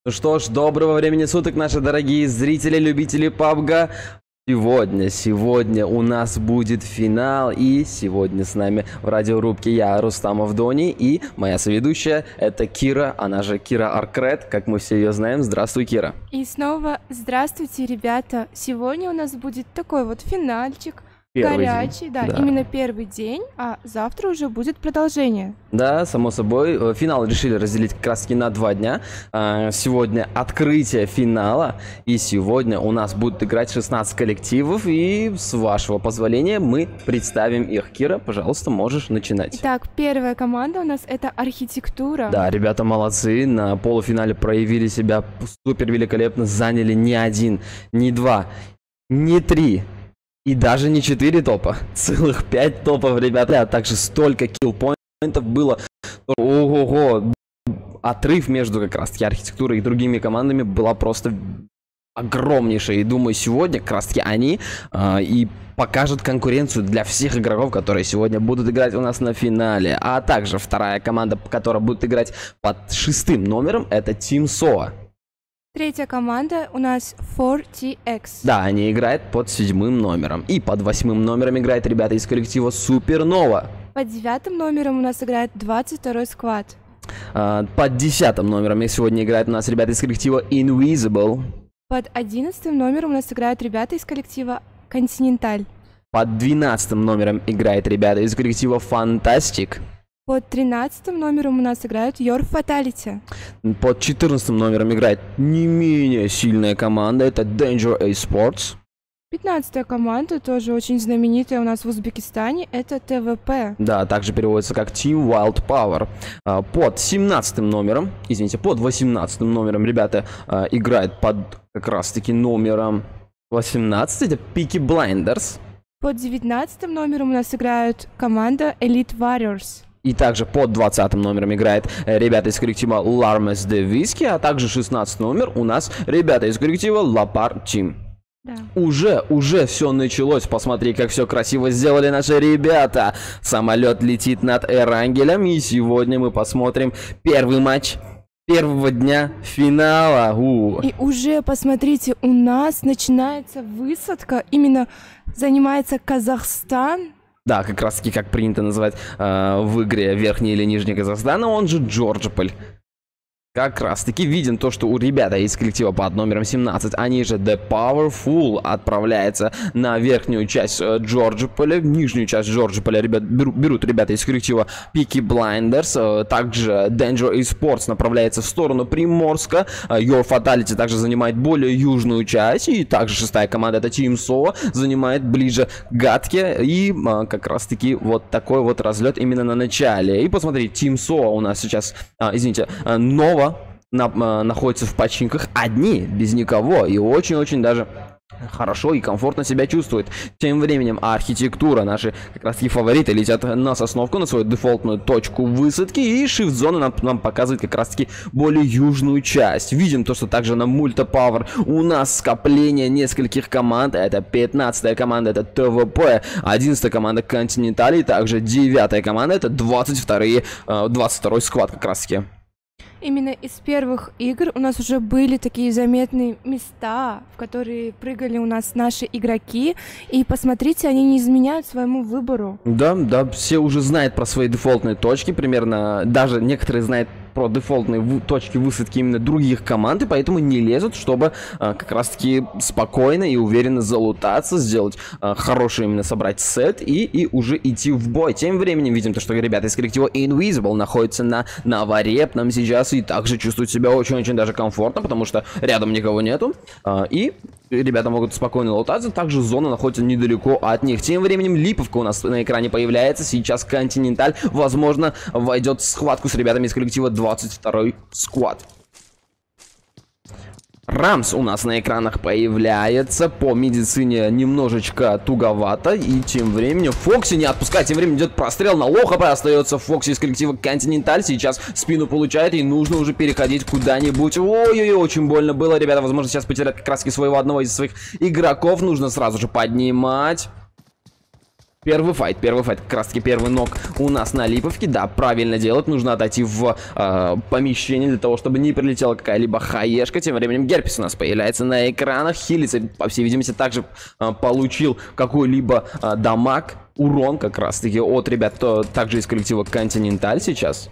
Ну что ж, доброго времени суток, наши дорогие зрители, любители PUBG. Сегодня у нас будет финал, и сегодня с нами в радиорубке я, Рустамов Дони, и моя соведущая, это Кира, она же Кира Аркрет, как мы все ее знаем. Здравствуй, Кира. И снова здравствуйте, ребята. Сегодня у нас будет такой вот финальчик. Первый горячий, день. да, именно первый день, а завтра уже будет продолжение. Да, само собой. Финал решили разделить как раз таки на 2 дня. Сегодня открытие финала, и сегодня у нас будут играть 16 коллективов, и с вашего позволения мы представим их. Кира, пожалуйста, можешь начинать. Итак, первая команда у нас это Архитектура. Да, ребята молодцы, на полуфинале проявили себя супер великолепно, заняли не 1, не 2, не 3. И даже не 4 топа, целых 5 топов, ребята, а также столько киллпоинтов было. Ого-го, отрыв между как раз таки Архитектурой и другими командами была просто огромнейшая. И думаю, сегодня как раз таки они и покажут конкуренцию для всех игроков, которые сегодня будут играть у нас на финале. А также вторая команда, которая будет играть под 6-м номером, это Team SOA. Третья команда у нас 4TX. Да, они играют под 7-м номером. И под 8-м номером играют ребята из коллектива Supernova. Под 9-м номером у нас играет 22-й сквад. Под 10-м номером сегодня играют у нас ребята из коллектива Invisible. Под 11-м номером у нас играют ребята из коллектива Continental. Под 12-м номером играют ребята из коллектива Fantastic. Под 13-м номером у нас играют Your Fatality. Под 14-м номером играет не менее сильная команда, это Danger Esports. 15-я команда, тоже очень знаменитая у нас в Узбекистане, это ТВП. Да, также переводится как Team Wild Power. Под 17-м номером, извините, под 18-м номером ребята играют под как раз таки номером 18, это Peaky Blinders. Под 19-м номером у нас играют команда Elite Warriors. И также под 20-м номером играет ребята из коллектива Larmes de Whisky, а также 16 номер у нас ребята из коллектива Lapar Team. Да. Уже все началось. Посмотри, как все красиво сделали наши ребята. Самолет летит над Эрангелем, и сегодня мы посмотрим первый матч первого дня финала. И уже, посмотрите, у нас начинается высадка. Именно занимается Казахстан. Да, как раз таки, как принято называть в игре Верхний или Нижний Казахстан, он же Джорджополь. Как раз таки видим то, что у ребята из коллектива под номером 17, они же The Powerful, отправляется на верхнюю часть Джорджополя, нижнюю часть Джорджополя берут ребята из коллектива Peaky Blinders, также Danger Esports направляется в сторону Приморска, Your Fatality также занимает более южную часть, и также 6-я команда, это Team SOA, занимает ближе к Гатке, и как раз таки вот такой вот разлет именно на начале. И посмотрите, Team SOA у нас сейчас, извините, Nova находится в починках одни, без никого, и очень-очень даже хорошо и комфортно себя чувствует. Тем временем Архитектура, наши как раз таки фавориты, летят на Сосновку, на свою дефолтную точку высадки, и Shift-зона нам показывает как раз таки более южную часть. Видим то, что также на Multi Power у нас скопление нескольких команд, это 15-я команда, это ТВП, 11-я команда Continental, и также 9-я команда, это 22-й сквад как раз таки. Именно из первых игр у нас уже были такие заметные места, в которые прыгали у нас наши игроки. И посмотрите, они не изменяют своему выбору. Да, все уже знают про свои дефолтные точки, примерно, даже некоторые знают про дефолтные точки высадки именно других команд, и поэтому не лезут, чтобы как раз таки спокойно и уверенно залутаться, сделать хороший именно собрать сет и уже идти в бой. Тем временем видим то, что ребята из коллектива Invisible находятся на Новорепном сейчас и также чувствуют себя очень-очень даже комфортно, потому что рядом никого нету, и ребята могут спокойно лутаться, также зона находится недалеко от них. Тем временем Липовка у нас на экране появляется, сейчас Continental, возможно, войдет в схватку с ребятами из коллектива 22-й сквад. Рамс у нас на экранах появляется, по медицине немножечко туговато, и тем временем Фокси не отпускает, тем временем идет прострел на Лоха, остается Фокси из коллектива Continental, сейчас спину получает, и нужно уже переходить куда-нибудь. Ой-ой-ой, очень больно было, ребята, возможно, сейчас потерять как раз своего одного из своих игроков, нужно сразу же поднимать. Первый файт, как раз таки первый нок у нас на липовке. Да, правильно делать, нужно отойти в помещение для того, чтобы не прилетела какая-либо хаешка. Тем временем Герпес у нас появляется на экранах. Хилится, по всей видимости, также получил какой-либо дамаг, урон как раз таки от ребят, также из коллектива Континенталь сейчас.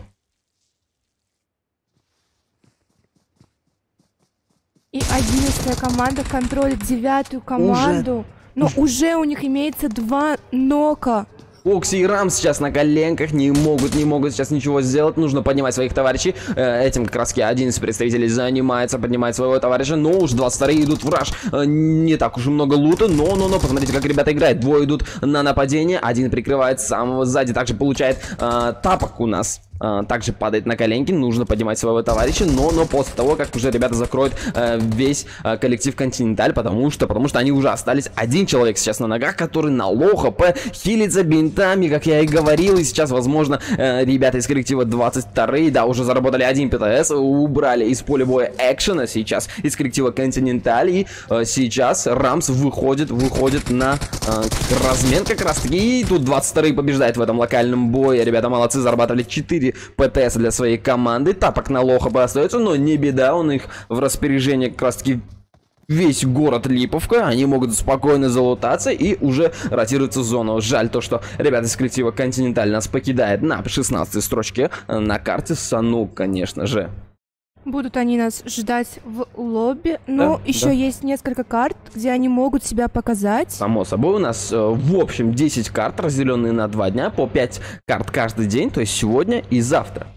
И 11-я команда контролит 9-ю команду. Но уже у них имеется 2 нока. Фокси и Рамс сейчас на коленках не могут сейчас ничего сделать. Нужно поднимать своих товарищей. Этим как раз 11 представителей занимается, поднимает своего товарища. Но уж 22 идут в раш. Не так уж и много лута. Но, посмотрите, как ребята играют. Двое идут на нападение. Один прикрывает с самого сзади. Также получает тапок у нас. Также падает на коленки, нужно поднимать своего товарища, но после того, как уже ребята закроют весь коллектив Континенталь, потому что они уже остались. Один человек сейчас на ногах, который на лоу хп хилится бинтами, как я и говорил, и сейчас, возможно, ребята из коллектива 22, да, уже заработали 1 ПТС, убрали из поля боя экшена сейчас из коллектива Континенталь, и сейчас Рамс выходит на размен как раз таки, и тут 22 побеждает в этом локальном бое. Ребята молодцы, зарабатывали 4 ПТС для своей команды. Тапок на лоу хп остается, но не беда, он их в распоряжении как раз таки весь город Липовка. Они могут спокойно залутаться и уже ротироваться в зону. Жаль то, что ребята из коллектива Континенталь нас покидает на 16-й строчке на карте. Санук, конечно же. Будут они нас ждать в лобби, но еще есть несколько карт, где они могут себя показать. Само собой, у нас в общем 10 карт, разделенные на 2 дня, по 5 карт каждый день, то есть сегодня и завтра.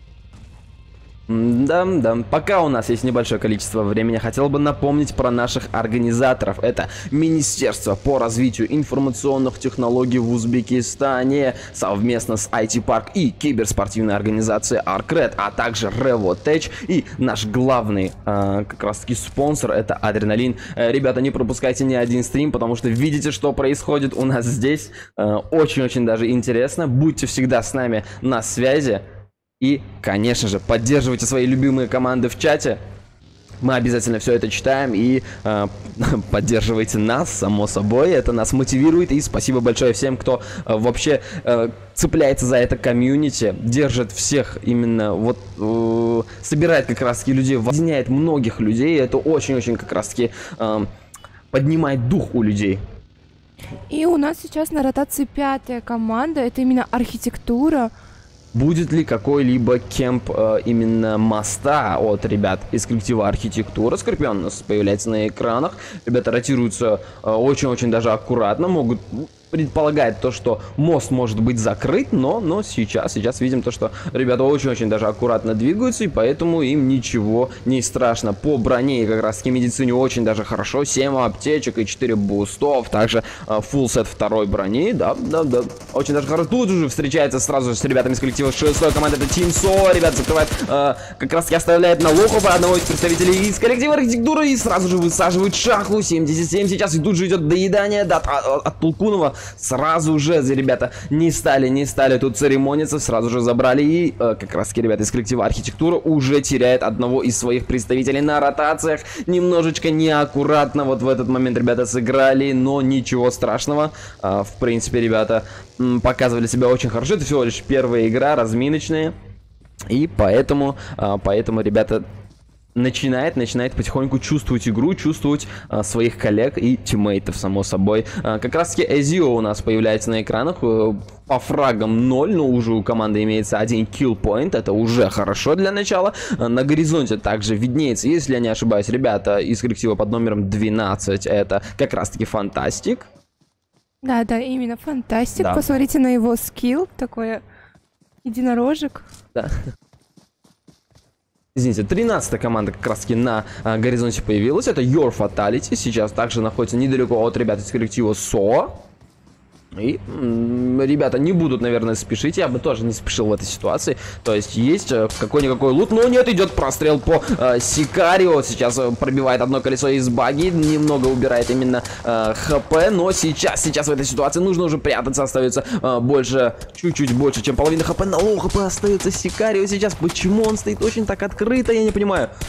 Да, пока у нас есть небольшое количество времени, хотел бы напомнить про наших организаторов. Это Министерство по развитию информационных технологий в Узбекистане совместно с IT Park и киберспортивной организацией ArcRed, а также Revotech и наш главный как раз таки спонсор — это Адреналин. Ребята, не пропускайте ни один стрим, потому что видите, что происходит у нас здесь. Очень-очень даже интересно. Будьте всегда с нами на связи. И, конечно же, поддерживайте свои любимые команды в чате. Мы обязательно все это читаем и поддерживайте нас, само собой. Это нас мотивирует. И спасибо большое всем, кто вообще цепляется за это комьюнити, держит всех именно, вот, собирает как раз-таки людей, объединяет многих людей. Это очень-очень как раз-таки поднимает дух у людей. И у нас сейчас на ротации 5-я команда. Это именно архитектура. Будет ли какой-либо кемп именно моста от ребят из коллектива Архитектура? Скорпион у нас появляется на экранах. Ребята ротируются очень-очень даже аккуратно. Могут предполагать то, что мост может быть закрыт, но сейчас видим то, что ребята очень-очень даже аккуратно двигаются, и поэтому им ничего не страшно. По броне и как раз таки медицине очень даже хорошо. 7 аптечек и 4 бустов. Также фулл сет второй брони. Да. Очень даже хорошо. Тут уже встречается сразу с ребятами из коллектива 6-й команды. Это Team So. Ребята закрывают, как раз таки оставляет на лохова одного из представителей из коллектива Архитектуры. И сразу же высаживают шаху. 77 сейчас. И тут же идет доедание. Да, от Толкунова. Сразу же, ребята, не стали тут церемониться, сразу же забрали, и как раз таки ребята из коллектива Архитектура уже теряет одного из своих представителей на ротациях. Немножечко неаккуратно вот в этот момент ребята сыграли, но ничего страшного. В принципе, ребята показывали себя очень хорошо. Это всего лишь первая игра, разминочная, и поэтому ребята начинает потихоньку чувствовать игру, чувствовать своих коллег и тиммейтов, само собой. Как раз таки Ezio у нас появляется на экранах. По фрагам 0, но уже у команды имеется 1 киллпоинт. Это уже хорошо для начала. На горизонте также виднеется, если я не ошибаюсь, ребята из коллектива под номером 12. Это как раз таки Фантастик. Да, именно Фантастик. Да. Посмотрите на его скилл. Такой единорожек. Да. Извините, 13-я команда как раз таки на горизонте появилась. Это Your Fatality. Сейчас также находится недалеко от ребят из коллектива SO. И ребята не будут, наверное, спешить. Я бы тоже не спешил в этой ситуации. То есть какой-никакой лут. Но нет, идет прострел по Сикарио. Сейчас пробивает одно колесо из баги. Немного убирает именно ХП. Но сейчас в этой ситуации нужно уже прятаться. Остается чуть-чуть больше, чем половина ХП. На лоу ХП остается Сикарио сейчас. Почему он стоит очень так открыто, я не понимаю.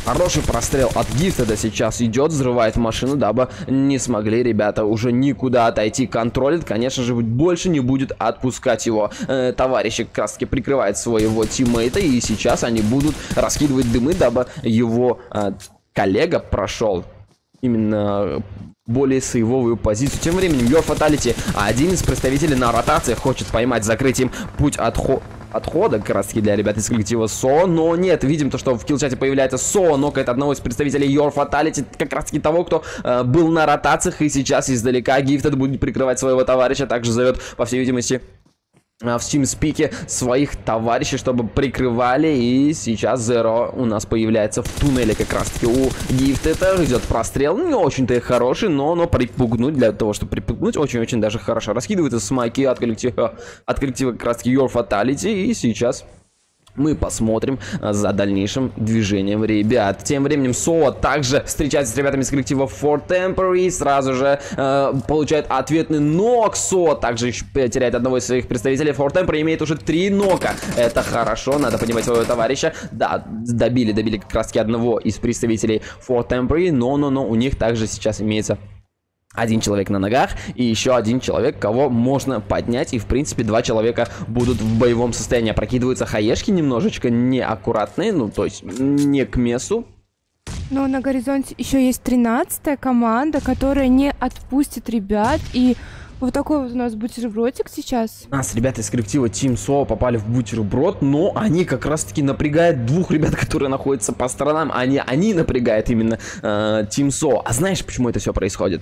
Хороший прострел от Гифтеда сейчас идет, взрывает машину, дабы не смогли ребята уже никуда отойти. Контролит, конечно же, больше не будет отпускать его. Товарищ как раз таки прикрывает своего тиммейта, и сейчас они будут раскидывать дымы, дабы его коллега прошел именно более сейвовую позицию. Тем временем Your Fatality, один из представителей на ротации, хочет поймать, закрыть им путь отхода как раз таки для ребят из коллектива СО, но нет, видим то, что в киллчате появляется СО, нокает одного из представителей Your Fatality, как раз таки того, кто был на ротациях, и сейчас издалека Gifted будет прикрывать своего товарища, также зовет, по всей видимости, в TeamSpeak своих товарищей, чтобы прикрывали, и сейчас Zero у нас появляется в туннеле как раз таки у Gifted, идет прострел, не очень-то и хороший, но припугнуть, для того, чтобы припугнуть, очень-очень даже хорошо. Раскидываются смоки от коллектива как раз таки Your Fatality, и сейчас мы посмотрим за дальнейшим движением ребят. Тем временем СО также встречается с ребятами из коллектива For Temporary. Сразу же получает ответный нок. СО также еще теряет одного из своих представителей. For Temporary имеет уже 3 нока. Это хорошо, надо понимать своего товарища. Да, добили как раз таки одного из представителей For Temporary. Но у них также сейчас имеется один человек на ногах и еще один человек, кого можно поднять, и в принципе 2 человека будут в боевом состоянии. Прокидываются хаешки немножечко неаккуратные, ну то есть не к месту. Но на горизонте еще есть 13-я команда, которая не отпустит ребят, и вот такой вот у нас бутербродик сейчас. Нас ребята из коллектива Team SO попали в бутерброд, но они как раз таки напрягают 2 ребят, которые находятся по сторонам. Они напрягают именно Team SO. А знаешь, почему это все происходит?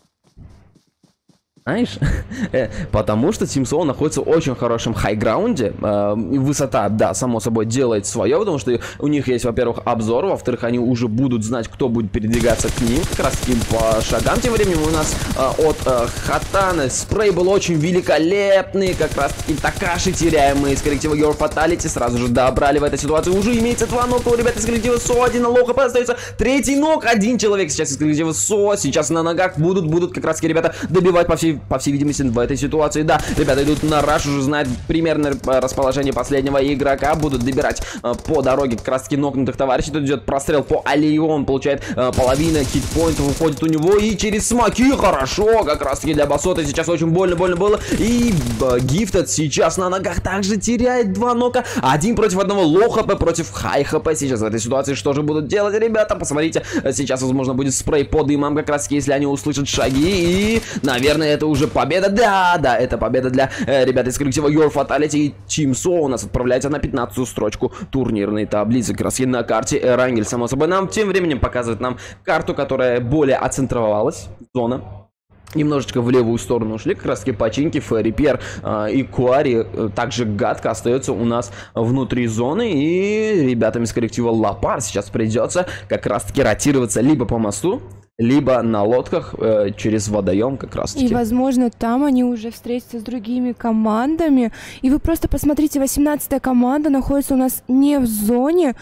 Знаешь? Потому что Team SO находится в очень хорошем хайграунде. Высота, да, само собой, делает свое, потому что у них есть, во-первых, обзор, во-вторых, они уже будут знать, кто будет передвигаться к ним, как раз таки по шагам. Тем временем у нас от Хатаны спрей был очень великолепный, как раз таки Такаши, теряемый из коллектива Your Fatality, сразу же добрали в этой ситуации. Уже имеется 2 нока у ребят из коллектива СО, 1 на лоу хп остается, 3-й нок, 1 человек сейчас из коллектива СО, сейчас на ногах будут как раз таки ребята добивать по всей видимости, в этой ситуации. Да, ребята идут на раш, уже знают примерное расположение последнего игрока, будут добирать по дороге как раз таки нокнутых товарищей. Тут идет прострел по Алию, он получает половина хитпоинтов, уходит у него, и через смоки хорошо, как раз таки для Басота сейчас очень больно было. И Gifted сейчас на ногах также теряет 2 нока, 1 против 1, лоу хп против хай хп. Сейчас в этой ситуации что же будут делать ребята? Посмотрите, сейчас возможно будет спрей по дымам, как раз таки, если они услышат шаги, и, наверное, это уже победа. Да, это победа для ребят из коллектива Your Fatality, и Team SO у нас отправляется на 15-ю строчку турнирной таблицы. Как раз на карте Эрангель, само собой. Нам тем временем показывает нам карту, которая более оцентровалась. Зона. Немножечко в левую сторону ушли, как раз таки починки, Ферри Пьер и Куари. Также гадко остается у нас внутри зоны, и ребятам из коллектива Лапар сейчас придется как раз таки ротироваться либо по мосту, либо на лодках через водоем как раз таки. И, возможно, там они уже встретятся с другими командами. И вы просто посмотрите, 18-я команда находится у нас не в зоне.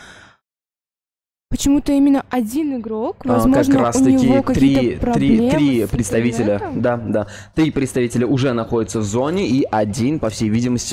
Почему-то именно один игрок, возможно, как раз у него таки три с представителя, интернетом. да, 3 представителя уже находятся в зоне, и один, по всей видимости,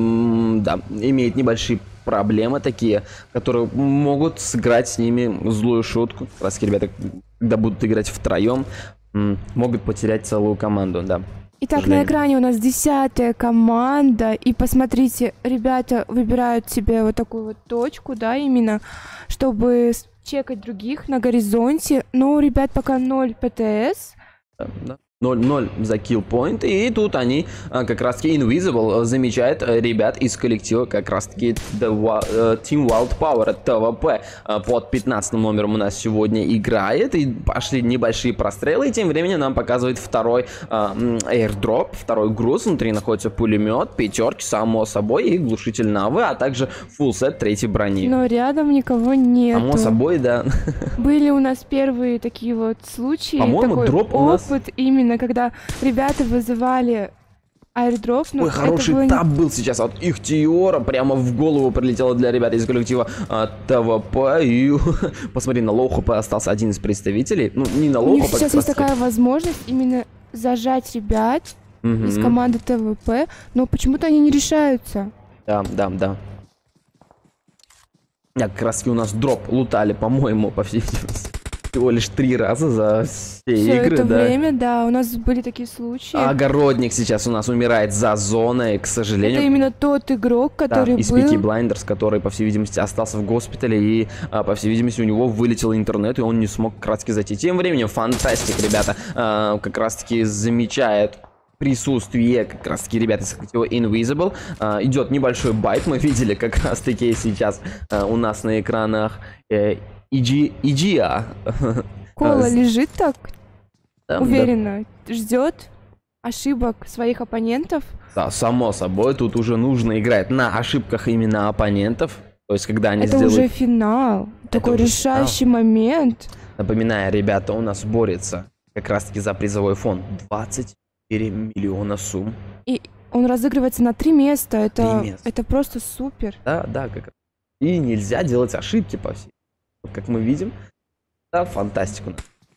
да, имеет небольшие проблемы такие, которые могут сыграть с ними злую шутку. Как раз таки ребята, когда будут играть втроем, могут потерять целую команду, да. Итак, на экране у нас 10-я команда, и посмотрите, ребята выбирают себе вот такую вот точку, да, именно, чтобы чекать других на горизонте, но у ребят пока 0 птс. Да. 0-0 за киллпоинт, и тут они как раз таки Invisible замечает ребят из коллектива как раз таки Team Wild Power, ТВП, под 15 номером у нас сегодня играет, и пошли небольшие прострелы, и тем временем нам показывает второй airdrop, второй груз, внутри находится пулемет, 5-ки, само собой, и глушитель Навы, а также фулл-сет 3-й брони. Но рядом никого нет. Само собой, да. Были у нас первые такие вот случаи, по-моему, дроп у нас... опыт именно, когда ребята вызывали аирдроп. Ой, хороший тап был сейчас от Ихтиора, прямо в голову прилетело для ребят из коллектива ТВП, и посмотри, на лоу хп остался один из представителей, ну не на лоу хп. У них сейчас есть такая возможность именно зажать ребят из команды ТВП, но почему-то они не решаются. Да. Как раз таки у нас дроп лутали, по-моему, по всей видимости, всего лишь 3 раза за все игры, это да. время, да, у нас были такие случаи. Огородник сейчас у нас умирает за зоной, к сожалению. Это именно тот игрок, который из был... Peaky Blinders, который, по всей видимости, остался в госпитале, и, по всей видимости, у него вылетел интернет, и он не смог как раз таки зайти. Тем временем, фантастик, ребята, как раз таки замечает присутствие, как раз таки, ребята, из коллектива Invisible. Идет небольшой байт, мы видели как раз таки сейчас у нас на экранах Иджиа. Кола лежит так, Да, уверенно, ждет ошибок своих оппонентов. Да, само собой, тут уже нужно играть на ошибках именно оппонентов. То есть, когда они Это сделают... уже финал, такой уже решающий момент. Напоминаю, ребята, у нас борется как раз-таки за призовой фонд 24 миллиона сумм. И он разыгрывается на 3 места. 3 места. Это просто супер. Да, да, как раз. И нельзя делать ошибки по всей. Вот как мы видим, да, фантастику.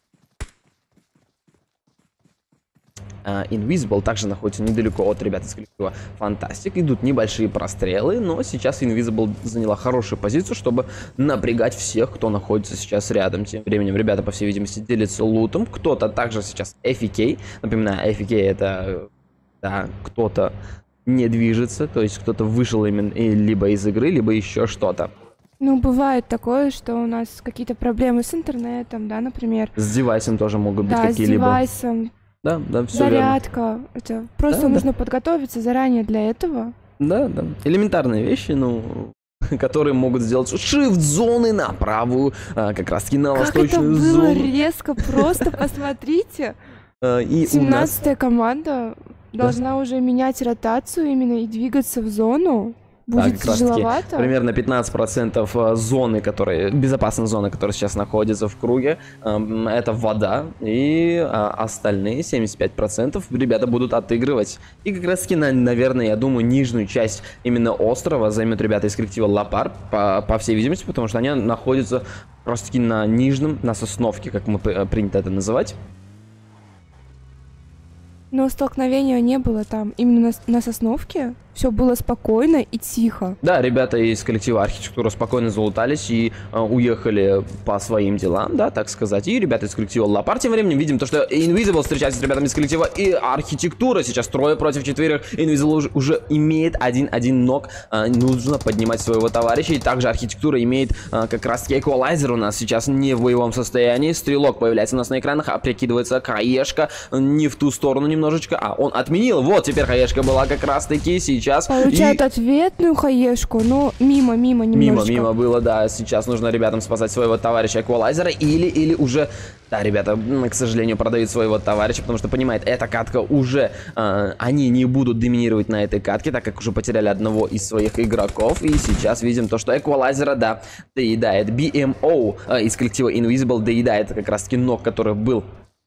Invisible также находится недалеко от ребят из коллектива Фантастик. Идут небольшие прострелы, но сейчас Invisible заняла хорошую позицию, чтобы напрягать всех, кто находится сейчас рядом. Тем временем ребята, по всей видимости, делятся лутом. Кто-то также сейчас FEK. Напоминаю, FEK это, да, кто-то не движется, то есть кто-то вышел именно либо из игры, либо еще что-то. Ну, бывает такое, что у нас какие-то проблемы с интернетом, да, например. С девайсом тоже могут быть какие-либо. Да, с девайсом. Да, да, все зарядка. верно. Это просто да, нужно подготовиться заранее для этого. Да, да. Элементарные вещи, ну, которые могут сделать shift зоны на правую, как раз таки на восточную зону. Как это было резко, просто посмотрите. 17-я команда должна уже менять ротацию именно и двигаться в зону. Будет тяжеловато. Примерно 15% зоны, безопасной зоны, которая сейчас находится в круге, это вода, и остальные 75% ребята будут отыгрывать. И как раз таки, наверное, я думаю, нижнюю часть именно острова займут ребята из коллектива Лапар, по всей видимости, потому что они находятся как раз таки на нижнем, на Сосновке, как мы принято это называть. Но столкновения не было там. Именно на Сосновке все было спокойно и тихо. Да, ребята из коллектива Архитектура спокойно залутались и уехали по своим делам, да, так сказать. И ребята из коллектива Лапар тем временем видим то, что Invisible встречается с ребятами из коллектива и Архитектура. Сейчас 3 против 4. Invisible уже имеет 1-1 нок. Нужно поднимать своего товарища. И также Архитектура имеет как раз таки эквалайзер у нас сейчас не в боевом состоянии. Стрелок появляется у нас на экранах, а прикидывается Хаешка не в ту сторону немножечко. Он отменил. Вот, теперь Хаешка была как раз таки сейчас. Получает ответную хаешку, но мимо немножечко. Мимо было, да. Сейчас нужно ребятам спасать своего товарища эквалайзера или уже... Да, ребята, к сожалению, продают своего товарища, потому что, понимает, эта катка уже... они не будут доминировать на этой катке, так как уже потеряли одного из своих игроков. И сейчас видим то, что эквалайзера, да, доедает. BMO из коллектива Invisible доедает как раз-таки нок, который был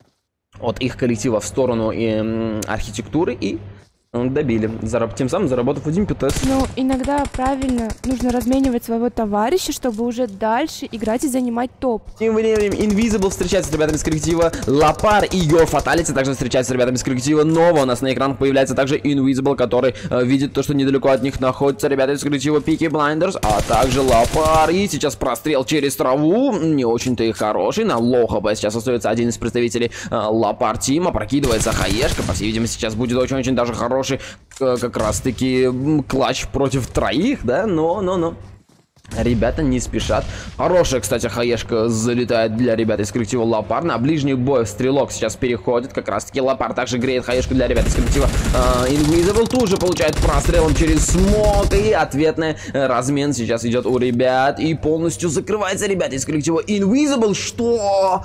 от их коллектива в сторону Архитектуры, и добили, тем самым заработав 1 ПТС. Ну, иногда правильно нужно разменивать своего товарища, чтобы уже дальше играть и занимать топ. Тем временем Invisible встречается с ребятами из коллектива Лапар и Your Fatality также встречается с ребятами из коллектива Nova. У нас на экранах появляется также Invisible, который видит то, что недалеко от них находятся ребята из коллектива Peaky Blinders, а также Лапар. И сейчас прострел через траву, не очень-то и хороший. На лоу хп сейчас остается один из представителей Лапар Тима. Прокидывается Хаешка, по всей видимости, сейчас будет очень-очень даже хороший как раз-таки клатч против 3, да, но ребята не спешат. Хорошая, кстати, хаешка залетает для ребят из коллектива Лапар. На ближний бой стрелок сейчас переходит. Как раз-таки Лапар также греет хаешку для ребят из коллектива Invisible. Тут же получает прострелом через смог. И ответный размен сейчас идет у ребят. И полностью закрывается ребята из коллектива Invisible. Что?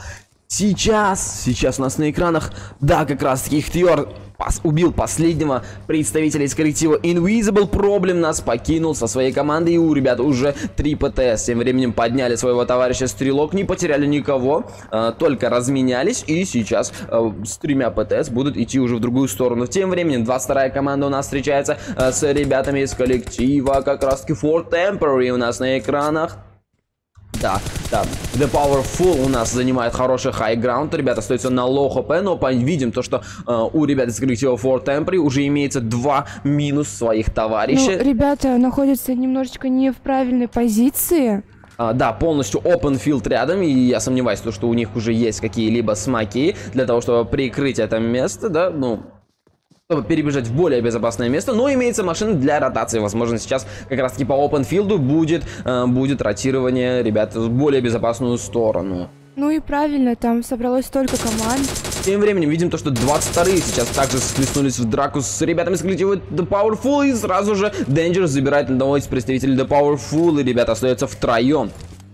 Сейчас у нас на экранах, да, как раз-таки Ихтиор убил последнего представителя из коллектива Invisible. Проблем нас покинул со своей командой. И у ребят уже 3 ПТС. Тем временем подняли своего товарища Стрелок. Не потеряли никого. Только разменялись. И сейчас с 3 ПТС будут идти уже в другую сторону. Тем временем 22-я команда у нас встречается с ребятами из коллектива. Как раз таки For Temporary у нас на экранах. Да, The Powerful у нас занимает хороший хай-граунд. Ребята остаются на лоу хп, но видим то, что у ребят из коллектива For Temporary уже имеется 2 минус своих товарищей. Ну, ребята находятся немножечко не в правильной позиции. Да, полностью open field рядом, и я сомневаюсь, что у них уже есть какие-либо смоки для того, чтобы прикрыть это место, да, ну, чтобы перебежать в более безопасное место, но имеется машина для ротации. Возможно, сейчас как раз-таки по open field будет ротирование, ребят, в более безопасную сторону. Ну и правильно, там собралось столько команд. Тем временем видим то, что 22-е сейчас также схлестнулись в драку с ребятами с коллектива The Powerful, и сразу же Danger забирает одного из представителей The Powerful, и ребята остаются втроем.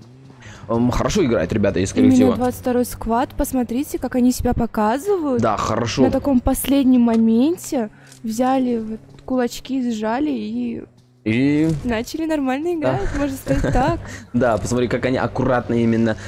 Хорошо играют ребята из коллектива. Именно 22-й сквад, посмотрите, как они себя показывают. Да, хорошо. На таком последнем моменте взяли вот кулачки, сжали и начали нормально играть, можно сказать так. Да, посмотри, как они аккуратно именно.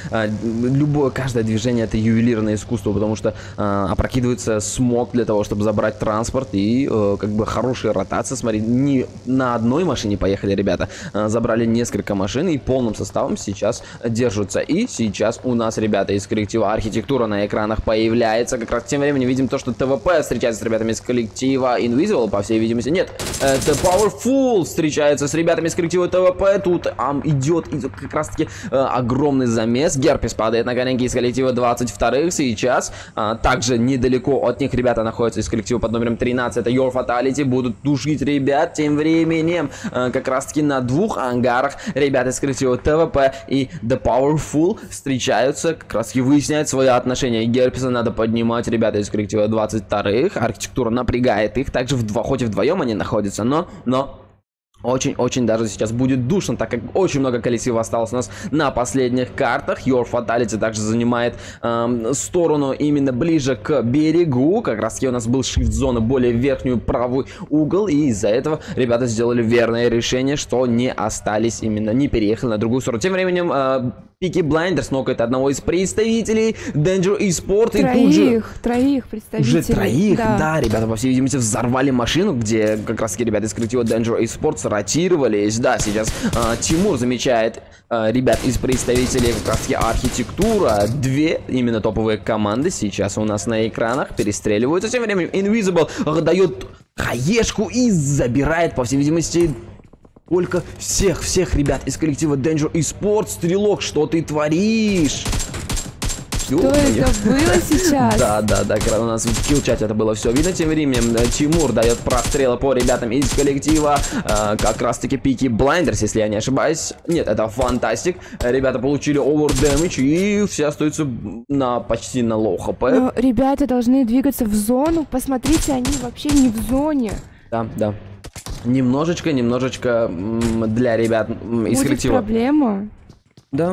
Каждое движение — это ювелирное искусство, потому что опрокидывается смог для того, чтобы забрать транспорт, и как бы хорошая ротация. Смотри, не на одной машине поехали ребята, забрали несколько машин и полным составом сейчас держатся. И сейчас у нас ребята из коллектива Архитектура на экранах появляется. Как раз тем временем видим то, что ТВП встречается с ребятами из коллектива Invisible, по всей видимости. Нет, это Powerful встречается с ребятами из коллектива ТВП. Тут идет как раз таки огромный замес. Герпес падает на коленки из коллектива 22-х сейчас. Также недалеко от них ребята находятся из коллектива под номером 13. Это Your Fatality. Будут душить ребят. Тем временем как раз таки на двух ангарах ребята из коллектива ТВП и The Powerful встречаются. Как раз таки выясняют свои отношения. Герпеса надо поднимать. Ребята из коллектива 22-х. Архитектура напрягает их. Также хоть и вдвоем они находятся, но очень-очень даже сейчас будет душно, так как очень много коллектива осталось у нас на последних картах. Your Fatality также занимает сторону именно ближе к берегу. Как раз таки у нас был shift зоны более в верхнюю правый угол. И из-за этого ребята сделали верное решение, что не остались именно, не переехали на другую сторону. Тем временем Peaky Blinders нокает одного из представителей Danger Esports. Троих представителей. Уже троих, да, ребята, по всей видимости, взорвали машину, где как раз таки ребята из коллектива Danger Esports ротировались. Да, сейчас Тимур замечает ребят из представителей как раз таки Архитектура. Две именно топовые команды сейчас у нас на экранах перестреливаются. Тем временем Invisible дает хаешку и забирает, по всей видимости, только всех ребят из коллектива Danger Esports. Стрелок, что ты творишь? Что это было сейчас? Да, у нас в килл-чате это было все видно. Тем временем Тимур дает прострелы по ребятам из коллектива как раз таки Peaky Blinders, если я не ошибаюсь. Нет, это Фантастик. Ребята получили over damage и все остаются почти на low хп. Но ребята должны двигаться в зону. Посмотрите, они вообще не в зоне. Да. Немножечко для ребят из коллектива. Будет проблема. Да.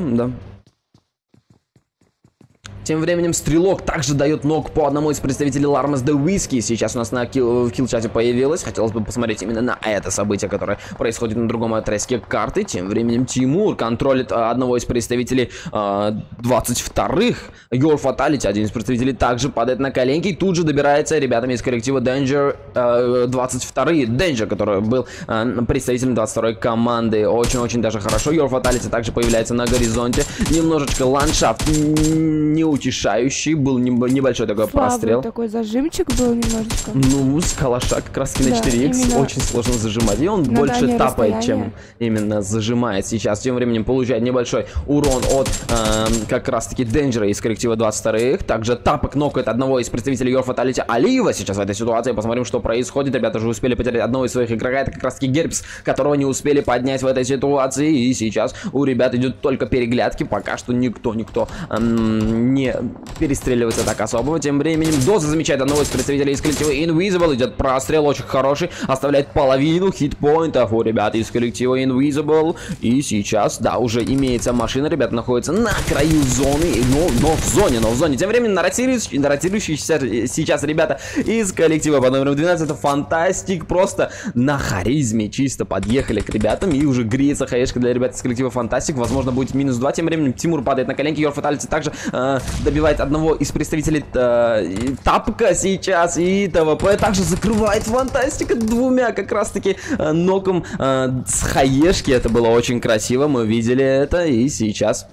Тем временем Стрелок также дает ног по одному из представителей Larmas The Whiskey. Сейчас у нас в килл-чате появилось. Хотелось бы посмотреть именно на это событие, которое происходит на другом отрезке карты. Тем временем Тимур контролит одного из представителей 22-х. Your Fatality, один из представителей, также падает на коленки. И тут же добирается ребятами из коллектива Danger 22-й. Danger, который был представителем 22-й команды. Очень-очень даже хорошо. Your Fatality также появляется на горизонте. Немножечко ландшафт не утешающий, был небольшой такой прострел. Такой зажимчик был немножечко. Ну, с калаша как раз таки на 4х очень сложно зажимать. И он больше тапает, чем именно зажимает сейчас. Тем временем получает небольшой урон от как раз таки Денджера из коллектива 22-х. Также тапок нокает одного из представителей Your Fatality Алиева сейчас в этой ситуации. Посмотрим, что происходит. Ребята уже успели потерять одного из своих игрока. Это как раз таки Герпс, которого не успели поднять в этой ситуации. И сейчас у ребят идет только переглядки. Пока что никто не перестреливается так особо. Тем временем Доза замечает одного из представителей из коллектива Invisible. Идет прострел очень хороший. Оставляет половину хитпоинтов у ребят из коллектива Invisible. И сейчас, да, уже имеется машина. Ребята находятся на краю зоны. Но в зоне. Тем временем ротирующиеся сейчас ребята из коллектива под номером 12. Это Фантастик. Просто на харизме чисто подъехали к ребятам. И уже греется хаешка для ребят из коллектива Фантастик. Возможно, будет -2. Тем временем Тимур падает на коленки. Your Fatality также добивает одного из представителей Тапка сейчас. И ТВП также закрывает Фантастика двумя как раз таки ноком с хаешки. Это было очень красиво. Мы видели это. И сейчас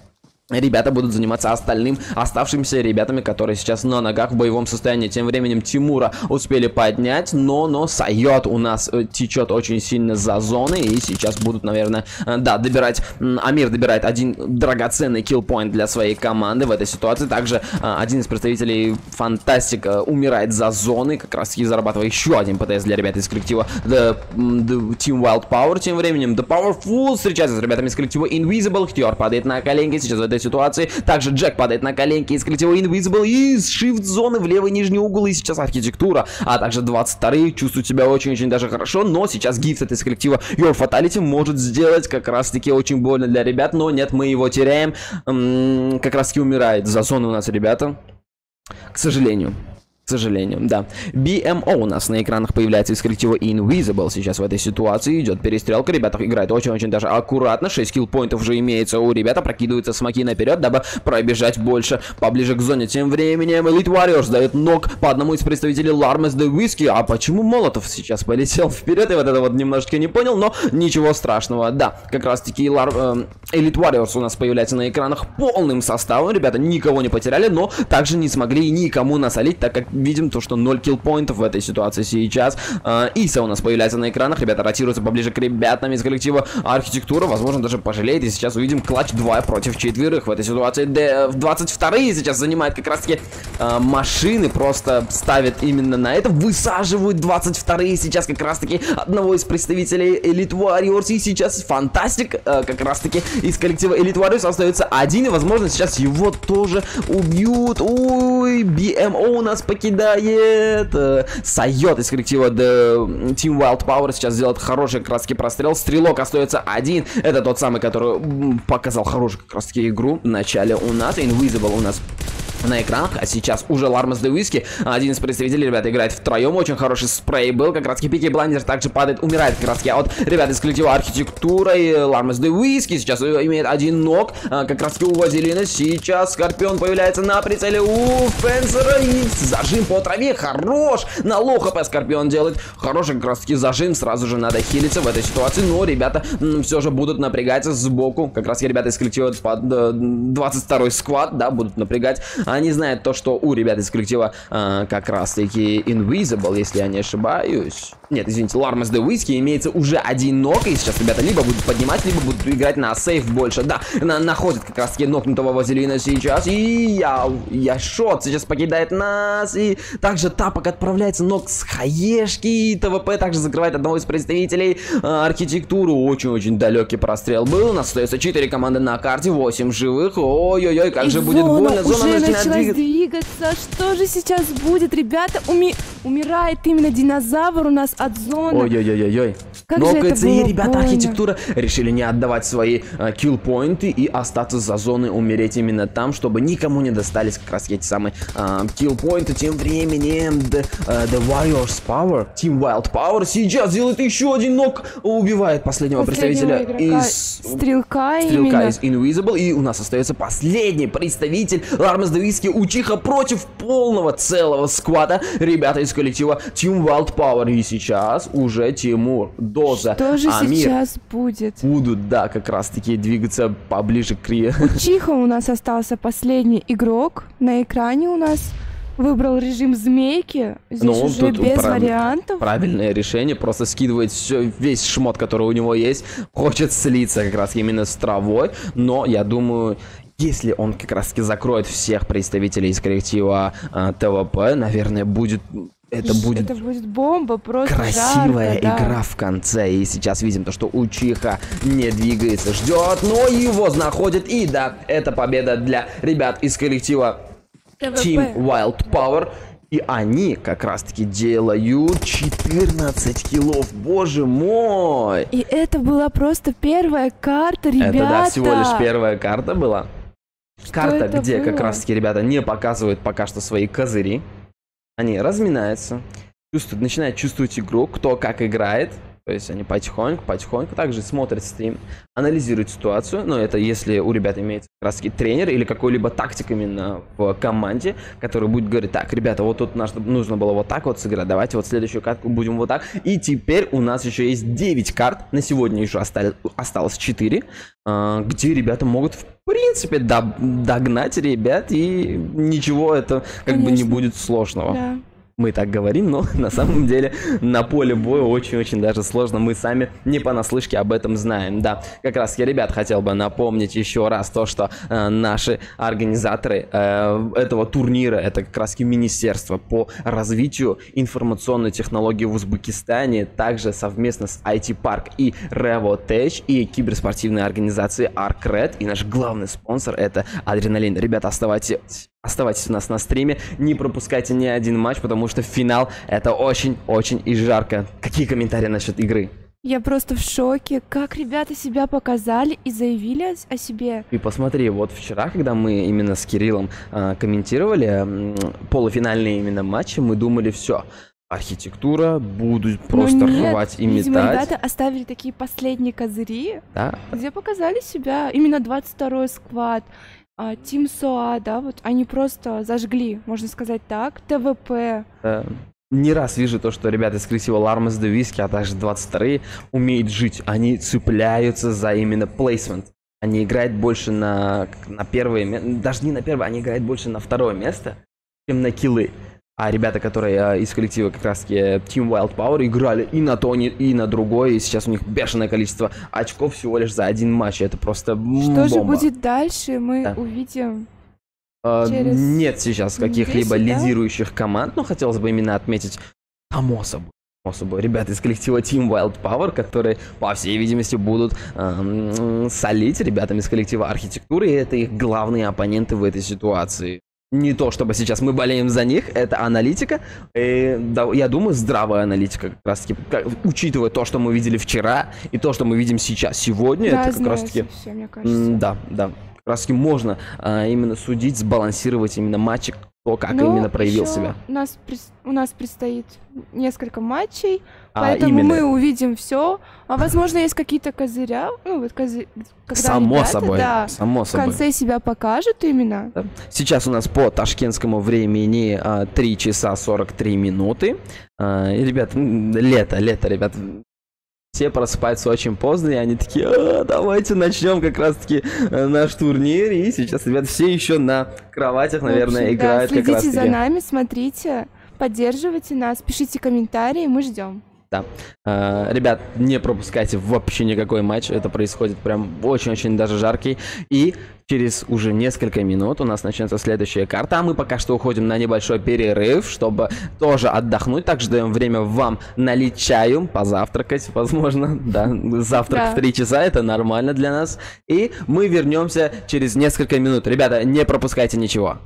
ребята будут заниматься оставшимися ребятами, которые сейчас на ногах в боевом состоянии. Тем временем Тимура успели поднять, но Сайот у нас течет очень сильно за зоной, и сейчас будут, наверное, да, добирать, Амир добирает один драгоценный киллпоинт для своей команды в этой ситуации. Также один из представителей Фантастика умирает за зоной, как раз таки зарабатывая еще один ПТС для ребят из коллектива The Team Wild Power. Тем временем The Powerful встречается с ребятами из коллектива Invisible, Хтер падает на коленки сейчас в этой ситуации. Также Джек падает на коленки из коллектива Invisible и из shift-зоны в левый нижний угол. И сейчас Архитектура, а также 22-й чувствуют себя очень-очень даже хорошо. Но сейчас Gifted из коллектива Your Fatality может сделать как раз-таки очень больно для ребят. Но нет, мы его теряем. Как раз-таки умирает за зону у нас ребята. К сожалению. К сожалению, да. BMO у нас на экранах появляется из коллектива Invisible. Сейчас в этой ситуации идет перестрелка. Ребята играют очень-очень даже аккуратно. 6 киллпоинтов уже имеется у ребят. Прокидываются смоки наперед, дабы пробежать больше поближе к зоне. Тем временем Elite Warriors дает ног по одному из представителей Larmes the Whiskey. А почему Молотов сейчас полетел вперед? Я вот это вот немножечко не понял, но ничего страшного. Да, как раз таки Elite Warriors у нас появляется на экранах полным составом. Ребята никого не потеряли, но также не смогли никому насолить, так как видим то, что 0 киллпоинтов в этой ситуации сейчас. Иса у нас появляется на экранах. Ребята ротируются поближе к ребятам из коллектива Архитектура. Возможно, даже пожалеет. И сейчас увидим клатч 2 против 4 в этой ситуации. 22-й сейчас занимает как раз-таки машины. Просто ставят именно на это. Высаживают 22-й сейчас как раз-таки одного из представителей Elite Warriors. И сейчас Фантастик как раз-таки из коллектива Elite Warriors остается один. И, возможно, сейчас его тоже убьют. Ой, BMO у нас покидает. Сайот из коллектива The Team Wild Power сейчас делает хороший как раз таки прострел. Стрелок остается один. Это тот самый, который показал хорошую как раз таки игру в начале у нас. Invisible у нас на экранах, а сейчас уже Larmes the Whiskey, один из представителей, ребята, играет втроем, очень хороший спрей был, как раз таки Пики Блайндер также падает, умирает как раз таки от ребят из коллектива Архитектура, и Larmes the Whiskey сейчас имеет один ног, как раз таки у Вазелина, сейчас Скорпион появляется на прицеле у Фенсера, и зажим по траве, хорош, на лоу хп Скорпион делает, хороший как раз таки зажим, сразу же надо хилиться в этой ситуации, но ребята все же будут напрягаться сбоку, как раз таки ребята из коллектива 22-й сквад, да, будут напрягать. Они знают то, что у ребят из коллектива как раз-таки Invisible, если я не ошибаюсь. Нет, извините, Larmes the Whiskey имеется уже один ног, и сейчас ребята либо будут поднимать, либо будут играть на сейф больше. Да, находит как раз-таки нокнутого Вазелина сейчас, и Яшот сейчас покидает нас, и также Тапок отправляется ног с хаешки, и ТВП также закрывает одного из представителей Архитектуры. Очень-очень далекий прострел был, у нас остается 4 команды на карте, 8 живых, ой-ой-ой, как же будет больно, зона начинает двигаться. Что же сейчас будет, ребята? Умирает именно динозавр у нас от зоны. Ой-ой-ой-ой. Но КЦИ, ребята, Архитектура решили не отдавать свои киллпоинты и остаться за зоной, умереть именно там, чтобы никому не достались как раз эти самые киллпоинты. Тем временем The Warriors Power, Team Wild Power сейчас делает еще один нок, убивает последнего представителя из Стрелка из Invisible, и у нас остается последний представитель Larmes the Whiskey Учиха против полного целого сквада ребята из коллектива Team Wild Power. И сейчас уже Тимур, Доза, что же Амир сейчас будет? Будут, да, как раз таки двигаться поближе к Учиха у нас остался последний игрок. На экране у нас выбрал режим змейки. Здесь уже без вариантов. Правильное решение. Просто скидывает весь шмот, который у него есть. Хочет слиться как раз именно с травой. Но я думаю, если он как раз таки закроет всех представителей из коллектива ТВП, наверное, это будет бомба, просто красивая жарко, игра да. в конце. И сейчас видим то, что Учиха не двигается, ждет, но его находит. И да, это победа для ребят из коллектива Team Wild Power. И они как раз таки делают 14 киллов, боже мой! И это была просто первая карта, ребята. Это, да, всего лишь первая карта была. Карта, где было? как раз таки ребята не показывают пока что свои козыри. Они разминаются, начинают чувствовать игру, кто как играет. То есть они потихоньку также смотрят стрим, анализируют ситуацию. Но это если у ребят имеется как раз таки тренер или какой-либо тактик именно в команде, который будет говорить: так, ребята, вот тут нужно было вот так вот сыграть, давайте вот следующую карту будем вот так. И теперь у нас еще есть 9 карт, на сегодня еще осталось 4, где ребята могут в принципе догнать ребят, и ничего это как бы не будет сложного. Да. Мы так говорим, но на самом деле на поле боя очень-очень даже сложно. Мы сами не понаслышке об этом знаем. Да, как раз я, ребят, хотел бы напомнить еще раз то, что наши организаторы этого турнира, это как раз Министерство по развитию информационной технологии в Узбекистане, также совместно с IT Park и Revotech и киберспортивной организации ArcRed. И наш главный спонсор — это Адреналин. Ребята, оставайтесь у нас на стриме, не пропускайте ни один матч, потому что финал — это очень-очень и жарко. Какие комментарии насчет игры? Я просто в шоке, как ребята себя показали и заявили о себе. И посмотри, вот вчера, когда мы именно с Кириллом комментировали полуфинальные именно матчи, мы думали: все, архитектура будут просто рвать и видимо, метать. ребята оставили такие последние козыри, Да. где показали себя. Именно 22-й сквад, Team SOA, да, вот они просто зажгли, можно сказать так, ТВП. Не раз вижу то, что ребята из коллектива Larmas de Whisky, а также 22-е умеют жить. Они цепляются за именно плейсмент. Они играют больше на первое место, даже не на первое, они играют больше на второе место, чем на киллы. А ребята, которые из коллектива как раз таки Team Wild Power, играли и на то, и на другое, и сейчас у них бешеное количество очков всего лишь за один матч. Это просто бомба. Что же будет дальше, мы увидим. Нет сейчас каких-либо 10, лидирующих команд, но хотелось бы именно отметить, само собой, ребята из коллектива Team Wild Power, которые, по всей видимости, будут солить ребятам из коллектива Архитектуры, и это их главные оппоненты в этой ситуации. Не то, чтобы сейчас мы болеем за них, это аналитика, да, я думаю, здравая аналитика, как раз таки, учитывая то, что мы видели вчера, и то, что мы видим сейчас, сегодня, да, это как раз таки... Все, мне кажется. Да, как раз таки можно именно судить, сбалансировать именно матчи, то, как именно проявил себя. У нас предстоит несколько матчей, поэтому мы увидим все. А возможно, есть какие-то козыря, когда само ребята, собой. в конце себя покажут именно. Да. Сейчас у нас по ташкентскому времени 3 часа 43 минуты. Ребят, лето, ребят. Все просыпаются очень поздно, и они такие: давайте начнем как раз-таки наш турнир. И сейчас, ребят, все еще на кроватях, наверное, играют как раз-таки. Следите за нами, смотрите, поддерживайте нас, пишите комментарии, мы ждем. Да. Ребят, не пропускайте вообще никакой матч. Это происходит прям очень-очень даже жаркий. И через уже несколько минут у нас начнется следующая карта. А мы пока что уходим на небольшой перерыв, чтобы тоже отдохнуть. Также даем время вам налить чаю, позавтракать, возможно. Да, завтрак в 3 часа, это нормально для нас. И мы вернемся через несколько минут. Ребята, не пропускайте ничего.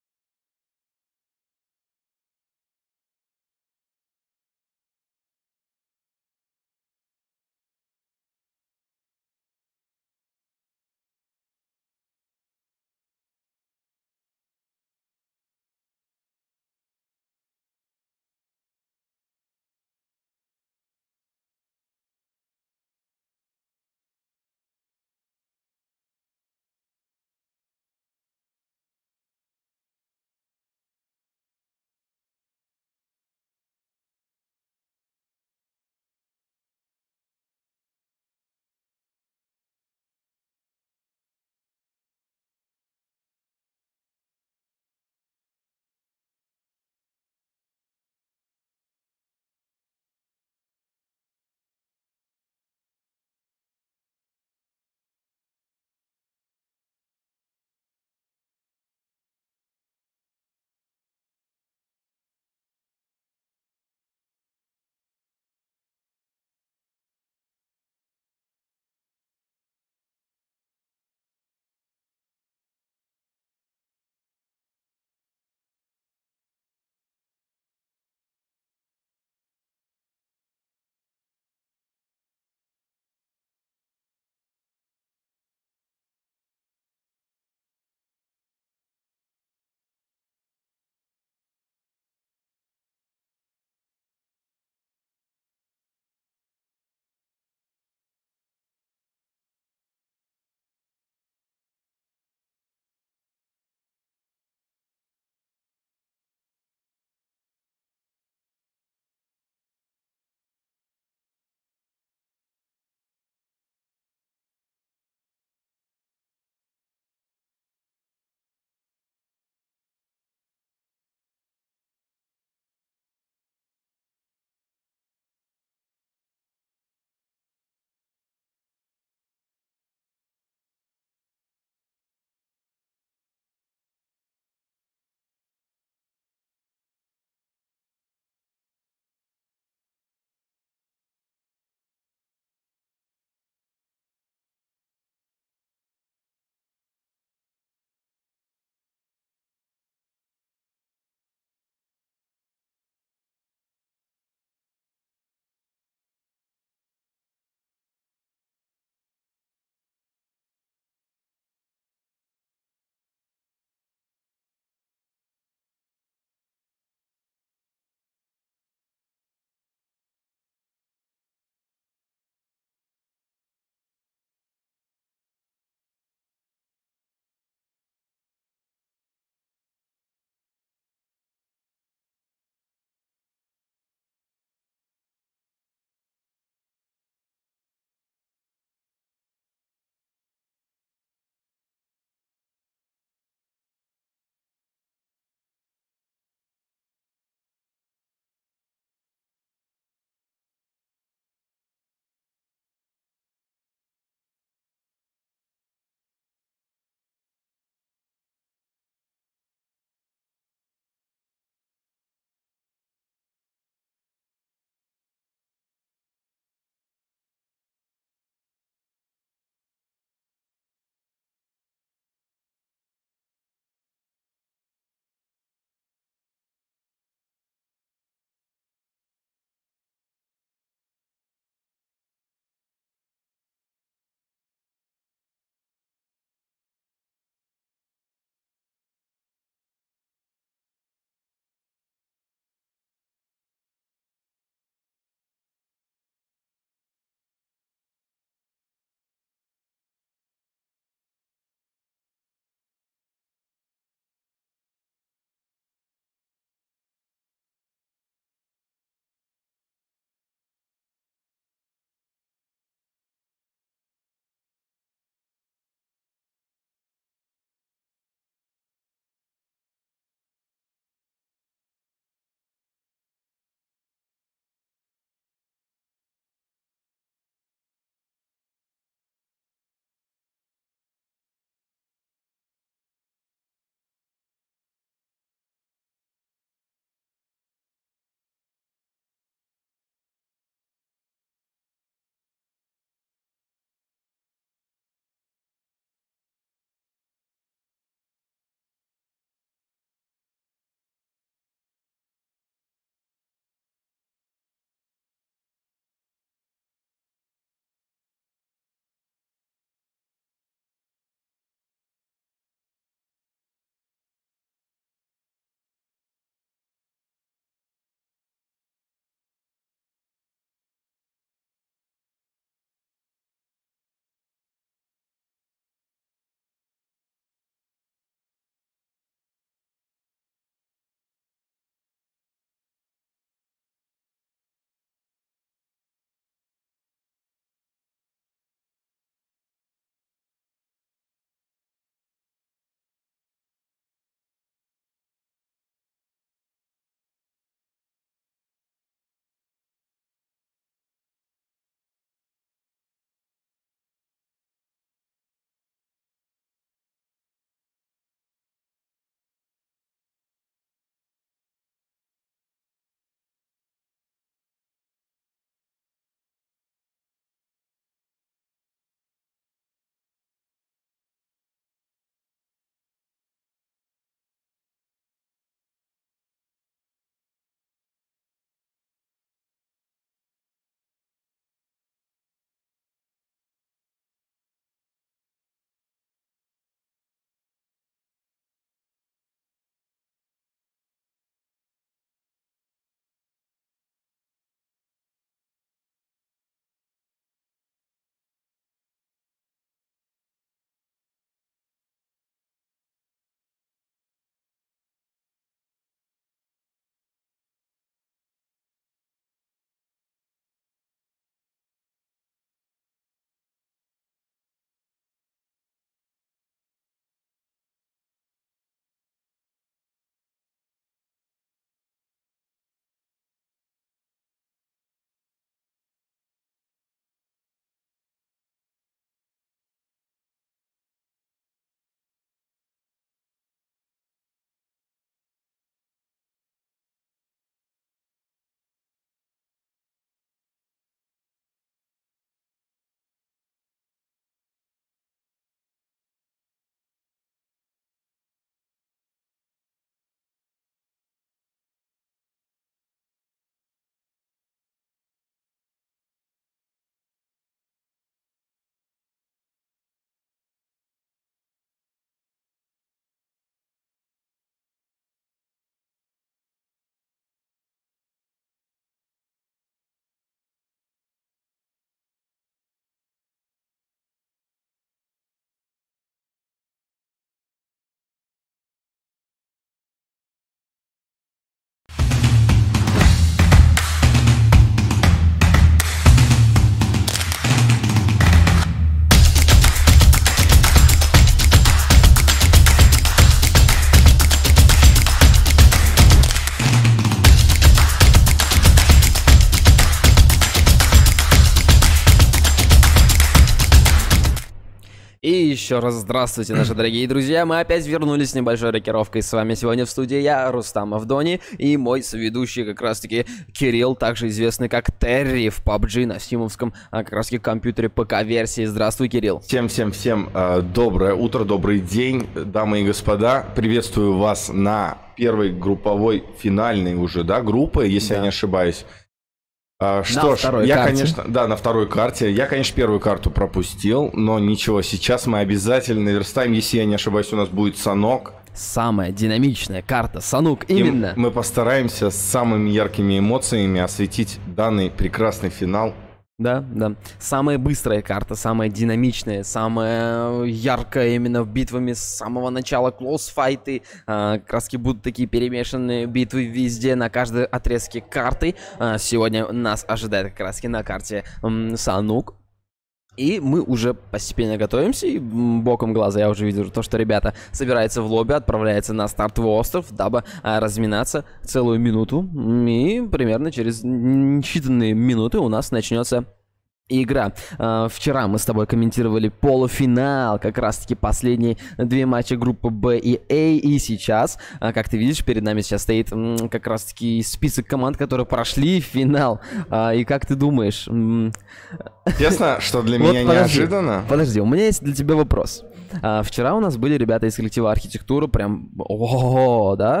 И еще раз здравствуйте, наши дорогие друзья. Мы опять вернулись с небольшой рокировкой. С вами сегодня в студии я, Рустам Авдони, и мой соведущий как раз-таки Кирилл, также известный как Терри в PUBG на стимовском как раз-таки компьютере ПК-версии. Здравствуй, Кирилл. Всем доброе утро, добрый день, дамы и господа. Приветствую вас на первой групповой, финальной уже, да, группы, если я не ошибаюсь. Что ж, я, конечно, да, на второй карте. Я, конечно, первую карту пропустил, но ничего, сейчас мы обязательно наверстаем, если я не ошибаюсь, у нас будет Санок. Самая динамичная карта Санук, именно. И мы постараемся с самыми яркими эмоциями осветить данный прекрасный финал. Да. Самая быстрая карта, самая динамичная, самая яркая именно в битвами с самого начала. Клоссфайты, как раз будут такие перемешанные битвы везде, на каждой отрезке карты. Сегодня нас ожидает как раз на карте Санук. И мы уже постепенно готовимся, и боком глаза я уже вижу то, что ребята собираются в лобби, отправляются на стартовый остров, дабы разминаться целую минуту. И примерно через считанные минуты у нас начнется игра. Вчера мы с тобой комментировали полуфинал, как раз-таки последние две матча группы Б и А, и сейчас, как ты видишь, перед нами сейчас стоит как раз-таки список команд, которые прошли финал. И как ты думаешь? Честно, что для меня неожиданно? Подожди, у меня есть для тебя вопрос. Вчера у нас были ребята из коллектива Архитектура, прям, да?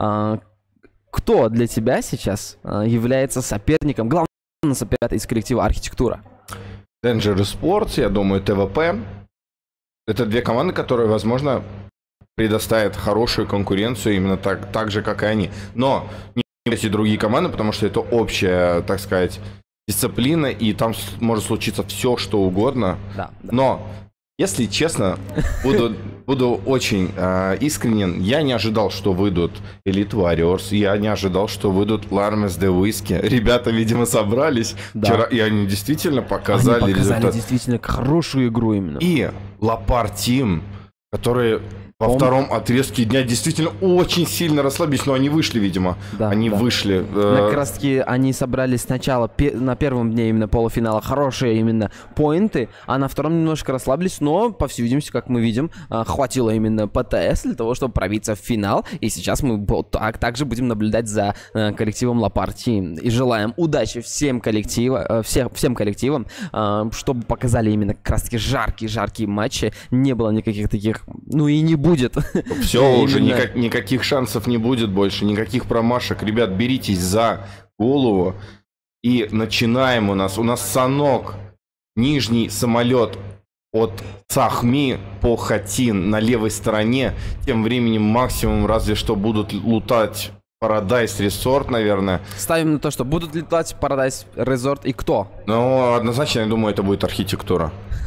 Кто для тебя сейчас является соперником, главным соперником из коллектива Архитектура? Danger Esports, я думаю, ТВП. Это две команды, которые, возможно, предоставят хорошую конкуренцию именно так же, как и они. Но не эти другие команды, потому что это общая, так сказать, дисциплина, и там может случиться все, что угодно. Да. Но, если честно, буду очень искренен. Я не ожидал, что выйдут Elite Warriors. Я не ожидал, что выйдут Larmes de Whisky. Ребята, видимо, собрались вчера, и они действительно показали результат. Действительно хорошую игру именно. И Лапар Team, которые во втором отрезке дня действительно очень сильно расслабились, но они вышли, видимо. Они вышли. Как раз таки они собрали сначала на первом дне именно полуфинала хорошие именно поинты, а на втором немножко расслабились, но, по всей видимости, как мы видим, хватило именно ПТС для того, чтобы пробиться в финал. И сейчас мы также будем наблюдать за коллективом Лапар Team. И желаем удачи всем коллективам, чтобы показали именно как раз таки жаркие матчи. Не было никаких таких, ну и не будет. Все, уже никаких шансов не будет больше, никаких промашек. Ребят, беритесь за голову. И начинаем у нас. У нас Санок, нижний самолет от Цахми по Хатин на левой стороне. Тем временем максимум разве что будут лутать Paradise Resort, наверное. Ставим на то, что будут летать Paradise Resort и кто? Ну, однозначно, я думаю, это будет Архитектура.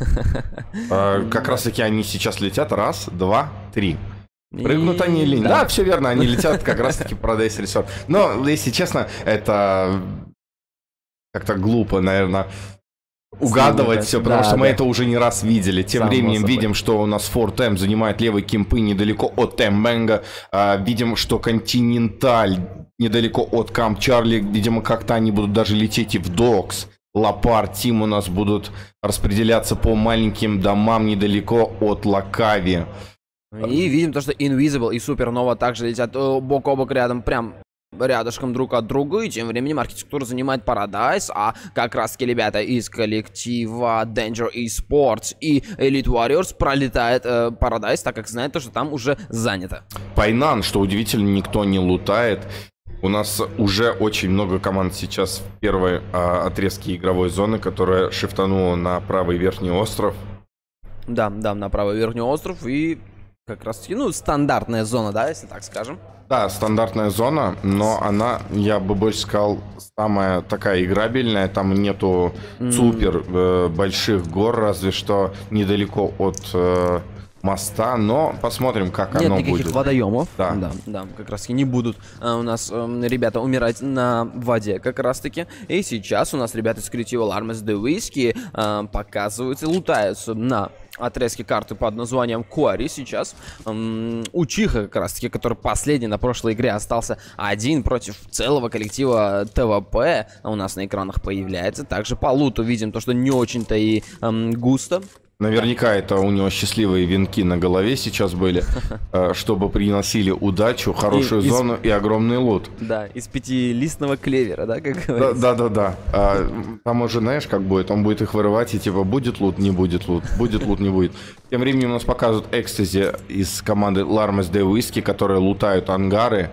Как раз таки они сейчас летят. Раз, два, три. Прыгнут они или нет? Да, все верно, они летят как раз таки Paradise Resort. Но, если честно, это как-то глупо, наверное, угадывать все, потому что мы это уже не раз видели. Тем временем видим, что у нас 4M занимает левые кемпы недалеко от Тембенга. Видим, что Континенталь недалеко от Камп Чарли. Видимо, как-то они будут даже лететь и в Докс. Лапар Team у нас будут распределяться по маленьким домам недалеко от Лакави. И видим то, что Invisible и Супернова также летят бок о бок рядом, прям рядышком друг от друга, и тем временем Архитектура занимает Paradise, а как раз таки ребята из коллектива Danger Esports и Elite Warriors пролетает Paradise, так как знает то, что там уже занято. Пайнан, что удивительно, никто не лутает. У нас уже очень много команд сейчас в первой отрезке игровой зоны, которая шифтанула на правый верхний остров. Да, на правый верхний остров, и как раз таки, ну, стандартная зона, да, если так скажем. Да, стандартная зона, но она, я бы больше сказал, самая такая играбельная. Там нету супер больших гор, разве что недалеко от моста, но посмотрим, как оно будет. Нет никаких будет. Водоемов. Да, как раз таки не будут у нас ребята умирать на воде, как раз таки. И сейчас у нас ребята из коллектива Larmes de Whisky показываются, лутаются на отрезке карты под названием Quarry сейчас. Учиха, как раз таки, который последний на прошлой игре остался один против целого коллектива ТВП, у нас на экранах появляется. Также по луту видим то, что не очень-то и густо. Наверняка это у него счастливые венки на голове сейчас были, чтобы приносили удачу, хорошую зону и огромный лут. Да, из 5-листного клевера, да, как говорится? Да. Там уже, знаешь, как будет? Он будет их вырывать и типа будет лут, не будет лут, будет лут, не будет. Тем временем у нас показывают экстази из команды Larmas de Whisky, которые лутают ангары.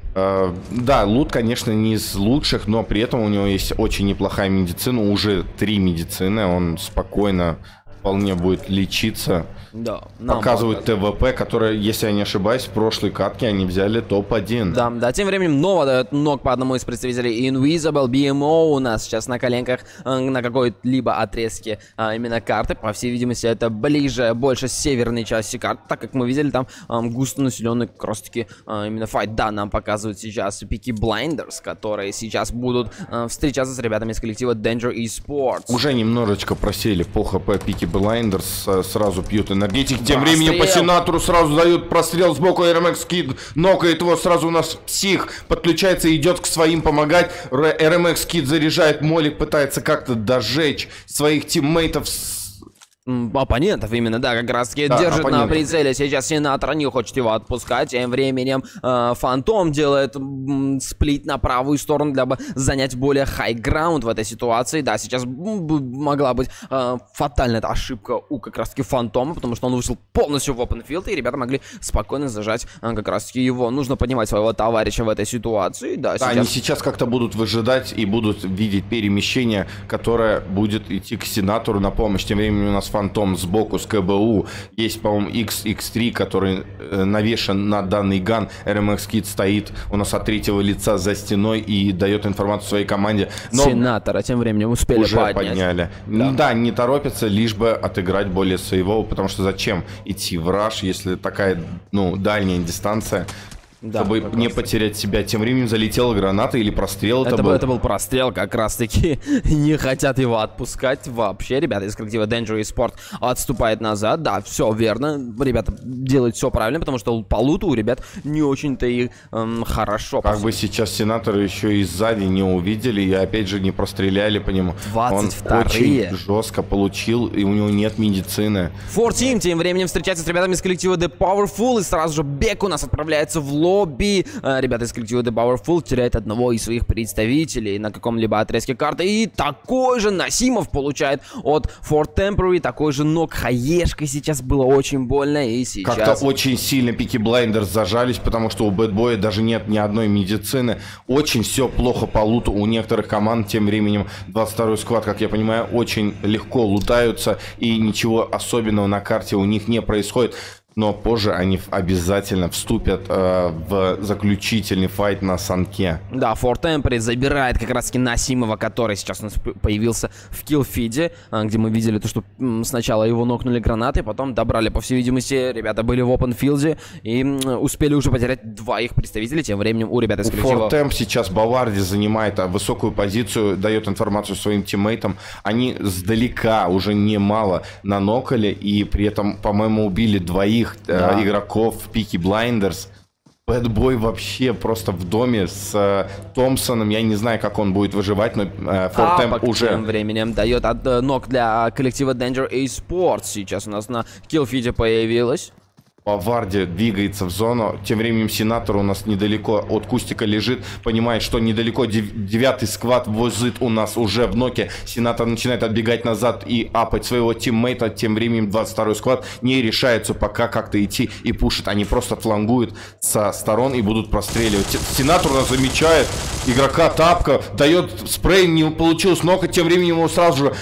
Да, лут, конечно, не из лучших, но при этом у него есть очень неплохая медицина, уже 3 медицины, он спокойно вполне будет лечиться. Да, показывают ТВП, которые, если я не ошибаюсь, в прошлой катке они взяли топ-1. Да, тем временем Нова дает ног по одному из представителей Invisible. BMO у нас сейчас на коленках на какой-либо отрезке именно карты. По всей видимости, это ближе, больше северной части карты, так как мы видели там густо населенный как раз таки именно файт. Да, нам показывают сейчас Peaky Blinders, которые сейчас будут встречаться с ребятами из коллектива Danger Esports. Уже немножечко просели по ХП Peaky Blinders, сразу пьют энергетик. Тем временем по сенатору сразу дают прострел сбоку. RMX Kid нокает его, сразу у нас псих подключается и идет к своим помогать. RMX Kid заряжает молик, пытается как-то дожечь своих тиммейтов. Оппонентов именно, да, как раз таки держит оппонентов на прицеле сейчас сенатор, не хочет его отпускать. Тем временем Фантом делает сплит на правую сторону, дабы занять более хай-граунд в этой ситуации. Да, сейчас могла быть фатальная ошибка у как раз таки Фантома, потому что он вышел полностью в open field, и ребята могли спокойно зажать как раз таки его. Нужно поднимать своего товарища в этой ситуации. Да, сейчас... Они сейчас как-то будут выжидать и будут видеть перемещение, которое будет идти к сенатору на помощь. Тем временем у нас Фантом сбоку с КБУ. Есть, по-моему, X3, который навешан на данный ган. RMX Kid стоит у нас от третьего лица за стеной и дает информацию своей команде. Но сенатора тем временем успели уже подняли. Да, не торопятся, лишь бы отыграть более своего, потому что зачем идти в раш, если такая, дальняя дистанция. Да, чтобы не потерять себя. Тем временем залетела граната или прострел. Это был прострел, как раз таки. Не хотят его отпускать вообще. Ребята из коллектива Danger Esports отступает назад. Да, все верно. Ребята делают все правильно, потому что по луту у ребят не очень-то и хорошо. Как бы сейчас сенаторы еще и сзади не увидели и опять же не простреляли по нему. 22-е. Он очень жестко получил, и у него нет медицины. Team тем временем встречается с ребятами из коллектива The Powerful, и сразу же Бек у нас отправляется в лобби. Ребята из коллектива The Powerful теряют одного из своих представителей на каком-либо отрезке карты. И такой же Насимов получает от Fort Temporary. Такой же нок хаешкой сейчас было очень больно. И сейчас... Как-то очень сильно Peaky Blinders зажались, потому что у Бэтбоя даже нет ни одной медицины. Очень все плохо по луту у некоторых команд. Тем временем 22-й склад, как я понимаю, очень легко лутаются. И ничего особенного на карте у них не происходит. Но позже они обязательно вступят в заключительный файт на Санке. Да, Fort Temporary забирает как раз-таки Насимова, который сейчас у нас появился в киллфиде, где мы видели то, что сначала его нокнули гранатой, потом добрали, по всей видимости, ребята были в опенфилде и успели уже потерять 2 их представителя. Тем временем у ребят из коллектива... Fort Temp сейчас Баварди занимает высокую позицию, дает информацию своим тиммейтам. Они сдалека уже немало нанокали и при этом, по-моему, убили 2 игроков Peaky Blinders. Бэтбой вообще просто в доме с Томпсоном. Я не знаю, как он будет выживать, но Fort Temp уже... тем временем дает нок для коллектива Danger Esports. Сейчас у нас на киллфиде появилась. Баварди двигается в зону. Тем временем сенатор у нас недалеко от кустика лежит. Понимает, что недалеко 9-й сквад возит у нас уже в ноке. Сенатор начинает отбегать назад и апать своего тиммейта. Тем временем 22-й сквад не решается пока как-то идти и пушит. Они просто флангуют со сторон и будут простреливать. Сенатор у нас замечает игрока Тапка. Дает спрей, не получилось нока. Тем временем его сразу же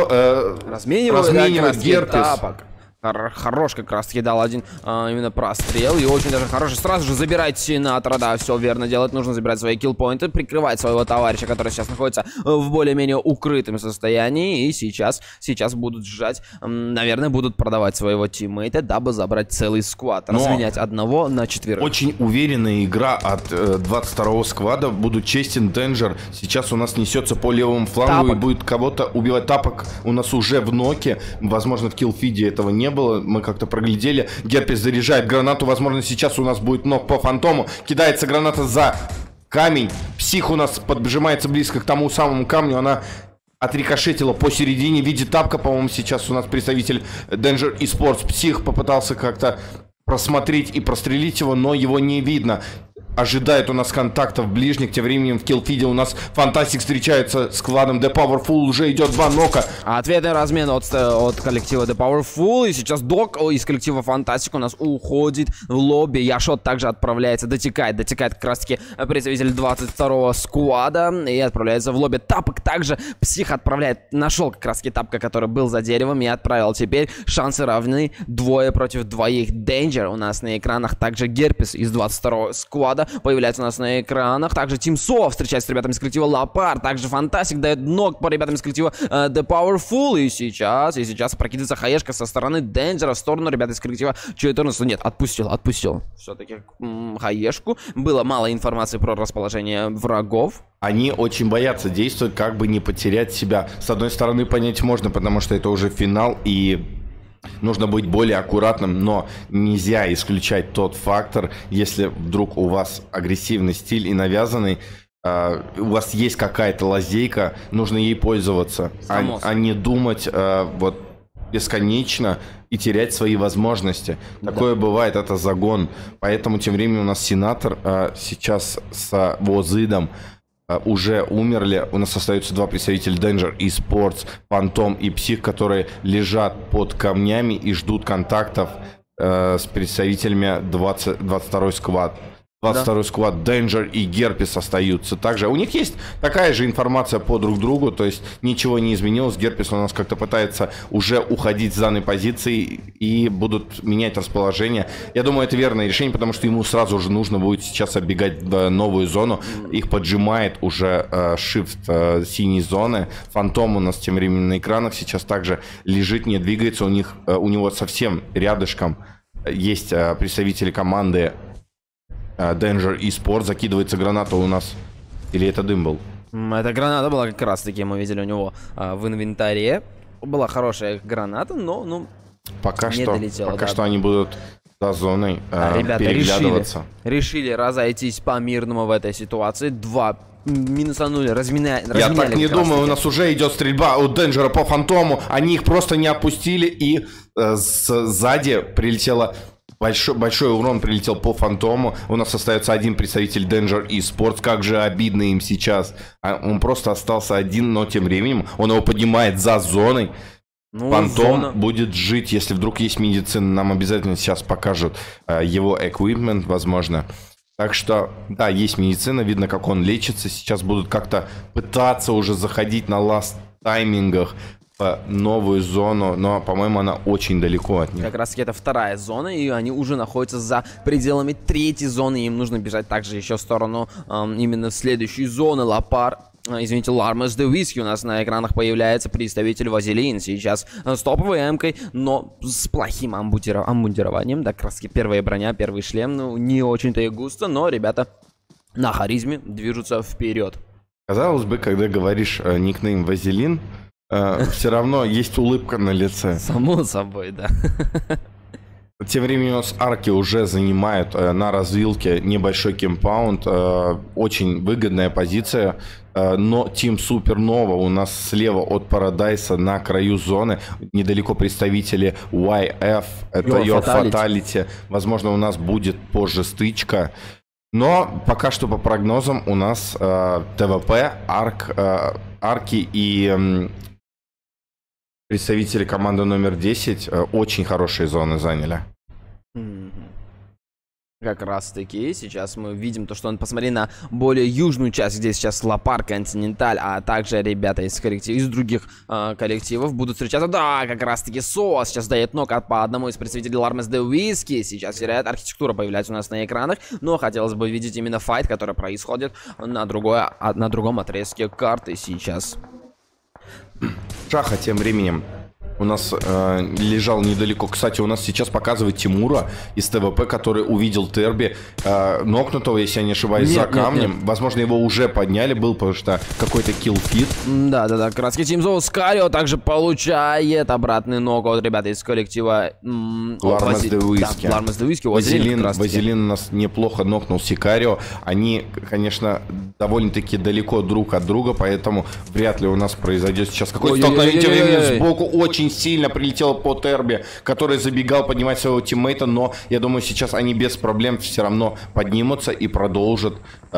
разменивает Герпес. Хорош как раз таки дал один именно прострел. И очень даже хороший. Сразу же забирает сенатора. Да, все верно делать. Нужно забирать свои киллпоинты. Прикрывать своего товарища, который сейчас находится в более-менее укрытом состоянии. И сейчас будут сжать. Наверное, будут продавать своего тиммейта, дабы забрать целый сквад. Разменять одного на 4. Очень уверенная игра от 22-го сквада. Буду честен, Danger сейчас у нас несется по левому флангу. Тапок. И будет кого-то убивать. Тапок у нас уже в ноке. Возможно, в киллфиде этого не было, мы как-то проглядели. Герпес заряжает гранату, возможно, сейчас у нас будет нок по Фантому. Кидается граната за камень. Псих у нас поджимается близко к тому самому камню, она отрикошетило посередине в виде тапка, по-моему, сейчас у нас представитель Danger Esports Псих попытался как-то просмотреть и прострелить его, но его не видно. Ожидает у нас контактов ближних. Тем временем в киллфиде у нас Фантастик встречается с кладом The Powerful. Уже идет 2 нока. Ответный размен от коллектива The Powerful. И сейчас Док из коллектива Фантастик у нас уходит в лобби. Яшот также отправляется, дотекает как раз таки представитель 22-го сквада. И отправляется в лобби. Тапок также Псих отправляет. Нашел как раз таки Тапка, который был за деревом. И отправил теперь. Шансы равны. 2 против 2. Danger у нас на экранах. Также Герпес из 22-го сквада появляется у нас на экранах. Также Team Soft встречается с ребятами из коллектива Лапар. Также Фантастик дает ног по ребятам из коллектива The Powerful. И сейчас прокидывается хаешка со стороны Danger в сторону ребят из коллектива 14. Нет, отпустил. Все-таки хаешку. Было мало информации про расположение врагов. Они очень боятся действовать, как бы не потерять себя. С одной стороны, понять можно, потому что это уже финал, и нужно быть более аккуратным, но нельзя исключать тот фактор, если вдруг у вас агрессивный стиль и навязанный, у вас есть какая-то лазейка, нужно ей пользоваться, а не думать вот бесконечно и терять свои возможности. Такое бывает, это загон. Поэтому тем временем у нас Сенатор сейчас с Возидом уже умерли. У нас остаются 2 представителя Danger Esports, Фантом и Псих, которые лежат под камнями и ждут контактов с представителями 22-й сквад. 22-й сквад Danger и Герпес остаются. Также у них есть такая же информация по друг другу, то есть ничего не изменилось. Герпес у нас как-то пытается уже уходить с данной позиции и будут менять расположение. Я думаю, это верное решение, потому что ему сразу же нужно будет сейчас оббегать в новую зону. Их поджимает уже shift синей зоны. Фантом у нас тем временем на экранах сейчас также лежит, не двигается. У него совсем рядышком есть представители команды Danger Esports. Закидывается граната у нас. Или это дым был? Эта граната была как раз таки, мы видели у него в инвентаре. Была хорошая граната, но пока не что, долетела. Пока что они будут за зоной ребята переглядываться. Решили разойтись по-мирному в этой ситуации. 2 минусанули, разменяли. Я так не думаю, у нас уже идет стрельба у Денджера по Фантому. Они их просто не опустили, и сзади прилетело... Большой урон прилетел по Фантому. У нас остается 1 представитель Danger Esports. Как же обидно им сейчас. Он просто остался один, но тем временем он его поднимает за зоной. Фантом будет жить. Если вдруг есть медицина, нам обязательно сейчас покажут его эквипмент, возможно. Так что, да, есть медицина. Видно, как он лечится. Сейчас будут как-то пытаться уже заходить на ласт таймингах новую зону, но, по-моему, она очень далеко от них. Как раз таки это 2-я зона, и они уже находятся за пределами 3-й зоны, им нужно бежать также еще в сторону именно следующей зоны. Larmes the Whiskey у нас на экранах появляется представитель Вазелин. Сейчас с топовой эмкой, но с плохим обмундированием. Да, как раз таки первая броня, первый шлем, ну, не очень-то и густо, но ребята на харизме движутся вперед. Казалось бы, когда говоришь никнейм Вазелин, все равно есть улыбка на лице. Само собой, да. Тем временем у нас арки уже занимают на развилке небольшой кемпаунд. Очень выгодная позиция. Но Team Supernova у нас слева от Парадайса на краю зоны. Недалеко представители YF. Это Your Fatality. Возможно, у нас будет позже стычка. Но пока что по прогнозам у нас ТВП, арки и... представители команды номер 10 очень хорошие зоны заняли. Как раз таки сейчас мы видим то, что он, посмотри на более южную часть, где сейчас Лапар, Континенталь, а также ребята из других коллективов будут встречаться. Да, как раз таки СО сейчас дает ног по одному из представителей Larmes the Whiskey. Сейчас теряет архитектура, появляется у нас на экранах, но хотелось бы видеть именно файт, который происходит на другом отрезке карты сейчас. Шаха тем временем у нас лежал недалеко. Кстати, у нас сейчас показывает Тимура из ТВП, который увидел Терби, нокнутого, если я не ошибаюсь, за камнем. Нет. Возможно, его уже подняли был, потому что какой-то киллфит. Да, краски Team Zone. Скарио также получает обратный нокаут, ребята, из коллектива Лармас де Уиски. Да, Лармас де Уиски. Вазелин нас неплохо нокнул Сикарио. Они, конечно, довольно-таки далеко друг от друга, поэтому вряд ли у нас произойдет сейчас какое-то столкновение. Сбоку очень сильно прилетело по Терби, который забегал поднимать своего тиммейта, но я думаю, сейчас они без проблем все равно поднимутся и продолжат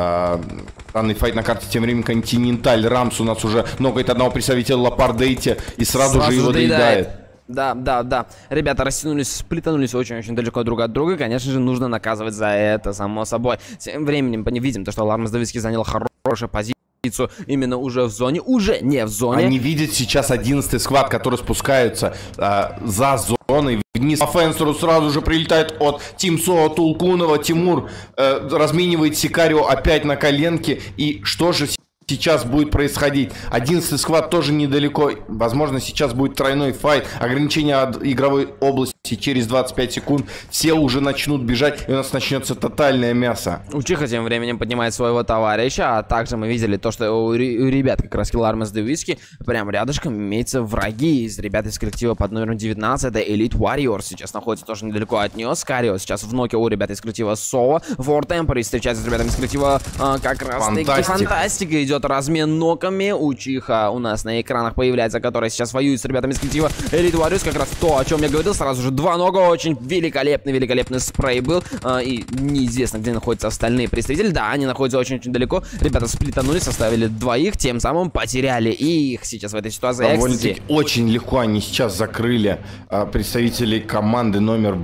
данный файт на карте. Тем временем Континенталь Рамс у нас уже нокает одного представителя Лапардейте и сразу же его доедает. Да. Ребята растянулись, сплетанулись очень-очень далеко друг от друга. Конечно же, нужно наказывать за это, само собой. Тем временем мы видим, что Лармас де Уиски занял хорошую позицию. Именно уже в зоне, уже не в зоне. Они видят сейчас 11-й сквад, который спускаются за зоной. Вниз по Фенсеру сразу же прилетает от Тимсо Тулкунова. Тимур разменивает Сикарио опять на коленке. И что же сейчас будет происходить? 11-й сквад тоже недалеко. Возможно, сейчас будет тройной файт. Ограничение от игровой области через 25 секунд. Все уже начнут бежать, и у нас начнется тотальное мясо. Учиха тем временем поднимает своего товарища. А также мы видели то, что у ребят, как раз Лармас де Уиски, прям рядышком имеются враги. Ребята из коллектива под номером 19. Elite Warriors сейчас находится тоже недалеко от нее. Скарио сейчас в ноке у ребят из коллектива Сова. War Temporary встречается с ребятами из коллектива как раз таки Фантастика. Идет размен ноками. Учиха у нас на экранах появляется, которая сейчас воюет с ребятами из коллектива Elite Warriors. Как раз то, о чем я говорил, сразу же два нока. Очень великолепный спрей был. И неизвестно, где находятся остальные представители. Да, они находятся очень-очень далеко. Ребята сплитанулись, составили двоих, тем самым потеряли их сейчас в этой ситуации. Довольно-таки очень легко они сейчас закрыли представителей команды номер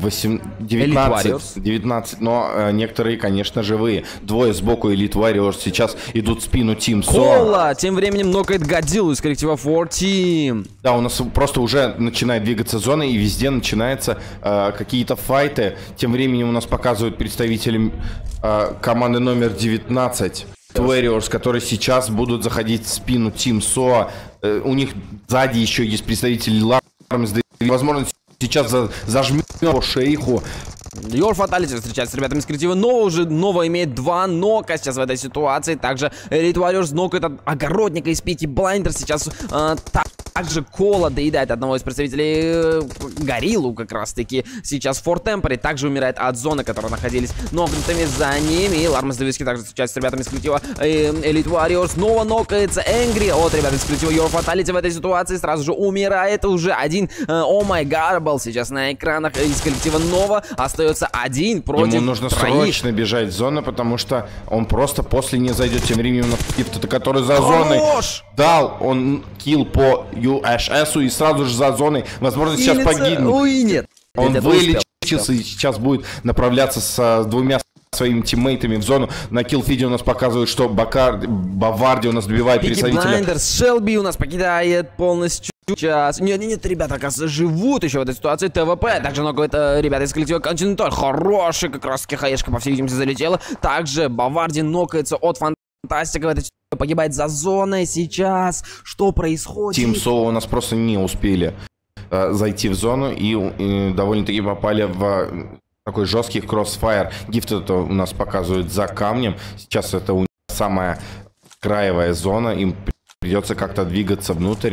19, но некоторые, конечно, живые. Двое сбоку Elite Warriors сейчас идут в спину Team Soul. Кола тем временем нокает Годзиллу из коллектива 4Team. Да, у нас просто уже начинает двигаться зона, и везде начинаются какие-то файты. Тем временем у нас показывают представители команды номер 19 Warriors, которые сейчас будут заходить в спину Team Soa. У них сзади еще есть представители Лармс. Возможно, сейчас зажмем по шейху. Your Fatality встречается с ребятами из коллектива Нова имеет 2 нока сейчас в этой ситуации. Также Elite Warriors нокает огородника из Пики Блайндер. Сейчас также Кола доедает одного из представителей Гориллу как раз таки. Сейчас Fort Temporary также умирает от зоны, которые находились нокнутыми за ними. И Лармас де Уиски также встречается с ребятами из коллектива Elite Warriors. Снова нокается Энгри от ребят из коллектива Your Fatality в этой ситуации. Сразу же умирает уже один Oh My Garble сейчас на экранах из коллектива Нова. Остается один против Ему нужно срочно бежать в зону, потому что он просто после не зайдет. Тем временем на Гифта, который за зоной дал он килл по UHS и сразу же за зоной. Возможно, сейчас погибнет. Ой, нет. Он вылечится и сейчас будет направляться с двумя своими тиммейтами в зону. На киллфиде у нас показывают, что Баварди у нас добивает представителя. Блайндерс, Шелби у нас покидает полностью. Сейчас. Нет, ребята, оказывается, живут еще в этой ситуации. ТВП. Также много это ребята из коллектива Континенталь. Хороший, как раз таки хаешка, по всей видимости, залетела. Также Баварди нокается от Фантастика в этой ситуации. Погибает за зоной сейчас. Что происходит? Team Soul у нас просто не успели зайти в зону и довольно-таки попали в такой жесткий кроссфайр. Гифт это у нас показывают за камнем. Сейчас это у них самая краевая зона. Им придется как-то двигаться внутрь.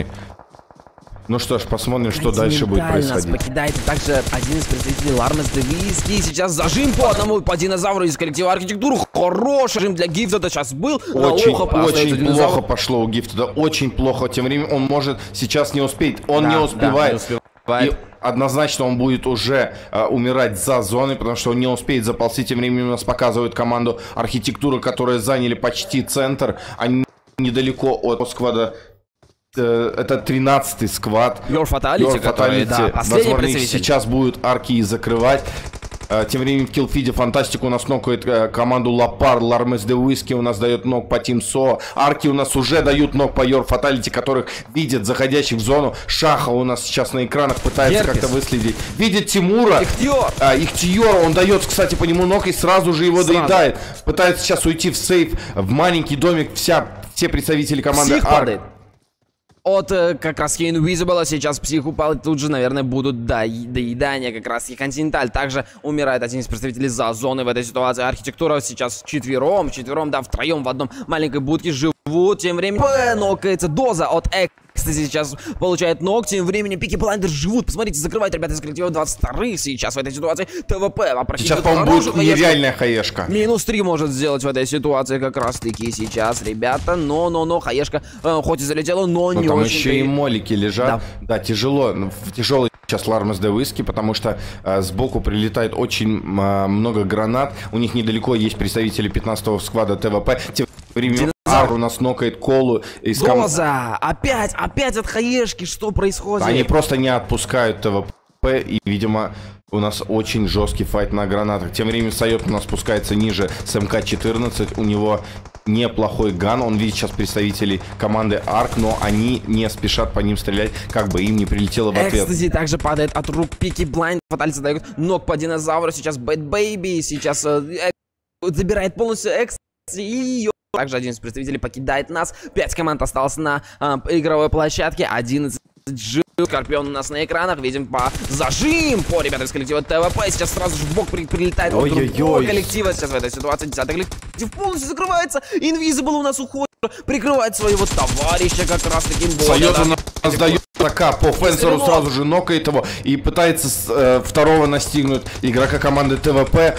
Ну что ж, посмотрим, что дальше будет происходить. Нас покидает также один из представителей Лармас де Уиски. Сейчас зажим по одному по динозавру из коллектива Архитектуру. Хороший зажим для Гифта сейчас был. Очень плохо пошло у Гифта. Очень плохо. Тем временем он может сейчас не успеть. Он не успевает. И однозначно он будет уже умирать за зоной, потому что он не успеет заползти. Тем временем у нас показывают команду Архитектуры, которые заняли почти центр. Они недалеко от сквада. Это 13-й сквад. Your Fatality, который, да, возможно, их сейчас будут арки закрывать. Тем временем в киллфиде Фантастику у нас нокает команду Лапар. Лармас де Уиски у нас дает нок по Team Soa. Арки у нас уже дают нок по Your Fatality, которых видят заходящих в зону. Шаха у нас сейчас на экранах пытается как-то выследить. Видит Тимура. Ихтиора. Он дает, кстати, по нему нок и сразу же его доедает. Пытается сейчас уйти в сейф, в маленький домик. Все представители команды Арк. от как раз Invisible. Сейчас псих упал, тут же, наверное, будут доедания как раз. И Континенталь также умирает один из представителей за зоны в этой ситуации. Архитектура сейчас четвером, да, втроем в одном маленькой будке живут. Тем временем нокается Доза от Экстази, сейчас получает ног. Тем временем Пики Блайндерс живут. Посмотрите, закрывают ребята из коллектива 22 сейчас в этой ситуации. ТВП сейчас, по-моему, будет нереальная хаешка. -3 может сделать в этой ситуации как раз таки сейчас, ребята. Но хаешка хоть и залетела, но не там очень. еще и молики лежат. Да, тяжело. Тяжелый сейчас Лармас де Виски, потому что сбоку прилетает очень много гранат. У них недалеко есть представители 15-го сквада ТВП. Тем временем Ар у нас нокает Колу из Доза! Опять от хаешки, что происходит? Они просто не отпускают ТВП, и, видимо, у нас очень жесткий файт на гранатах. Тем временем Сайот у нас спускается ниже с МК-14. У него неплохой ган. Он видит сейчас представителей команды Арк, но они не спешат по ним стрелять, как бы им не прилетело в ответ. Экстази также падает от рук Пики Блайнд. Фатальцы дают ног по динозавру. Сейчас Бэд Бэйби. Сейчас забирает полностью Экстази. И также один из представителей покидает нас. 5 команд осталось на игровой площадке. 11 жив. Скорпион у нас на экранах. Видим по зажим по ребята из коллектива ТВП. Сейчас сразу же в бок прилетает от другого коллектива. Сейчас в этой ситуации 10-й коллектив полностью закрывается. Invisible у нас уходит. Прикрывает своего товарища как раз таким более. Сайот у нас дает атака по Фенсеру, сразу же нокает его и пытается второго настигнуть игрока команды ТВП.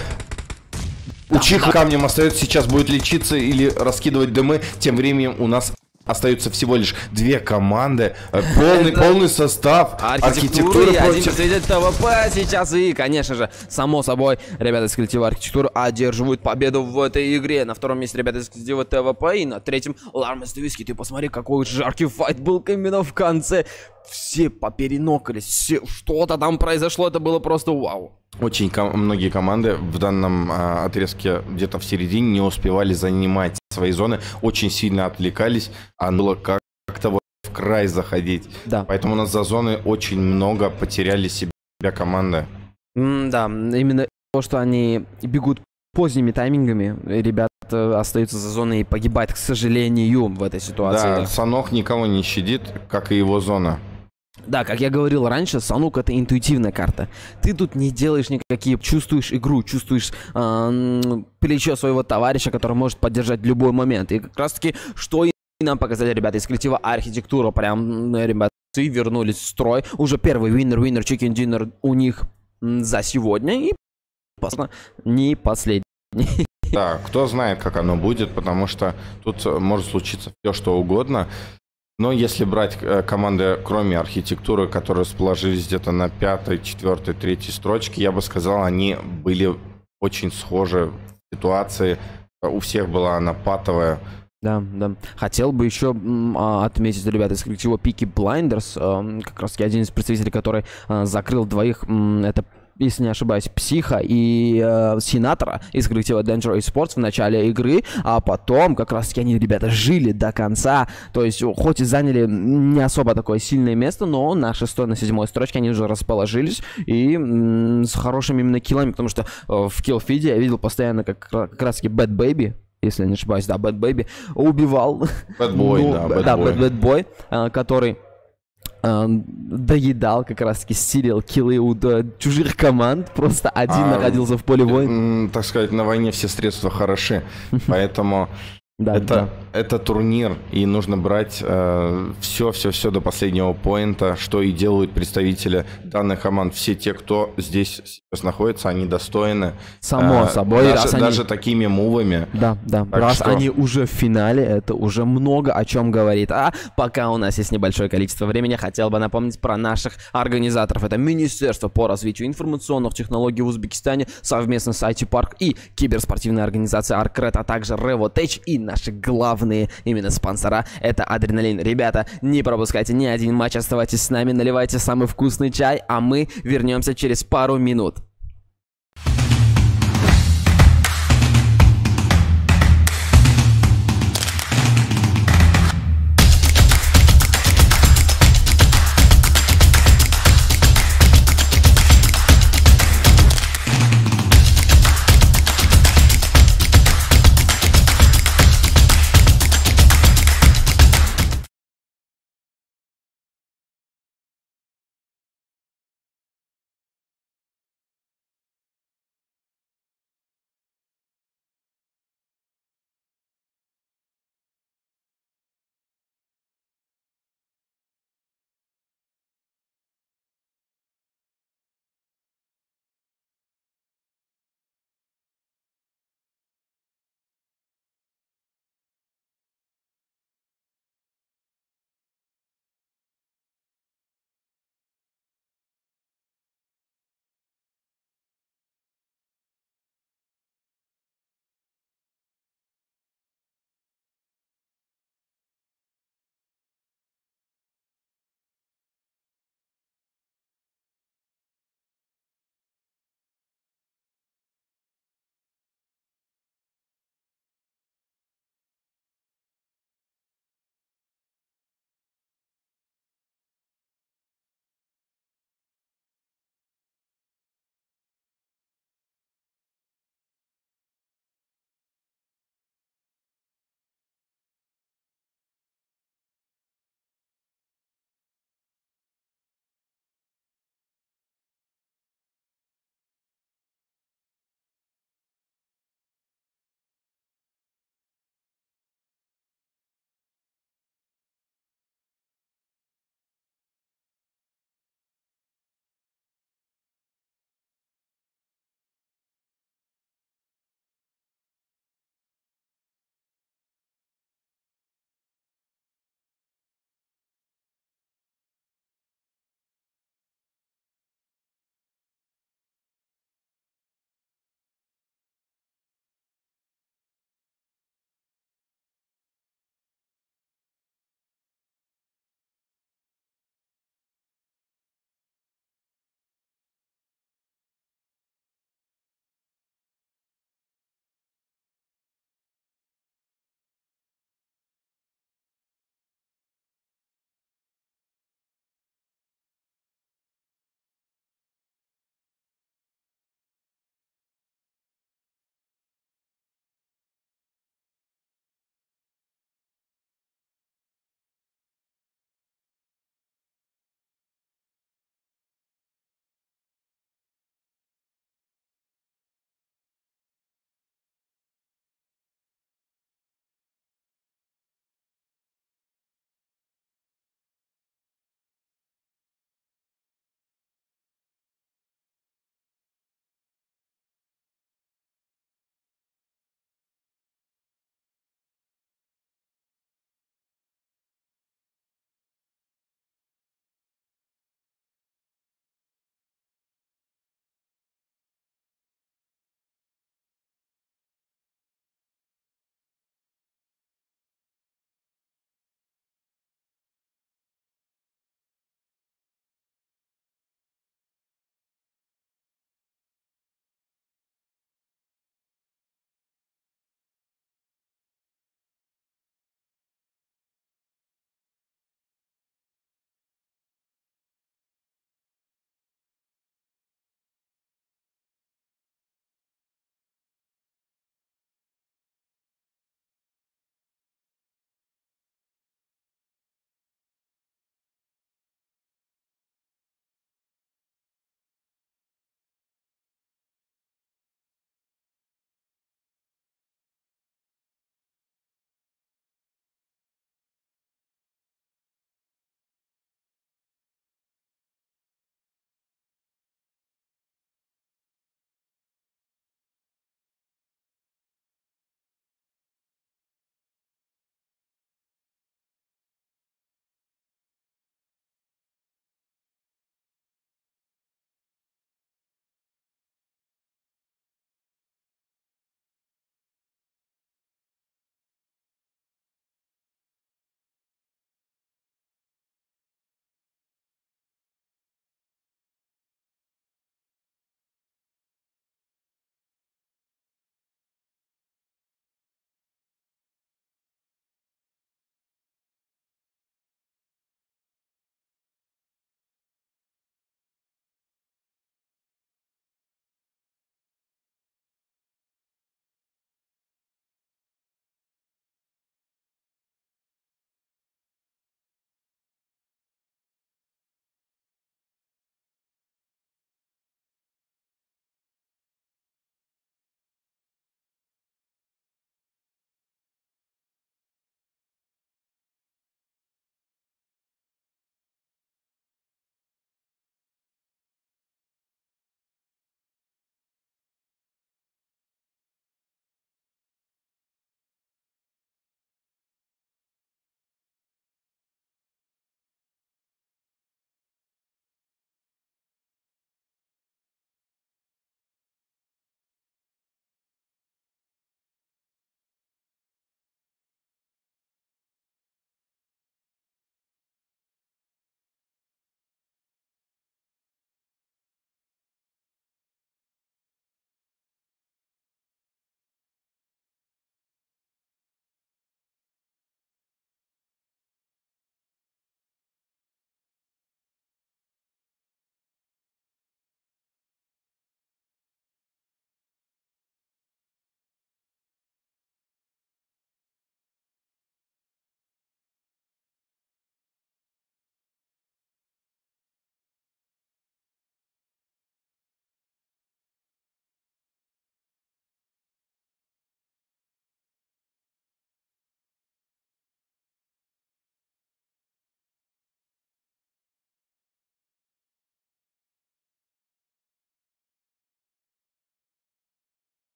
Учиха камнем остается, сейчас будет лечиться или раскидывать дымы. Тем временем у нас остаются всего лишь 2 команды. Полный состав. Архитектуры против... Один ТВП сейчас. И, конечно же, само собой, ребята из коллектива Архитектуры одерживают победу в этой игре. На втором месте ребята из коллектива ТВП. И на третьем Лармас де Виски. Ты посмотри, какой жаркий файт был именно в конце. Все поперенокались, все, что-то там произошло, это было просто вау. Очень многие команды в данном отрезке где-то в середине не успевали занимать свои зоны, очень сильно отвлекались, а было как-то вот в край заходить. Да. Поэтому у нас за зоны очень много потеряли себя команды. Да, именно то, что они бегут поздними таймингами, ребята остаются за зоной и погибают, к сожалению, в этой ситуации. Да, Санок никого не щадит, как и его зона. Да, как я говорил раньше, Санук — это интуитивная карта. Ты тут не делаешь никакие, чувствуешь игру, чувствуешь плечо своего товарища, который может поддержать в любой момент. И как раз таки, что и нам показали ребята из коллектива Архитектура. Прям, ребята, вернулись в строй. Уже первый winner, chicken dinner у них за сегодня. И, не последний. Да, кто знает, как оно будет, потому что тут может случиться все, что угодно. Но если брать команды, кроме Архитектуры, которые расположились где-то на 5-й, 4-й, 3-й строчке, я бы сказал, они были очень схожи в ситуации. У всех была она патовая. Да. Хотел бы еще отметить, ребята, из коллектива Пики Блайндерс, как раз один из представителей, который закрыл двоих, это, если не ошибаюсь, Психа и Сенатора из коллектива Danger Esports в начале игры, а потом как раз-таки они, ребята, жили до конца, то есть хоть и заняли не особо такое сильное место, но на 6-й, на 7-й строчке они уже расположились и с хорошими именно киллами, потому что в киллфиде я видел постоянно как раз-таки Bad Baby, если не ошибаюсь, да, Bad Baby убивал. Bad Boy, да, Bad Boy, который доедал как раз-таки стирил киллы у чужих команд, просто один находился в поле боя. Так сказать, на войне все средства хороши, поэтому это турнир, и нужно брать все до последнего поинта, что и делают представители данных команд. Все те, кто здесь сейчас находится, они достойны. Само собой. Даже такими мувами. Да. Раз они уже в финале, это уже много о чем говорит. А пока у нас есть небольшое количество времени, хотел бы напомнить про наших организаторов. Это Министерство по развитию информационных технологий в Узбекистане совместно с IT Park и киберспортивная организация Аркрет, а также Revotech и наши главные именно спонсора — это Адреналин. Ребята, не пропускайте ни один матч, оставайтесь с нами, наливайте самый вкусный чай, а мы вернемся через пару минут.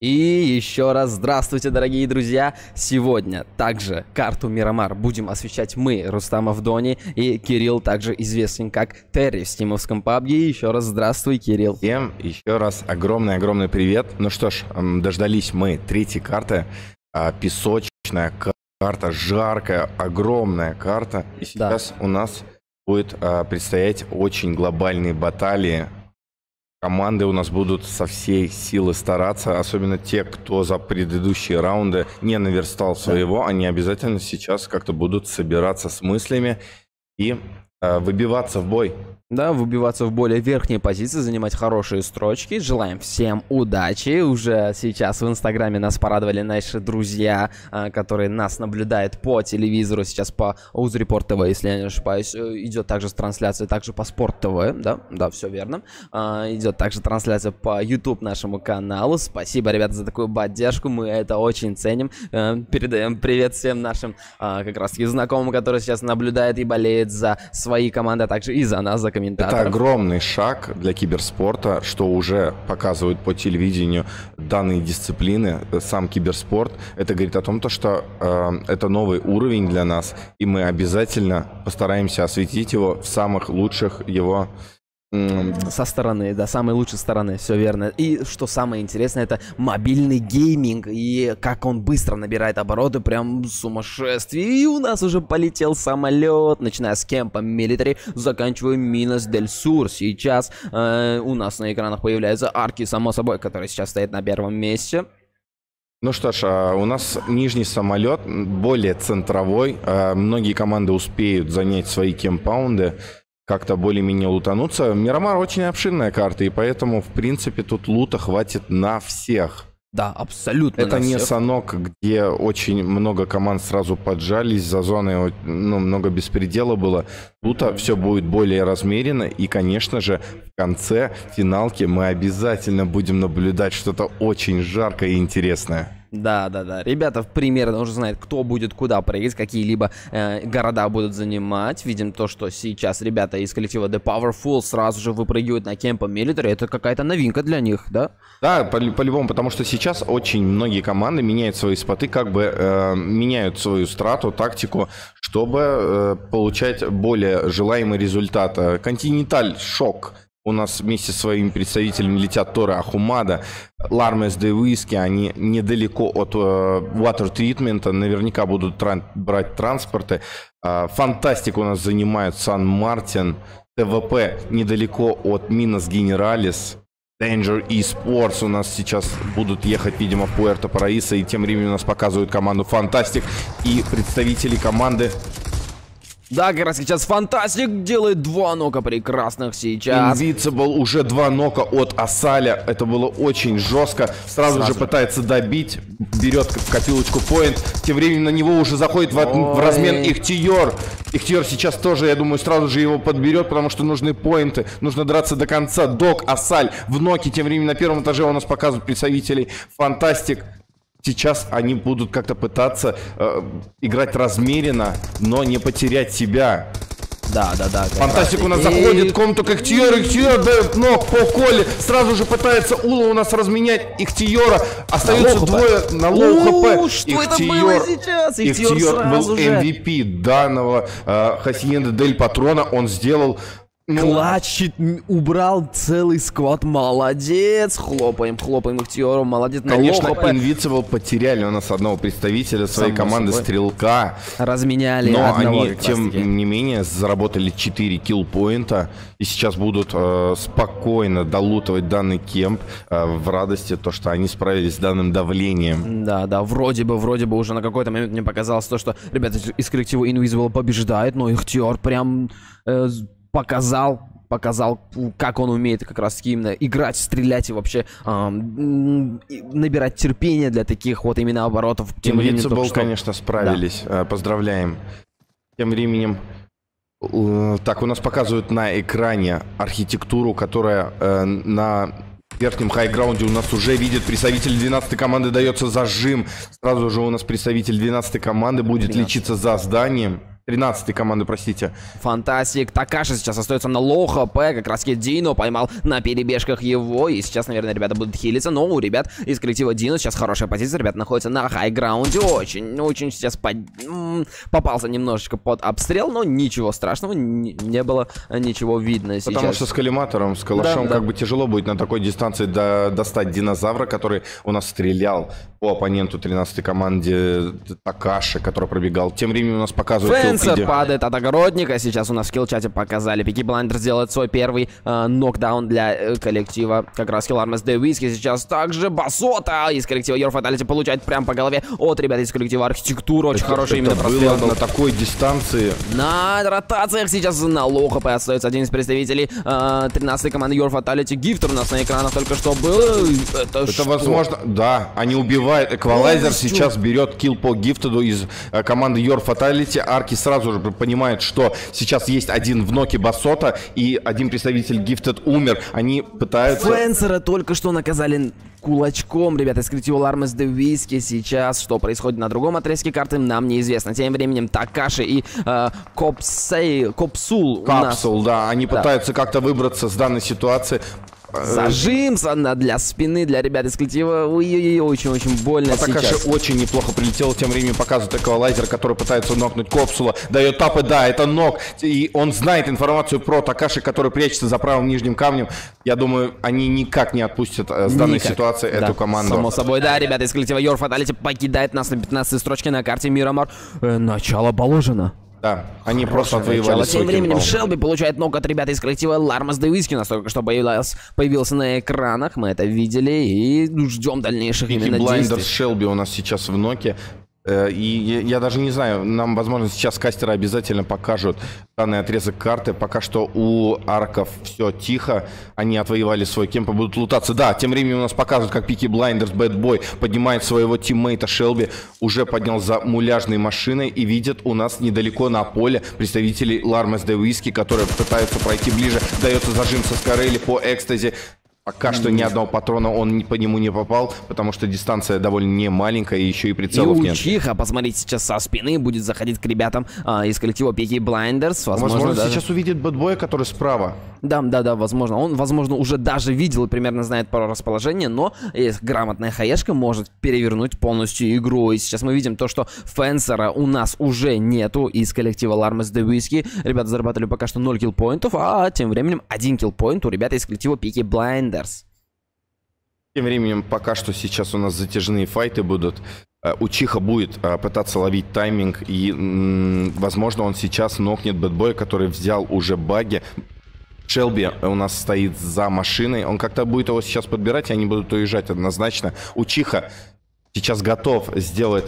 И еще раз здравствуйте, дорогие друзья! Сегодня также карту Мирамар будем освещать мы, Рустам Авдони и Кирилл, также известен как Терри в стимовском PUBG. Еще раз здравствуй, Кирилл. Всем еще раз огромный привет. Ну что ж, дождались мы третьей карты. Песочная карта, жаркая, огромная карта. И сейчас у нас будет предстоять очень глобальные баталии. Команды у нас будут со всей силы стараться, особенно те, кто за предыдущие раунды не наверстал своего, они обязательно сейчас как-то будут собираться с мыслями и выбиваться в бой. Да, выбиваться в более верхние позиции, занимать хорошие строчки. Желаем всем удачи. Уже сейчас в Инстаграме нас порадовали наши друзья, которые нас наблюдают по телевизору. Сейчас по Узрепорт ТВ, если я не ошибаюсь. Идет также трансляция, также по Спорт ТВ. Да, все верно. Идет также трансляция по YouTube нашему каналу. Спасибо, ребята, за такую поддержку. Мы это очень ценим. Передаем привет всем нашим как раз таки знакомым, которые сейчас наблюдают и болеют за свои команды, а также и за нас, за комментаторов. Это огромный шаг для киберспорта, что уже показывают по телевидению данные дисциплины, сам киберспорт. Это говорит о том, что это новый уровень для нас, и мы обязательно постараемся осветить его в самых лучших его... Со стороны, да, самой лучшей стороны, все верно. И что самое интересное, это мобильный гейминг, и как он быстро набирает обороты, прям сумасшествие. И у нас уже полетел самолет, начиная с кемпа Милитари, заканчивая Минас Дель Сур. Сейчас у нас на экранах появляются арки, само собой, которые сейчас стоят на первом месте. Ну что ж, у нас нижний самолет, более центровой. Многие команды успеют занять свои кемпаунды, как-то более-менее лутануться. Мирамар очень обширная карта, и поэтому, в принципе, тут лута хватит на всех. Да, абсолютно. Это не Санок, где очень много команд сразу поджались, за зоной много беспредела было. Тут все будет более размеренно, и, конечно же, в конце финалки мы обязательно будем наблюдать что-то очень жаркое и интересное. Да. Ребята примерно уже знают, кто будет куда прыгать, какие-либо города будут занимать. Видим то, что сейчас ребята из коллектива The Powerful сразу же выпрыгивают на кемпа Military. Это какая-то новинка для них, да? Да, по-любому, потому что сейчас очень многие команды меняют свои споты, как бы меняют свою страту, тактику, чтобы получать более желаемый результат. Континенталь, шок. У нас вместе со своими представителями летят Торы Ахумада, Лармес де Виски, они недалеко от Water Treatment, наверняка будут брать транспорты. Фантастик у нас занимают Сан-Мартин, ТВП недалеко от Минас Генералис, Danger Esports у нас сейчас будут ехать, видимо, в Пуэрто-Параисо, и тем временем у нас показывают команду Фантастик и представители команды... Да, как раз сейчас Фантастик делает 2 нока прекрасных сейчас. Invincible уже 2 нока от Асаля. Это было очень жестко. Сразу же пытается добить. Берет в копилочку поинт. Тем временем на него уже заходит в размен Ихтиор. Ихтиор сейчас тоже, я думаю, сразу же его подберет, потому что нужны поинты. Нужно драться до конца. Док, Асаль в ноке. Тем временем на первом этаже у нас показывают представителей Фантастик. Сейчас они будут как-то пытаться играть размеренно, но не потерять себя. Да. Фантастик у нас заходит в комнату к Ихтиору, дает ног по Коле. Сразу же пытается Ула у нас разменять Ихтиора. Остается двое на лоу хп. Что это было сейчас? Ихтиор был MVP данного Хасиенда Дель Патрона. Он сделал... Клатч убрал целый сквад, молодец, хлопаем Ихтиору, молодец. Конечно, Invincible потеряли у нас одного представителя своей команды, Стрелка. Разменяли но одного, они, тем не менее, заработали 4 киллпоинта и сейчас будут спокойно долутывать данный кемп в радости, то, что они справились с данным давлением. Да, вроде бы уже на какой-то момент мне показалось то, что ребята из коллектива Invincible побеждают, но Ихтиор прям... показал, как он умеет как раз таки именно играть, стрелять и вообще набирать терпение для таких вот именно оборотов. Invincible, конечно, справились. Да. Поздравляем. Тем временем, так, у нас показывают на экране архитектуру, которая на верхнем хайграунде у нас уже видит представитель 12-й команды, дается зажим. Сразу же у нас представитель 12-й команды будет лечиться за зданием. 13-й команды, простите. Фантастик. Такаши сейчас остается на лоу хп. Как раз Дино поймал на перебежках его. И сейчас, наверное, ребята будут хилиться. Но у ребят из коллектива Дино сейчас хорошая позиция. Ребята находятся на хайграунде. Очень сейчас попался немножечко под обстрел. Но ничего страшного. Не было ничего видно сейчас. Потому что с коллиматором, с калашом как бы тяжело будет на такой дистанции достать динозавра, который у нас стрелял по оппоненту 13-й команде Такаши, который пробегал. Тем временем у нас показывают Фенсер падает от огородника. Сейчас у нас в килл-чате показали. Пики Блайндерс делает свой первый нокдаун для коллектива. Как раз Киллармес де Виски. Сейчас также Басота из коллектива Your Fatality получает прям по голове от ребят из коллектива Архитектура. Очень хороший именно прострел был. На такой дистанции. На ротациях сейчас на лоу хп остается один из представителей 13-й команды Your Fatality. Гифтер у нас на экранах только что был. Это возможно. Да, они убивают. Эквалайзер сейчас берет килл по Гифтеду из команды Your Fatality. Арки сразу же понимает, что сейчас есть один в ноке Басота и один представитель Гифтед умер. Они пытаются... Фенсера только что наказали кулачком, ребята, из коллектива Лармес де Виски. Сейчас, что происходит на другом отрезке карты, нам неизвестно. Тем временем Такаши и Копсул, да, они пытаются как-то выбраться с данной ситуации. Зажим для спины, для ребят из коллектива. Очень-очень больно сейчас. Такаши очень неплохо прилетел. Тем временем показывает эквалайзер, который пытается нокнуть Копсула. Дает тапы, да, это нок. И он знает информацию про Такаши, который прячется за правым нижним камнем. Я думаю, они никак не отпустят с данной ситуации эту команду. Само собой, да, ребята из коллектива Your Fatality покидает нас на 15-й строчке на карте Мирамар. Начало положено. Да, они просто отвоевали. Тем временем Шелби получает нок от ребят из коллектива Лармес де Виски. Настолько, что появился на экранах. Мы это видели и ждем дальнейших именно действий. Блайндерс Шелби у нас сейчас в ноке. И я даже не знаю, нам, возможно, сейчас кастеры обязательно покажут данный отрезок карты. Пока что у арков все тихо, они отвоевали свой кемп и будут лутаться. Да, тем временем у нас показывают, как Пики Блайндерс, Бэтбой поднимает своего тиммейта Шелби, уже поднял за муляжной машиной и видит у нас недалеко на поле представителей Лармес де Виски, которые пытаются пройти ближе. Дается зажим со Скорелли по экстази. Пока что ни одного патрона он по нему не попал, потому что дистанция довольно не маленькая, и еще и прицелов нет. Учиха, посмотрите, сейчас со спины будет заходить к ребятам из коллектива Пики Блайндерс. Возможно даже... сейчас увидит Бэтбоя, который справа. Да, возможно. Он, возможно, уже даже видел и примерно знает про расположение, но грамотная хаешка может перевернуть полностью игру. И сейчас мы видим то, что Фенсера у нас уже нету из коллектива Лармес де Виски. Ребята зарабатывали пока что 0 киллпоинтов, а тем временем 1 киллпоинт у ребят из коллектива Пики Блайндерс. Тем временем пока что сейчас у нас затяжные файты будут. Учиха будет пытаться ловить тайминг, и, возможно, он сейчас нокнет Бэтбоя, который взял уже баги. Шелби у нас стоит за машиной. Он как-то будет его сейчас подбирать, и они будут уезжать однозначно. Учиха сейчас готов сделать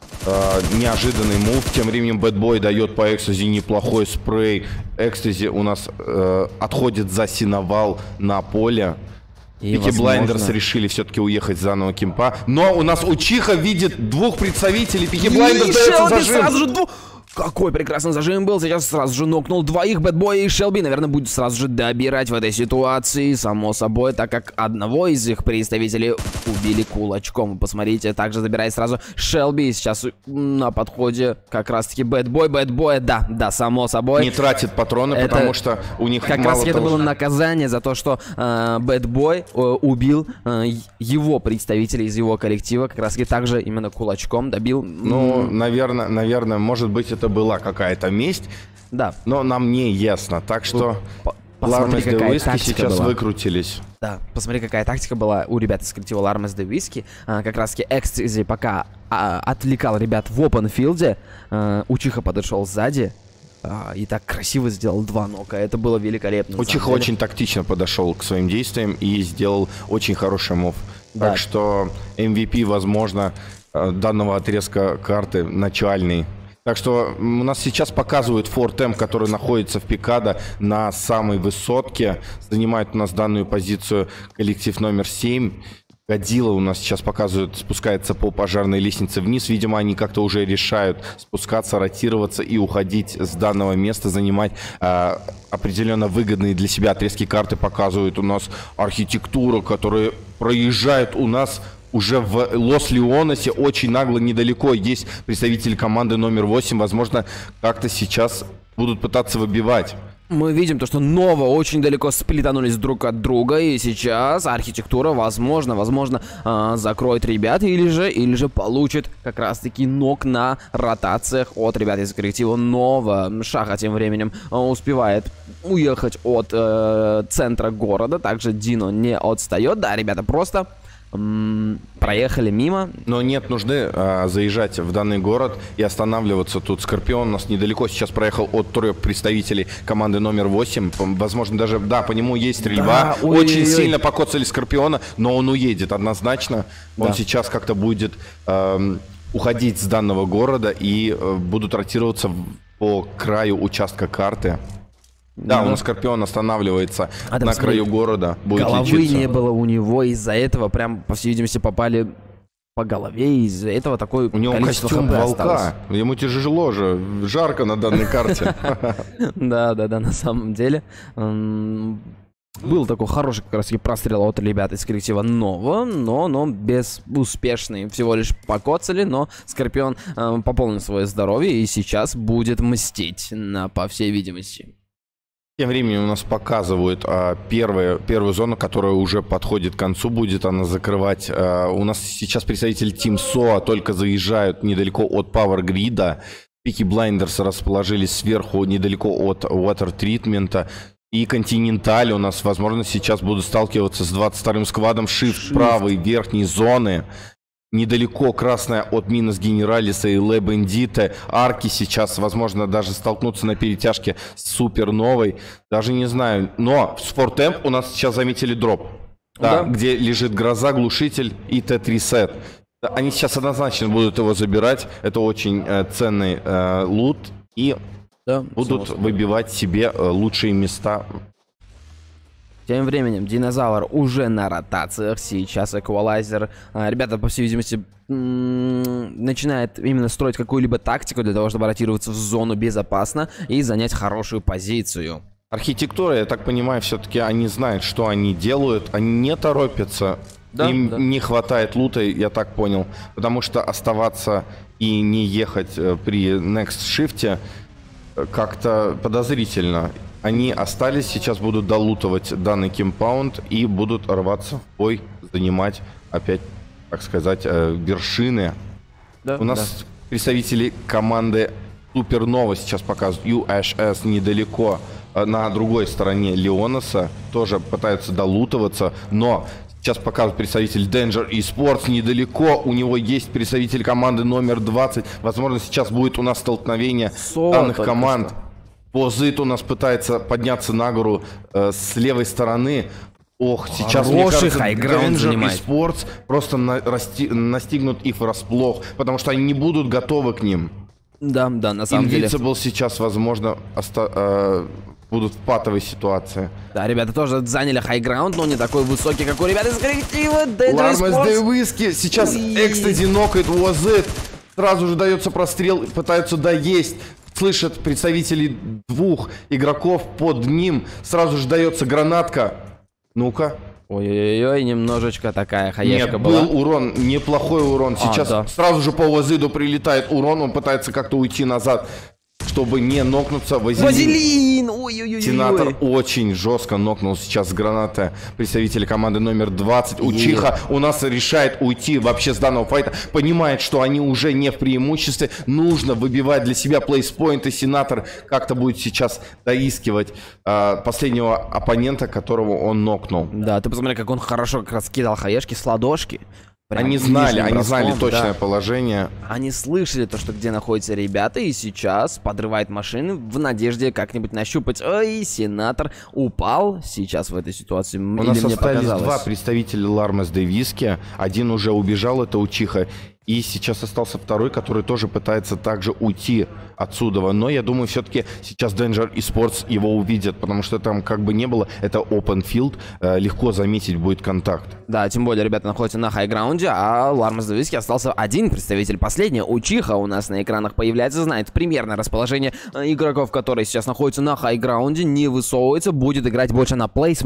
неожиданный мув. Тем временем Бэтбой дает по экстази неплохой спрей. Экстази у нас отходит за синовал на поле. Пики Блайндерс решили все-таки уехать заново кемпа. Но у нас Учиха видит двух представителей. Пики Блайндерс дается зажим. Какой прекрасный зажим был. Сейчас сразу же нокнул двоих. Бэтбоя и Шелби, наверное, будет сразу же добирать в этой ситуации. Само собой, так как одного из их представителей убили кулачком. Посмотрите, также забирает сразу Шелби. Сейчас на подходе как раз-таки Бэтбой. Бэтбоя, да, само собой. Не тратит патроны, потому что у них как раз это было наказание за то, что Бэтбой убил его представителей из его коллектива. Как раз-таки также именно кулачком добил. Ну, наверное, может быть, это была какая-то месть, да, но нам не ясно. Так что Лармес де Виски сейчас выкрутились. Да, посмотри, какая тактика была у ребят из коллектива Лармес де Виски. Как раз таки Экстази пока отвлекал ребят в опенфилде. Учиха подошел сзади и так красиво сделал 2 нока. Это было великолепно. Учиха очень тактично подошел к своим действиям и сделал очень хороший мув. Да. Так что MVP, возможно, данного отрезка карты начальный. Так что у нас сейчас показывают Фортем, который находится в Пикадо на самой высотке. Занимает у нас данную позицию коллектив номер 7. Годзилла у нас сейчас показывают, спускается по пожарной лестнице вниз. Видимо, они как-то уже решают спускаться, ротироваться и уходить с данного места, занимать определенно выгодные для себя отрезки карты. Показывают у нас Архитектура, которая проезжает у нас уже в Лос-Леоносе очень нагло недалеко есть представители команды номер 8. Возможно, как-то сейчас будут пытаться выбивать. Мы видим то, что Нова очень далеко сплетанулись друг от друга, и сейчас архитектура, возможно, закроет ребят, или же получит как раз-таки нок на ротациях от ребят из коллектива Нова. Шаха тем временем успевает уехать от центра города, также Дино не отстает. Да, ребята просто проехали мимо. Но нет нужды заезжать в данный город и останавливаться. Тут Скорпион у нас недалеко сейчас проехал от 3 представителей команды номер 8. Возможно, даже, да, по нему есть стрельба. Да, очень сильно покоцали Скорпиона, но он уедет однозначно. Он сейчас как-то будет уходить с данного города и будут ротироваться по краю участка карты. Да, у нас Скорпион останавливается на краю города. Будет головы лечиться. Не было у него, из-за этого прям, по всей видимости, попали по голове, и из-за этого такой у него костюм волка. Осталось. Ему тяжело же, жарко на данной карте. Да, на самом деле. Был такой хороший как раз прострел от ребят из коллектива Нова, но безуспешный. Всего лишь покоцали, но Скорпион пополнил свое здоровье и сейчас будет мстить, по всей видимости. Тем временем у нас показывают первую зону, которая уже подходит к концу, будет она закрывать. У нас сейчас представители Team SOA только заезжают недалеко от Power Grid. Peaky Blinders расположились сверху, недалеко от Water Treatment. И Continental у нас, возможно, сейчас будут сталкиваться с 22-м сквадом Shift правой верхней зоны. Недалеко красная от Минос Генералиса и Ле Бендите. Арки сейчас, возможно, даже столкнутся на перетяжке с Суперновой. Даже не знаю. Но с Фортемп у нас сейчас заметили дроп. Да, где лежит Гроза, Глушитель и Т-3 сет. Они сейчас однозначно будут его забирать. Это очень ценный лут. И будут выбивать себе лучшие места. Тем временем Динозавр уже на ротациях. Сейчас Эквалайзер, ребята, по всей видимости, начинает именно строить какую-либо тактику для того, чтобы ротироваться в зону безопасно и занять хорошую позицию. Архитектура, я так понимаю, все-таки они знают, что они делают. Они не торопятся. Им не хватает лута, я так понял. Потому что оставаться и не ехать при Next Shift как-то подозрительно. Они остались, сейчас будут долутывать данный кемпаунд и будут рваться в бой, занимать опять, так сказать, вершины. У нас представители команды Супернова сейчас показывают. UHS недалеко, на другой стороне Леоноса, тоже пытаются долутываться, но сейчас показывает представитель Danger Esports недалеко. У него есть представитель команды номер 20. Возможно, сейчас будет у нас столкновение данных команд. Позит у нас пытается подняться на гору с левой стороны. Ох, сейчас, мне кажется, Danger Esports просто настигнут их врасплох, потому что они не будут готовы к ним. Да, на самом деле. Invincible сейчас, возможно, будут в патовой ситуации. Да, ребята тоже заняли хайграунд, но не такой высокий, как у ребят из коллектива Danger Esports. Лармас Дэвиски сейчас экстази нокает Уазет. Сразу же дается прострел, пытаются доесть. Слышат представители двух игроков под ним. Сразу же дается гранатка. Ну-ка. Ой-ой-ой, немножечко такая хаешка была. Был урон, неплохой урон. Сейчас сразу же по Вазиду прилетает урон. Он пытается как-то уйти назад, чтобы не нокнуться. Вазелин! Ой-ой-ой. Сенатор очень жестко нокнул сейчас с гранаты представителя команды номер 20. Учиха у нас решает уйти вообще с данного файта. Понимает, что они уже не в преимуществе. Нужно выбивать для себя плейспоинты. Сенатор как-то будет сейчас доискивать последнего оппонента, которого он нокнул. Да, ты посмотри, как он хорошо как раз кидал хаешки с ладошки. Они знали точное положение. Они слышали то, что где находятся ребята, и сейчас подрывает машины в надежде как-нибудь нащупать. Ой, Сенатор упал сейчас в этой ситуации. У нас остались два представителя Лармас Дэвиски. Один уже убежал, это Учиха. И сейчас остался второй, который тоже пытается также уйти отсюда. Но я думаю, все-таки сейчас Danger Esports его увидят, потому что там как бы не было, это open field, легко заметить будет контакт. Да, тем более ребята находятся на хайграунде, а Лармас Дэвиски остался один представитель. Последний, Учиха, у нас на экранах появляется, знает примерное расположение игроков, которые сейчас находятся на хайграунде, не высовывается, будет играть больше на плейсмент.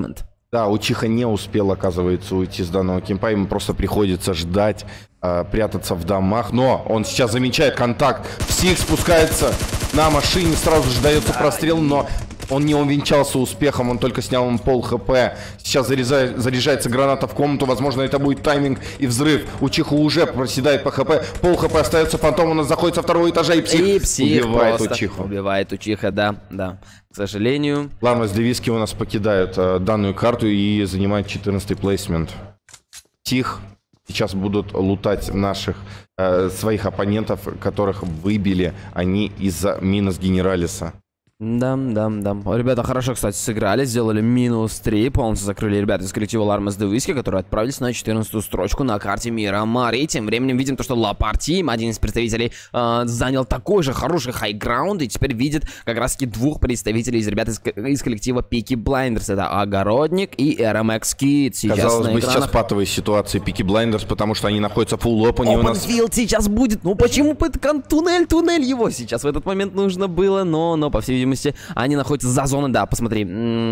Да, Учиха не успел, оказывается, уйти с данного кемпа. Ему просто приходится ждать, прятаться в домах. Но он сейчас замечает контакт. Псих спускается на машине, сразу же дается прострел, но он не увенчался успехом, он только снял ему пол хп. Сейчас заряжается граната в комнату, возможно, это будет тайминг и взрыв. Учиха уже проседает по хп, пол хп остается, фантом у нас заходит со второго этажа, и псих убивает Учиху. Убивает Учиха, да, к сожалению. Ламас Девиски у нас покидают данную карту и занимают 14-й плейсмент. Псих сейчас будут лутать наших своих оппонентов, которых выбили они из-за Минос Генералиса. Да. Ребята хорошо, кстати, сыграли, сделали -3, полностью закрыли ребята из коллектива Ламас Девиски, которые отправились на 14-ю строчку на карте Мирамари. Тем временем видим то, что Лапар Тим, один из представителей, занял такой же хороший хайграунд, и теперь видит как раз-таки двух представителей из ребят из коллектива Peaky Blinders. Это Огородник и RMX Kid. Сейчас казалось бы, сейчас патовая ситуация Peaky Blinders, потому что они находятся full open. Опенфилд сейчас будет, ну почему туннель его сейчас в этот момент нужно было, но по всей видимости они находятся за зоной, да, посмотри.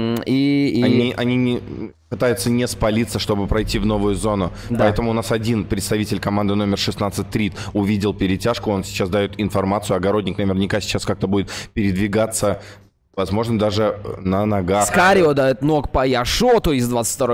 Они не пытаются не спалиться, чтобы пройти в новую зону. Да. Поэтому у нас один представитель команды номер 16 Трит увидел перетяжку, он сейчас дает информацию. Огородник наверняка сейчас как-то будет передвигаться, возможно, даже на ногах. Скарио дает ног по Яшоту из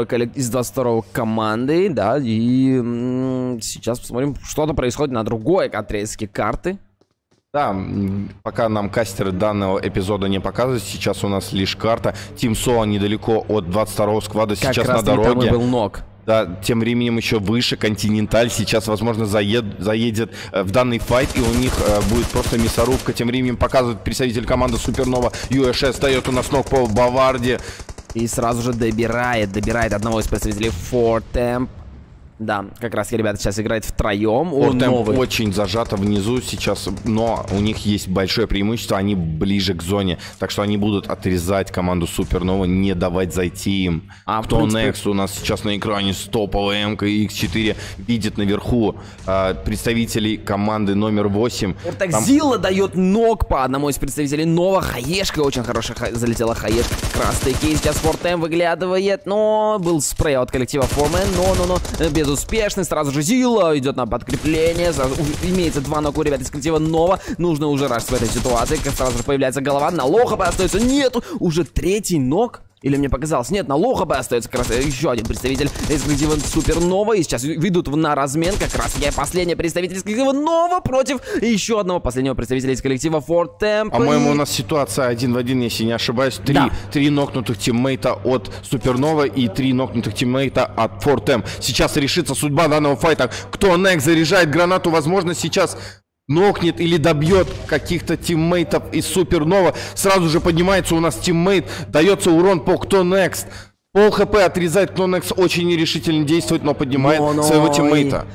22-й команды, да, и сейчас посмотрим, что-то происходит на другой отрезке карты. Да, пока нам кастеры данного эпизода не показывают, сейчас у нас лишь карта. Тим Соа недалеко от 22-го сквада, сейчас как на дороге. Там и был ног. Да, тем временем еще выше Континенталь сейчас, возможно, заедет в данный файт, и у них будет просто мясорубка. Тем временем показывает представитель команды Супернова USS, дает у нас ног по Баварде. И сразу же добирает одного из представителей Fortemp. Да, как раз ребята сейчас играют втроем. Fortemp очень зажато внизу сейчас, но у них есть большое преимущество, они ближе к зоне, так что они будут отрезать команду Супернова, не давать зайти им. Кто Next у нас сейчас на экране с топовой МК X4 видит наверху представителей команды номер 8. Зилла дает ног по одному из представителей. Нова хаешка, очень хорошая залетела хаешка. Как раз таки сейчас Fortemp выглядывает, но был спрей от коллектива Foreman, но безуспешный. Сразу же Зилла идет на подкрепление. Сразу имеется 2 нока у ребят из коллектива Нова. Нужно уже рашить в этой ситуации. Сразу же появляется голова. На Лоха остается. Нету. Уже 3-й нок. Или мне показалось? Нет, на Лоха остается как раз еще один представитель из коллектива Супернова. И сейчас ведут на размен как раз последний представитель из коллектива Нова против еще одного последнего представителя из коллектива Fortemp. По-моему, у нас ситуация 1 в 1, если не ошибаюсь. Три нокнутых тиммейта от Супернова и 3 нокнутых тиммейта от Fortemp. Сейчас решится судьба данного файта. Кто Next заряжает гранату, возможно, сейчас нокнет или добьет каких-то тиммейтов из Супернова. Сразу же поднимается у нас тиммейт, дается урон по Кто Next. Пол хп отрезает, Кто Next очень нерешительно действует, но поднимает своего тиммейта.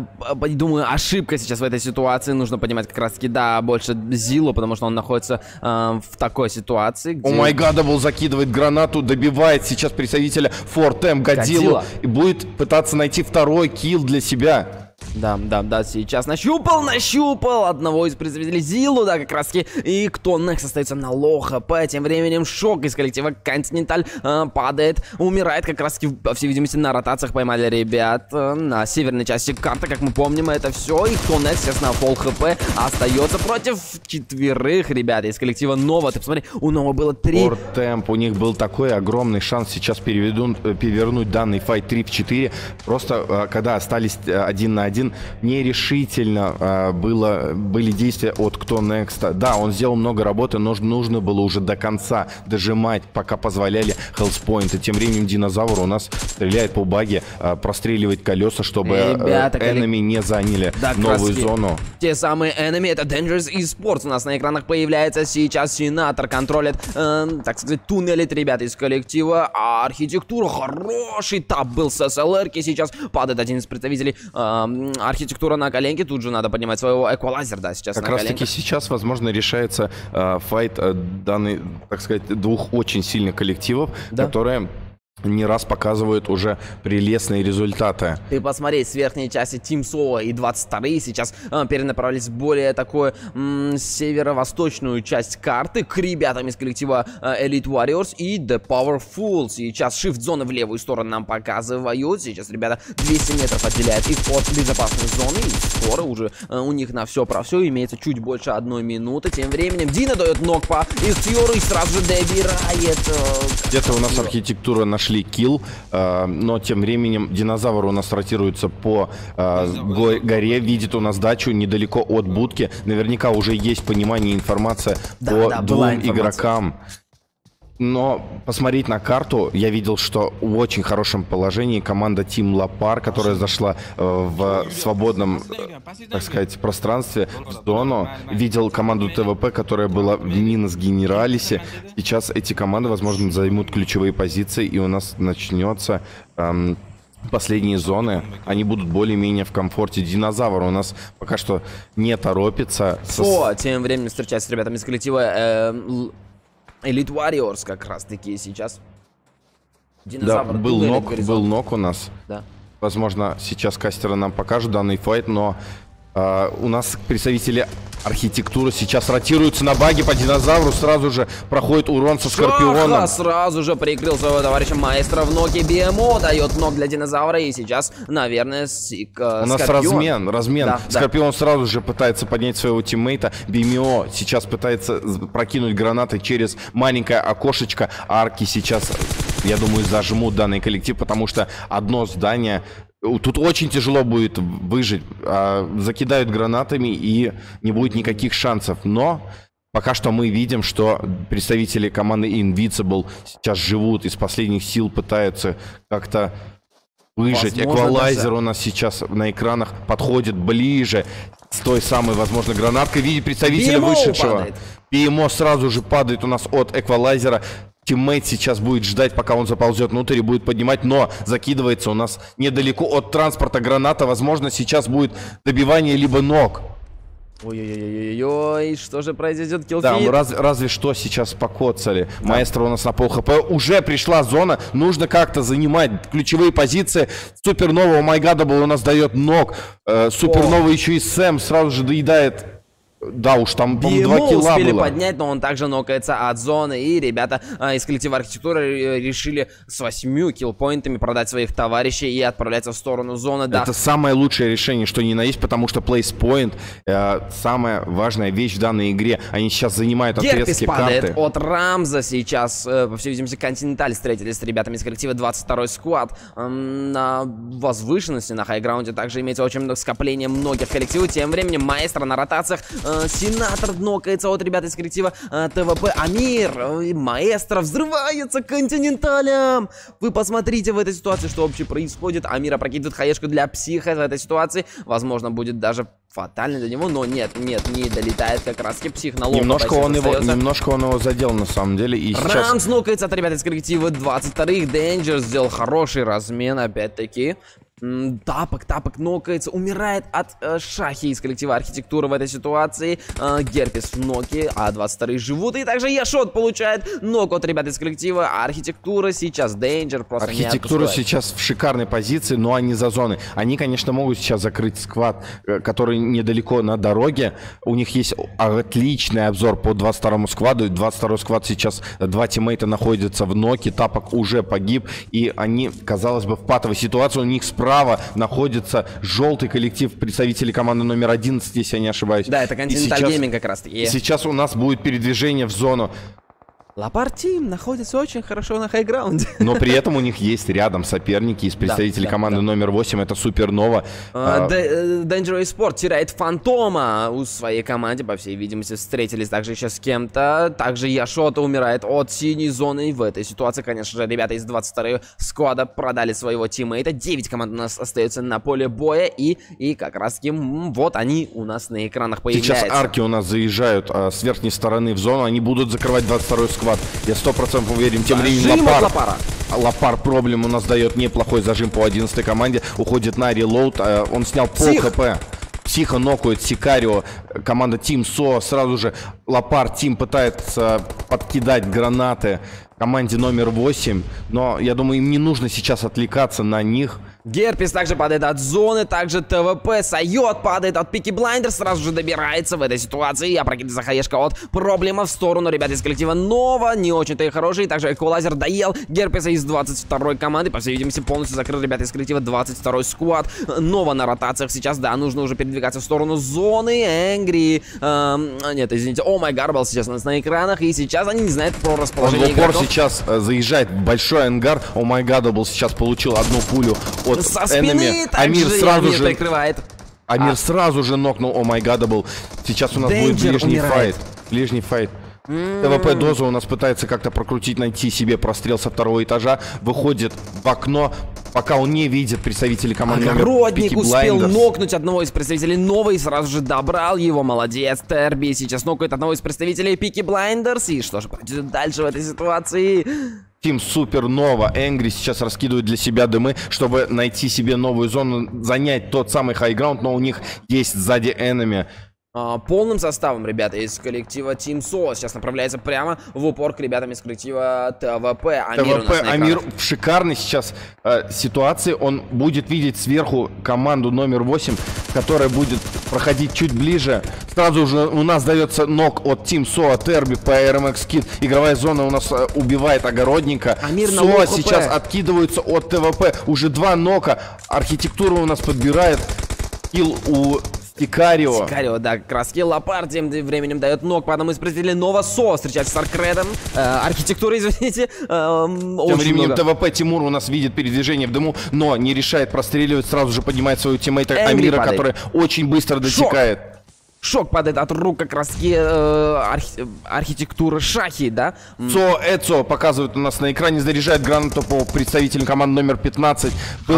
Думаю, ошибка сейчас в этой ситуации. Нужно поднимать как раз-таки, да, больше Зилу, потому что он находится в такой ситуации, где... О май гадабл закидывает гранату, добивает сейчас представителя Fortemp Годзилла и будет пытаться найти второй килл для себя. Да, сейчас нащупал одного из представителей Зилу, да, как раз таки. И Кто Next остается на лоу хп. Тем временем Шок из коллектива Континенталь падает, умирает как раз таки, по всей видимости, на ротациях поймали ребят на северной части карты, как мы помним, это все. И Кто Next, естественно, фол хп остается против 4 ребят из коллектива Нова. Ты посмотри, у Нова было 3. Fortemp, у них был такой огромный шанс сейчас перевернуть данный файт 3 в 4. Просто когда остались 1 на 1, нерешительно были действия от Кто Next. Да, он сделал много работы, но нужно было уже до конца дожимать, пока позволяли хелспоинты. Тем временем Динозавр у нас стреляет по баге, простреливает колеса, чтобы энеми не заняли новую зону. Те самые энеми, это Dangerous Esports. У нас на экранах появляется сейчас Сенатор, контролит, так сказать, туннелит ребята из коллектива. Архитектура, хороший тап был с СЛРки. Сейчас падает один из представителей Архитектура на коленке. Тут же надо поднимать своего эквалайзер, да, сейчас как раз таки сейчас, возможно, решается файт данный, так сказать, двух очень сильных коллективов, которые не раз показывают уже прелестные результаты. Ты посмотри, с верхней части Team Solo и 22-е сейчас перенаправились в более такую северо-восточную часть карты к ребятам из коллектива Elite Warriors и The Powerful. Сейчас shift-зоны в левую сторону нам показывают. Сейчас ребята 200 метров отделяют их от безопасной зоны. И скоро уже у них на все про все имеется чуть больше 1 минуты. Тем временем Дина дает ног по Ихтиору и сразу же добирает. Где-то у нас архитектура нашли килл, но тем временем динозавр у нас ротируется по горе, видит у нас дачу недалеко от будки. Наверняка уже есть понимание и информация по двум игрокам. Но посмотреть на карту, я видел, что в очень хорошем положении команда Team Lapar, которая зашла в свободном, так сказать, пространстве в зону. Видел команду ТВП, которая была в Минус Генералисе. Сейчас эти команды, возможно, займут ключевые позиции, и у нас начнется... последние зоны, они будут более-менее в комфорте. Динозавр у нас пока что не торопится. Тем временем встречается с ребятами из коллектива Elite Warriors как раз-таки сейчас. Динозавр да, был нок у нас. Да. Возможно, сейчас кастеры нам покажут данный файт, но у нас представители архитектуры сейчас ротируются на баге по динозавру. Сразу же проходит урон со Скорпионом. Сразу же прикрыл своего товарища Маэстро в ноге. БМО дает ног для динозавра. И сейчас, наверное, у нас размен. Да, Скорпион сразу же пытается поднять своего тиммейта. БМО сейчас пытается прокинуть гранаты через маленькое окошечко. Арки сейчас, я думаю, зажмут данный коллектив, потому что одно здание... Тут очень тяжело будет выжить. Закидают гранатами, и не будет никаких шансов. Но пока что мы видим, что представители команды Invincible сейчас живут, из последних сил пытаются как-то выжить. Эквалайзер у нас сейчас на экранах подходит ближе с той самой, возможно, гранаткой. Видит представителя вышедшего. ПМО сразу же падает у нас от эквалайзера. Тиммейт сейчас будет ждать, пока он заползет внутрь и будет поднимать, но закидывается у нас недалеко от транспорта граната. Возможно, сейчас будет добивание либо ног. Ой-ой-ой-ой, что же произойдет? Киллфит? Да, разве что сейчас покоцали. Да. Маэстро у нас на пол хп. Уже пришла зона, нужно как-то занимать ключевые позиции. Супернова, Майгадабл у нас дает ног. Супернова еще и Сэм сразу же доедает. Да уж, там, по-моему, 2 килла успели было. поднять, но он также нокается от зоны. И ребята из коллектива архитектуры решили с 8 киллпоинтами продать своих товарищей и отправляться в сторону зоны. Да. Это самое лучшее решение, что ни на есть, потому что плейспоинт самая важная вещь в данной игре. Они сейчас занимают отрезки карты. От Рамза сейчас, по всей видимости, Континенталь встретились с ребятами из коллектива 22-й сквад. На возвышенности, на хайграунде также имеется очень много скопления многих коллективов. Тем временем Маэстро на ротациях. Сенатор нокается от ребят из коллектива ТВП. Амир, Маэстро взрывается Континенталем. Вы посмотрите в этой ситуации, что вообще происходит. Амир опрокидывает хаешку для психа в этой ситуации. Возможно, будет даже фатально для него, но нет, не долетает как раз псих на лоб. Немножко он его задел на самом деле. И сейчас... Рамс нокается от ребят из коллектива 22-х. Danger сделал хороший размен опять-таки. Тапок нокается, умирает от Шахи из коллектива архитектуры в этой ситуации. Герпес в ноке, а 22-е живут. И также Яшот получает нок от ребят из коллектива архитектура. Сейчас Danger просто архитектура сейчас в шикарной позиции, но они за зоной. Они, конечно, могут сейчас закрыть сквад, который недалеко на дороге. У них есть отличный обзор по 22-му скваду. 22-й сквад сейчас, 2 тиммейта находятся в ноке. Тапок уже погиб. И они, казалось бы, в патовой ситуации. У них справа находится желтый коллектив представителей команды номер 11, если я не ошибаюсь. Да, это Continental Gaming как раз таки. Сейчас у нас будет передвижение в зону. Lapar Team находится очень хорошо на хайграунде. Но при этом у них есть рядом соперники из представителей команды номер 8. Это Супернова. Dangerous Sport теряет Фантома у своей команде. По всей видимости, встретились также еще с кем-то. Также Яшота умирает от синей зоны. И в этой ситуации, конечно же, ребята из 22-го сквада продали своего тиммейта. 9 команд у нас остается на поле боя. И как раз таки вот они у нас на экранах появляются. Сейчас арки у нас заезжают с верхней стороны в зону. Они будут закрывать 22-й сквад. Я 100% уверен. Тем временем Lapar проблем у нас дает неплохой зажим по 11-й команде. Уходит на релоуд. Он снял пол хп. Психо нокает Сикарио. Команда Team So. Сразу же Lapar Team пытается подкидать гранаты команде номер 8, но я думаю, им не нужно сейчас отвлекаться на них. Герпес также падает от зоны, также ТВП, Сайот падает от Пики Блайндер, сразу же добирается в этой ситуации, и опрокидывается хаешка от Проблема в сторону ребят из коллектива Нова, не очень-то и хороший, также Эквалайзер доел Герпеса из 22-й команды, по всей видимости полностью закрыл ребят из коллектива 22-й сквад. Нова на ротациях сейчас, да, нужно уже передвигаться в сторону зоны, Энгри, нет, извините, О Май Гарбал сейчас у нас на экранах, и сейчас они не знают про расположение Он в упор игроков. сейчас заезжает в большой ангар, О Май Гадабл сейчас получил одну пулю от Со спины Амир сразу же прикрывает. Амир сразу же нокнул О Май Гадабл. Сейчас у нас будет Danger ближний умирает. файт. Ближний файт. ТВП Доза у нас пытается как-то прокрутить, найти себе прострел со второго этажа. Выходит в окно, пока он не видит представителей команды. Огородник успел нокнуть одного из представителей Новой и сразу же добрал его. Молодец, Терби сейчас нокает одного из представителей Пики Блайндерс. И что же будет дальше в этой ситуации? Тим Супернова, Энгри сейчас раскидывают для себя дымы, чтобы найти себе новую зону, занять тот самый хайграунд, но у них есть сзади энеми. Полным составом ребята из коллектива Team Soul сейчас направляется прямо в упор к ребятам из коллектива ТВП. Амир в шикарной сейчас ситуации. Он будет видеть сверху команду номер 8, которая будет проходить чуть ближе. Сразу же у нас дается нок от Team Soul, Терби по RMX Kid. Игровая зона у нас убивает огородника. Соа сейчас откидываются от ТВП. Уже 2 нока. Архитектура у нас подбирает. Килл у Сикарио, да, как раз Лапар тем временем дает ног по одному из представителей Нова. Со встречается с Аркредом. Архитектура, извините. Тем временем ТВП Тимур у нас видит передвижение в дыму, но не решает простреливать. Сразу же поднимает своего тиммейта Амира, который очень быстро дотекает. Шок падает от рук как раз архитектуры Шахи, да? Эцо показывает у нас на экране, заряжает гранату по представителям команды номер 15. Был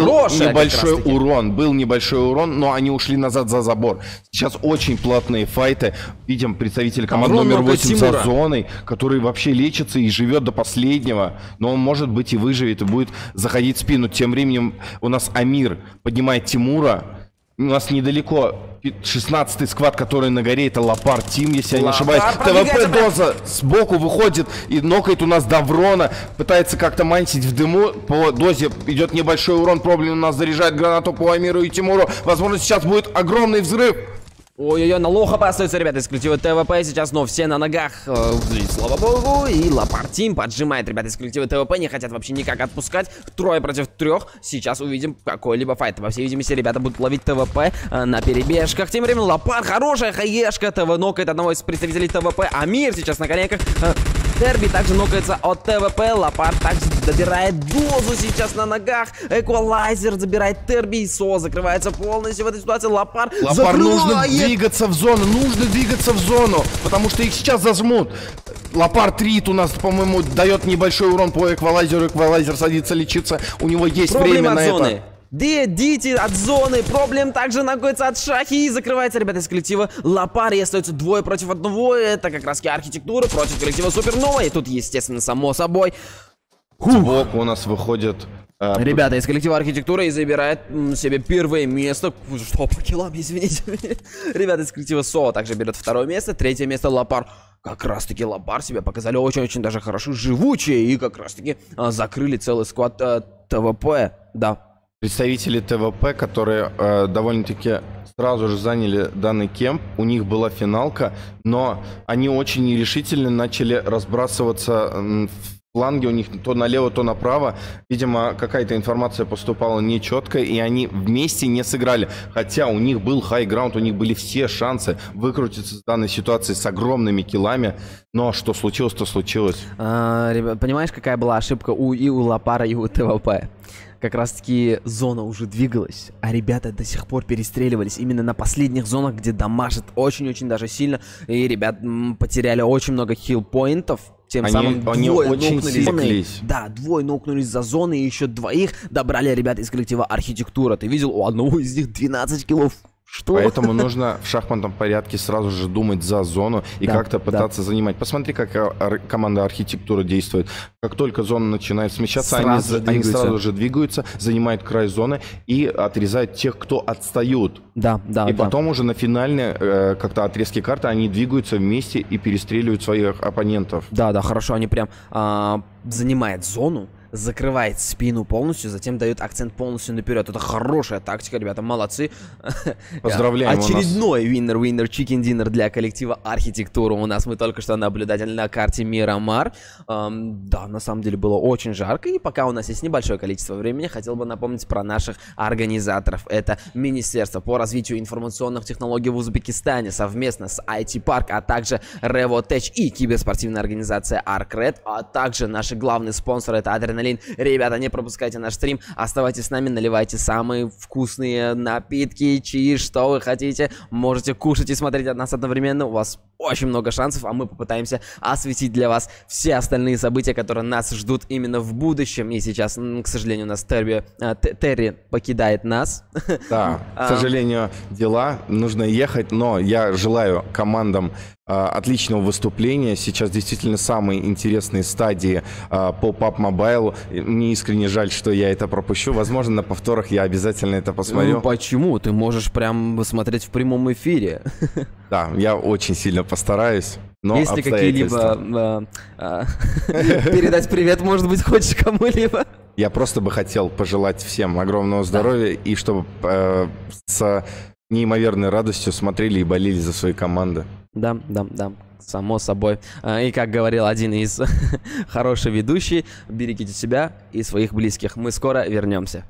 небольшой урон, но они ушли назад за забор. Сейчас очень плотные файты. Видим представителя команды номер 8 за зоной, который вообще лечится и живет до последнего. Но он, может быть, и выживет, и будет заходить в спину. Тем временем у нас Амир поднимает Тимура. У нас недалеко 16-й сквад, который на горе, это Лапар Тим, если я не ошибаюсь. ТВП Доза сбоку выходит и нокает у нас Даврона. Пытается как-то мансить в дыму. По Дозе идет небольшой урон. Проблем у нас заряжает гранату по Амиру и Тимуру. Возможно, сейчас будет огромный взрыв. Ой-ой-ой, на лох опасаются ребята из коллектива ТВП сейчас, но все на ногах, слава богу, и Лапар Тим поджимает ребята из коллектива ТВП, не хотят вообще никак отпускать, 3 против 3, сейчас увидим какой-либо файт, по всей видимости, ребята будут ловить ТВП на перебежках, тем временем Лапар, хорошая хаешка, ТВ нокает одного из представителей ТВП, Амир сейчас на коленках, Терби также нокается от ТВП, Лапар также добирает Дозу сейчас на ногах, Эквалайзер забирает Терби, и Со закрывается полностью в этой ситуации, Лапар нужно двигаться в зону, потому что их сейчас зажмут. Лапар Трит у нас, по-моему, дает небольшой урон по Эквалайзеру, Эквалайзер садится лечиться, у него есть время на это. Дити от зоны, Проблем также находится от Шахи и закрывается, ребята, из коллектива Лапар, и остается 2 против 1, это как раз архитектура против коллектива Супернова, и тут, естественно, само собой. Сбоку у нас выходит... Ребята из коллектива Архитектура и забирает себе первое место. Что по киллам, извините. Ребята из коллектива Со также берет 2-е место, 3-е место Лапар. Как раз таки Лапар себя показали очень-очень даже хорошо, живучие, и как раз таки закрыли целый сквад ТВП, да. Представители ТВП, которые довольно-таки сразу же заняли данный кемп, у них была финалка, но они очень нерешительно начали разбрасываться в фланге, у них то налево, то направо. Видимо, какая-то информация поступала нечеткая, и они вместе не сыграли. Хотя у них был хайграунд, у них были все шансы выкрутиться из данной ситуации с огромными киллами. Но что случилось, то случилось. Ребят, понимаешь, какая была ошибка и у Лапара, и у ТВП? Как раз таки зона уже двигалась, а ребята до сих пор перестреливались именно на последних зонах, где дамажит очень-очень даже сильно. И ребят потеряли очень много хилл-поинтов. Тем самым они очень секлись. Да, 2 нокнулись за зоны, и еще 2 добрали ребята из коллектива Архитектура. Ты видел, у одного из них 12 киллов. Что? Поэтому нужно в шахматном порядке сразу же думать за зону и Да, как-то пытаться занимать. Посмотри, как команда архитектура действует. Как только зона начинает смещаться, они сразу же двигаются, занимают край зоны и отрезают тех, кто отстают. Да. И потом уже на финальной как-то отрезке карты они двигаются вместе и перестреливают своих оппонентов. Да, хорошо, они прям занимают зону, закрывает спину полностью, затем дает акцент полностью наперед. Это хорошая тактика, ребята, молодцы. Поздравляем. Очередной winner chicken dinner для коллектива архитектура. У нас мы только что наблюдатель на карте Мирамар. Да, на самом деле было очень жарко, и пока у нас есть небольшое количество времени, хотел бы напомнить про наших организаторов. Это Министерство по развитию информационных технологий в Узбекистане совместно с IT-Park, а также Revotech и киберспортивная организация ArcRed, а также наши главные спонсоры — это Адреналин. Ребята, не пропускайте наш стрим, оставайтесь с нами, наливайте самые вкусные напитки, чаи, что вы хотите. Можете кушать и смотреть от нас одновременно, у вас очень много шансов, а мы попытаемся осветить для вас все остальные события, которые нас ждут именно в будущем. И сейчас, к сожалению, у нас Терри покидает нас. Да, к сожалению, дела, нужно ехать, но я желаю командам отличного выступления. Сейчас действительно самые интересные стадии по PUBG Mobile. Мне искренне жаль, что я это пропущу. Возможно, на повторах я обязательно это посмотрю. Ну почему? Ты можешь прям смотреть в прямом эфире. Да, я очень сильно постараюсь. Но есть ли какие-либо... передать привет, может быть, хочешь кому-либо? Я просто бы хотел пожелать всем огромного здоровья и чтобы с неимоверной радостью смотрели и болели за свои команды. Да, само собой. И как говорил один из хороший ведущий, берегите себя и своих близких. Мы скоро вернемся.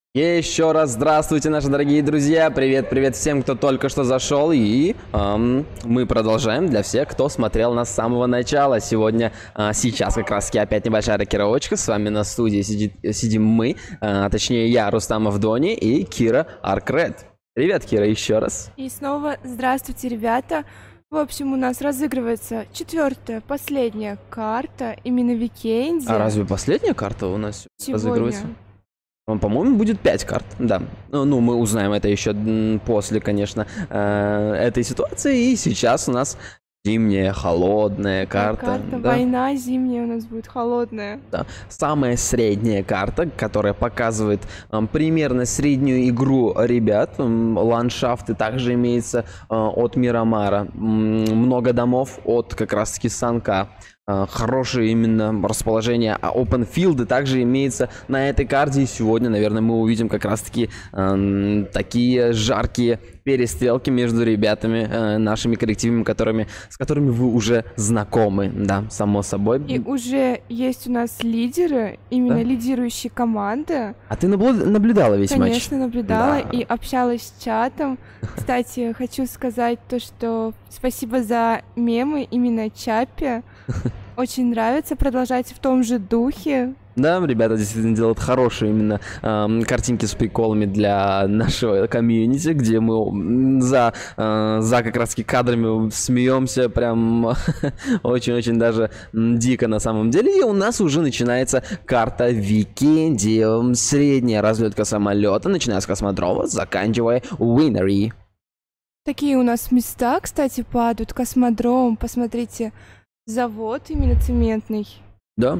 Еще раз здравствуйте, наши дорогие друзья. Привет всем, кто только что зашел. И мы продолжаем для всех, кто смотрел нас с самого начала. Сейчас как раз опять небольшая рокировочка. С вами на студии сидим мы, точнее я, Рустам Авдони, и Кира Аркред. Привет, Кира, еще раз. И снова здравствуйте, ребята. В общем, у нас разыгрывается 4-я, последняя карта именно Викенди. А разве последняя карта у нас сегодня разыгрывается? По-моему, будет 5 карт, да. Ну, мы узнаем это еще после, конечно, этой ситуации. И сейчас у нас зимняя, холодная карта. Да. Война зимняя у нас будет холодная. Да. Самая средняя карта, которая показывает примерно среднюю игру ребят. Ландшафты также имеется от Мирамара. Много домов от как раз-таки Санка. Хорошее именно расположение опенфилды также имеется на этой карте. И сегодня, наверное, мы увидим как раз-таки такие жаркие перестрелки между ребятами, нашими коллективами, с которыми вы уже знакомы, да, само собой. И уже есть у нас лидеры, именно лидирующие команды. А ты наблюдала весь матч? Конечно, наблюдала, да. И общалась с чатом. Кстати, хочу сказать то, что спасибо за мемы именно Чаппи. Очень нравится, продолжайте в том же духе. Да, ребята действительно делают хорошие именно картинки с приколами для нашего комьюнити, где мы за как раз таки кадрами смеемся прям очень-очень даже дико на самом деле. И у нас уже начинается карта Викенди. Средняя разлетка самолета, начиная с космодрома, заканчивая Уиннери. Такие у нас места, кстати, падают. Космодром, посмотрите, завод именно цементный. Да.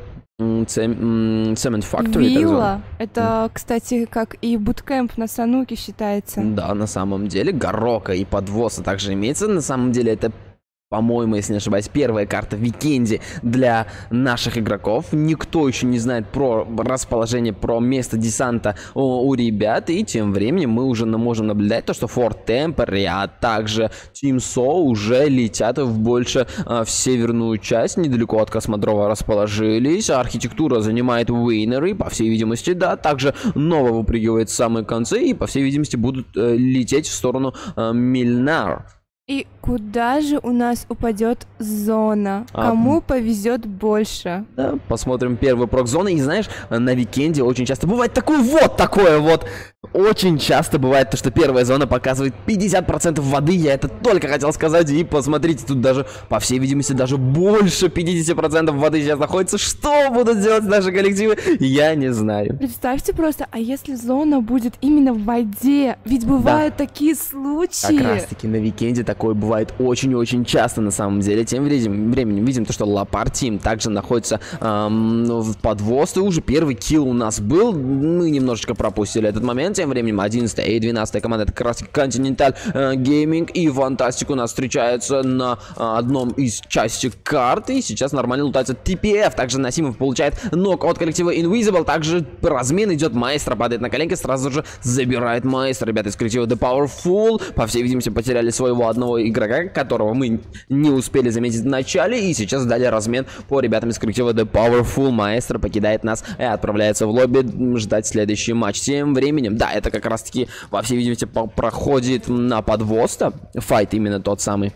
Cement Factory. Вилла. Это, кстати, как и буткэмп на Сануке считается. Да, на самом деле. Горока и подвоз также имеется. На самом деле это, по-моему, если не ошибаюсь, первая карта Викенди для наших игроков. Никто еще не знает про расположение, про место десанта у ребят. И тем временем мы уже можем наблюдать то, что Fort Temporary, а также Team So уже летят больше в северную часть. Недалеко от космодрома расположились. Архитектура занимает Уиннеры, по всей видимости, да. Также Нова выпрыгивает в самые концы и, по всей видимости, будут лететь в сторону Мильнар. И куда же у нас упадет зона? Кому повезет больше? Да, посмотрим первый прок зоны. И знаешь, на Викенди очень часто бывает такое вот. Очень часто бывает то, что первая зона показывает 50% воды. Я это только хотел сказать. И посмотрите, тут даже, по всей видимости, даже больше 50% воды сейчас находится. Что будут делать наши коллективы, я не знаю. Представьте просто, а если зона будет именно в воде? Ведь бывают такие случаи. Как раз таки на Викенди такое бывает очень-очень часто на самом деле. Тем временем видим то, что Лапар Тим также находится в подвоз. И уже первый килл у нас был. Мы немножечко пропустили этот момент. Тем временем 11 и 12 команда, это как раз Continental Gaming и Фантастик у нас встречаются на одном из части карты. И сейчас нормально лутается TPF. Также Насимов получает нок от коллектива Invisible. Также размен идет, Маэстро падает на коленки, сразу же забирает Маэстро. Ребята из коллектива The Powerful, по всей видимости, потеряли своего одного игрока, которого мы не успели заметить в начале. И сейчас дали размен по ребятам из коллектива The Powerful. Маэстро покидает нас и отправляется в лобби ждать следующий матч. Тем временем, да, это как раз таки, во всей видимости, проходит на подвоз-то. Файт именно тот самый.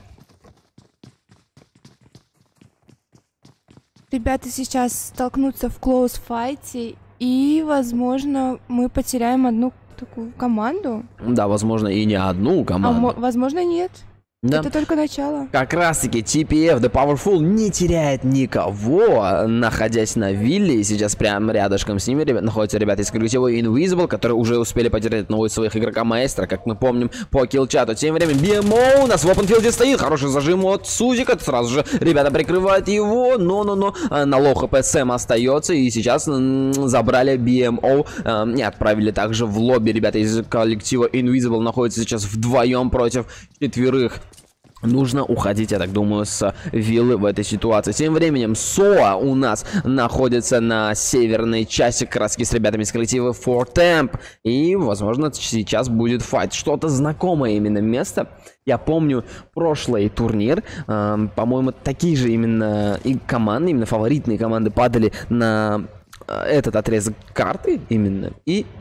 Ребята сейчас столкнутся в клоус-файте, и, возможно, мы потеряем одну такую команду. Да, возможно, и не одну команду. Возможно, нет. Да. Это только начало. Как раз таки TPF The Powerful не теряет никого, находясь на вилле. И сейчас прямо рядышком с ними находятся ребята из коллектива Invisible, которые уже успели потерять одного из своих игрока Маэстро, как мы помним по киллчату. Тем временем BMO у нас в опенфилде стоит. Хороший зажим от Сузика. Сразу же ребята прикрывают его. Но на лоу хп Сэм остается. И сейчас забрали BMO и отправили также в лобби. Ребята из коллектива Invisible находятся сейчас вдвоем против 4. Нужно уходить, я так думаю, с виллы в этой ситуации. Тем временем Соа у нас находится на северной части краски с ребятами из коллектива Fort Temp. И, возможно, сейчас будет файт. Что-то знакомое именно место. Я помню прошлый турнир. По-моему, такие же именно и команды, именно фаворитные команды падали на этот отрезок карты именно. И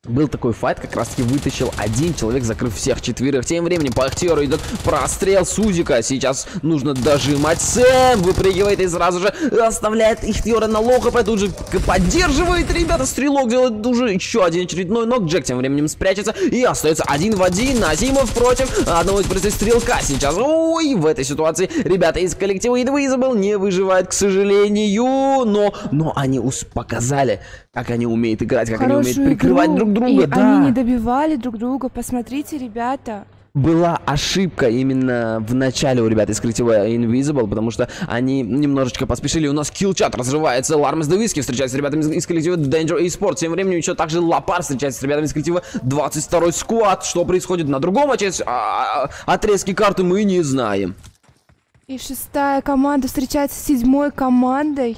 Был такой файт, как раз таки вытащил один человек, закрыв всех четверых. Тем временем по Ихтиору идет прострел Сузика. Сейчас нужно дожимать. Сэм выпрыгивает и сразу же оставляет Ихтиора на лоу-хп. Тут же поддерживает, ребята. Стрелок делает уже еще один очередной нок. Джек тем временем спрячется и остается 1 в 1. Назимов против одного из представителей стрелка сейчас. Ой, в этой ситуации ребята из коллектива Invisible не выживают, к сожалению. Но они показали, как они умеют играть, как они умеют прикрывать друг друга. И да. они не добивали друг друга. Посмотрите, ребята. Была ошибка именно в начале у ребят из коллектива Invisible, потому что они немножечко поспешили. У нас киллчат разрывается. Лармес де Виски встречается с ребятами из коллектива Danger Esports. Тем временем еще также Лапар встречается с ребятами из коллектива 22-й Squad. Что происходит на другом отрезке карты, мы не знаем. И 6-я команда встречается с 7-й командой.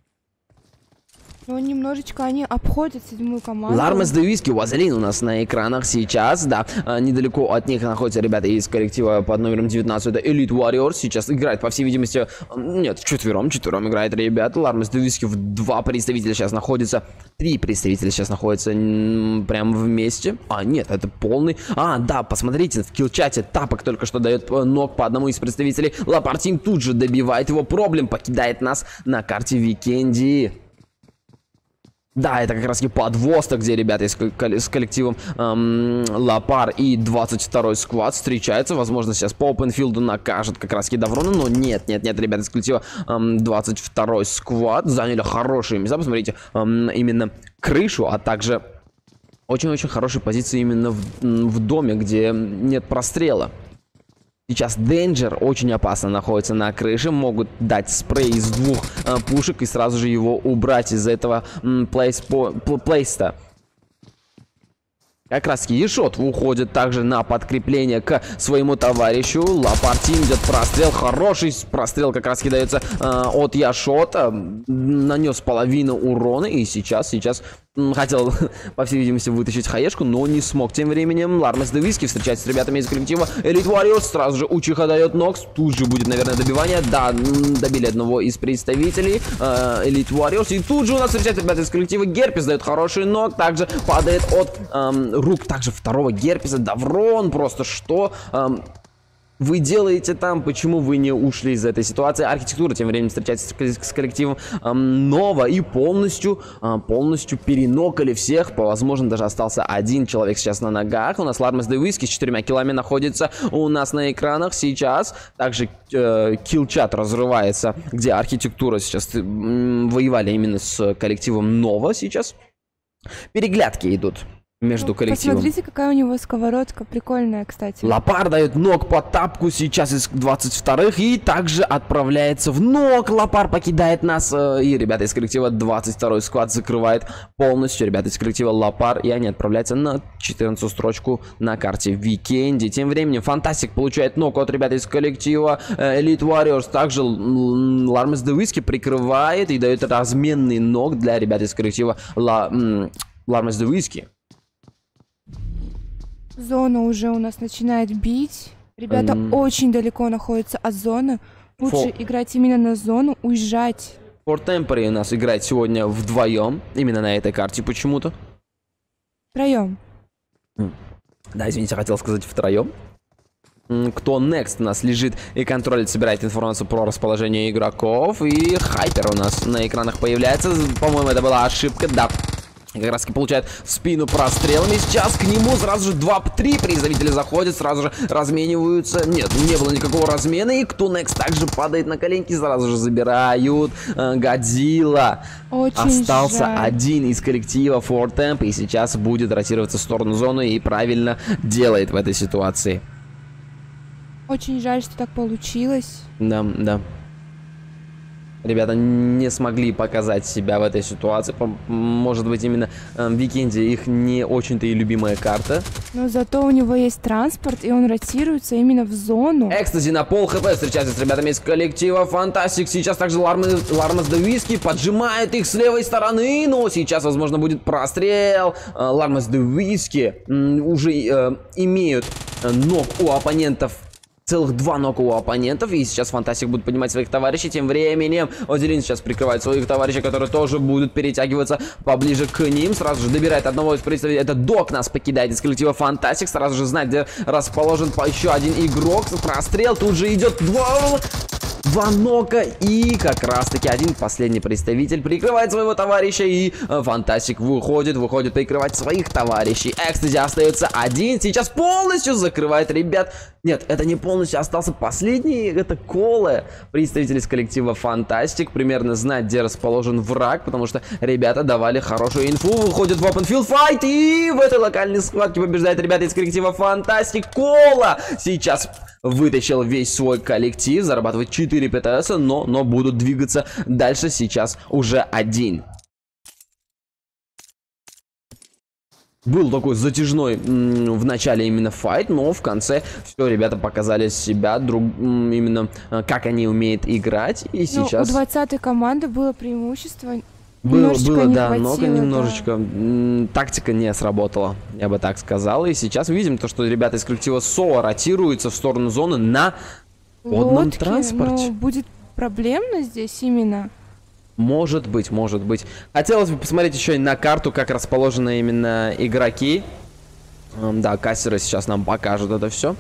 Но немножечко они обходят 7-ю команду. Лармес де Виски, Вазелин у нас на экранах сейчас, да. Недалеко от них находятся ребята из коллектива под номером 19, это Elite Warriors. Сейчас играет, по всей видимости, нет, четвером играет ребята. Лармес де Виски в 2 представителя сейчас находится, 3 представителя сейчас находятся прям вместе. Нет, это полный. Да, посмотрите, в киллчате Тапок только что дает нок по одному из представителей. Лапартин тут же добивает его, проблем покидает нас на карте Викенди. Да, это как раз и подвоз-то, где ребята с коллективом Лапар и 22-й Squad встречаются. Возможно, сейчас по опенфилду накажет как раз Даврона, но нет, ребята из коллектива 22-й Squad заняли хорошие места. Посмотрите, именно крышу, а также очень-очень хорошие позиции именно в доме, где нет прострела. Сейчас Danger очень опасно находится на крыше. Могут дать спрей из 2 пушек и сразу же его убрать из этого плейста. Как раз таки Ешот уходит также на подкрепление к своему товарищу. Лапартин идет прострел. Хороший прострел как раз таки дается от Яшота. Нанес половину урона. И сейчас хотел, по всей видимости, вытащить хаешку, но не смог. Тем временем Лармес де Виски встречается с ребятами из коллектива Elite Warriors. Сразу же Учиха дает нокс. Тут же будет, наверное, добивание. Да, добили одного из представителей Elite Warriors. И тут же у нас встречаются ребята из коллектива Герпес. Дает хороший нок. Также падает от рук также второго Герпеса. Даврон, просто что вы делаете там? Почему вы не ушли из этой ситуации? Архитектура тем временем встречается с коллективом Нова и полностью перенокали всех. Возможно, даже остался один человек сейчас на ногах. У нас Лармес де Виски с 4 киллами находится у нас на экранах сейчас. Также киллчат разрывается, где архитектура сейчас воевали именно с коллективом Нова сейчас. Переглядки идут между коллективом. Посмотрите, какая у него сковородка. Прикольная, кстати. Лапар дает нок по Тапку сейчас из 22-х. И также отправляется в нок. Лапар покидает нас. И ребята из коллектива 22-й Squad закрывает полностью. Ребята из коллектива Лапар. И они отправляются на 14-ю строчку на карте Викенди. Тем временем Фантастик получает нок от ребят из коллектива Elite Warriors. Также Лармес де Виски прикрывает и дает разменный нок для ребят из коллектива Лармес де Виски. Зона уже у нас начинает бить. Ребята очень далеко находятся от зоны. Лучше играть именно на зону, уезжать. For Temporary у нас играет сегодня вдвоем. Именно на этой карте почему-то. Втроем. Да, извините, хотел сказать втроем. Кто next у нас лежит и контролит, собирает информацию про расположение игроков. И Хайпер у нас на экранах появляется. По-моему, это была ошибка, да. Как раз таки получает в спину прострелами. Сейчас к нему сразу же 2-3 представителя заходят, сразу же размениваются. Нет, не было никакого размена. И кто next также падает на коленки, сразу же забирают. Годзилла. Остался жаль. один из коллектива For Temp. И сейчас будет ротироваться в сторону зоны. И правильно делает в этой ситуации. Очень жаль, что так получилось. Да. Ребята не смогли показать себя в этой ситуации. Может быть, именно Викенди их не очень-то и любимая карта. Но зато у него есть транспорт, и он ротируется именно в зону. Экстази на пол хп встречается с ребятами из коллектива Фантастик. Сейчас также Лармес де Виски поджимает их с левой стороны. Но сейчас, возможно, будет прострел. Лармес де Виски уже имеют ног у оппонентов целых 2 нока у оппонентов, и сейчас Фантастик будет поднимать своих товарищей, тем временем Озелин сейчас прикрывает своих товарищей, которые тоже будут перетягиваться поближе к ним, сразу же добирает одного из представителей, это Док нас покидает из коллектива Фантастик, сразу же знает, где расположен еще один игрок, прострел, тут же идет 2 нока, и как раз таки один последний представитель прикрывает своего товарища, и Фантастик выходит прикрывать своих товарищей. Экстази остается один, сейчас полностью закрывает ребят. Нет, это не полностью, остался последний, это Коле. Представитель из коллектива Фантастик примерно знает, где расположен враг, потому что ребята давали хорошую инфу, выходит в open field fight, и в этой локальной схватке побеждает ребята из коллектива Фантастик. Кола сейчас вытащил весь свой коллектив, зарабатывает 4 ПТС, но будут двигаться дальше сейчас уже один. Был такой затяжной в начале именно файт, но в конце все ребята показали себя, именно как они умеют играть, и сейчас... у 20-й команды было преимущество. Было, да, но немножечко тактика не сработала, я бы так сказал. И сейчас видим то, что ребята из коллектива СОА ротируются в сторону зоны на водном транспорте. Будет проблемно здесь именно. Может быть. Хотелось бы посмотреть еще и на карту, как расположены именно игроки. Да, кассеры сейчас нам покажут это все.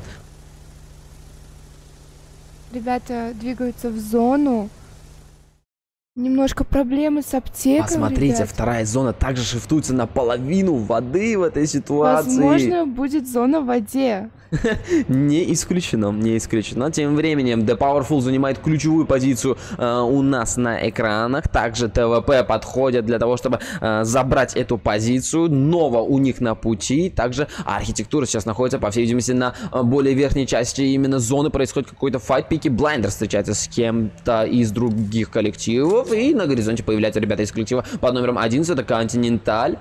Ребята двигаются в зону. Немножко проблемы с аптекой. Посмотрите, ребят. Вторая зона также шифтуется наполовину воды в этой ситуации. Возможно, будет зона в воде. Не исключено. Тем временем The Powerful занимает ключевую позицию у нас на экранах. Также ТВП подходят для того, чтобы забрать эту позицию. Нова у них на пути. Также Архитектура сейчас находится, по всей видимости, на более верхней части именно зоны. Происходит какой-то файт. Пики Блайндер встречается с кем-то из других коллективов. И на горизонте появляются ребята из коллектива под номером 11. Это Континенталь.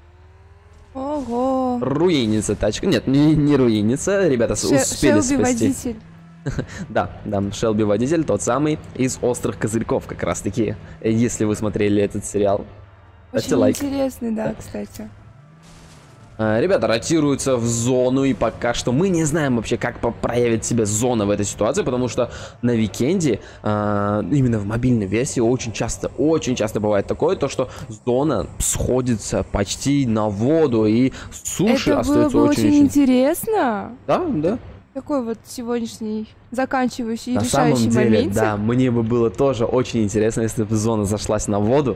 Ого. Руинится тачка. Нет, не руинится. Ребята успели спасти. Водитель. Да, Шелби водитель, тот самый из «Острых козырьков», как раз таки, если вы смотрели этот сериал. Очень интересный, да, кстати. Ребята ротируются в зону, и пока что мы не знаем вообще, как проявит себя зона в этой ситуации, потому что на Викенде, именно в мобильной версии, очень часто бывает такое, то что зона сходится почти на воду, и суши остаются очень интересно. Да. Такой вот сегодняшний заканчивающий, на решающий самом деле, моментик. да, мне бы было тоже очень интересно, если бы зона зашлась на воду.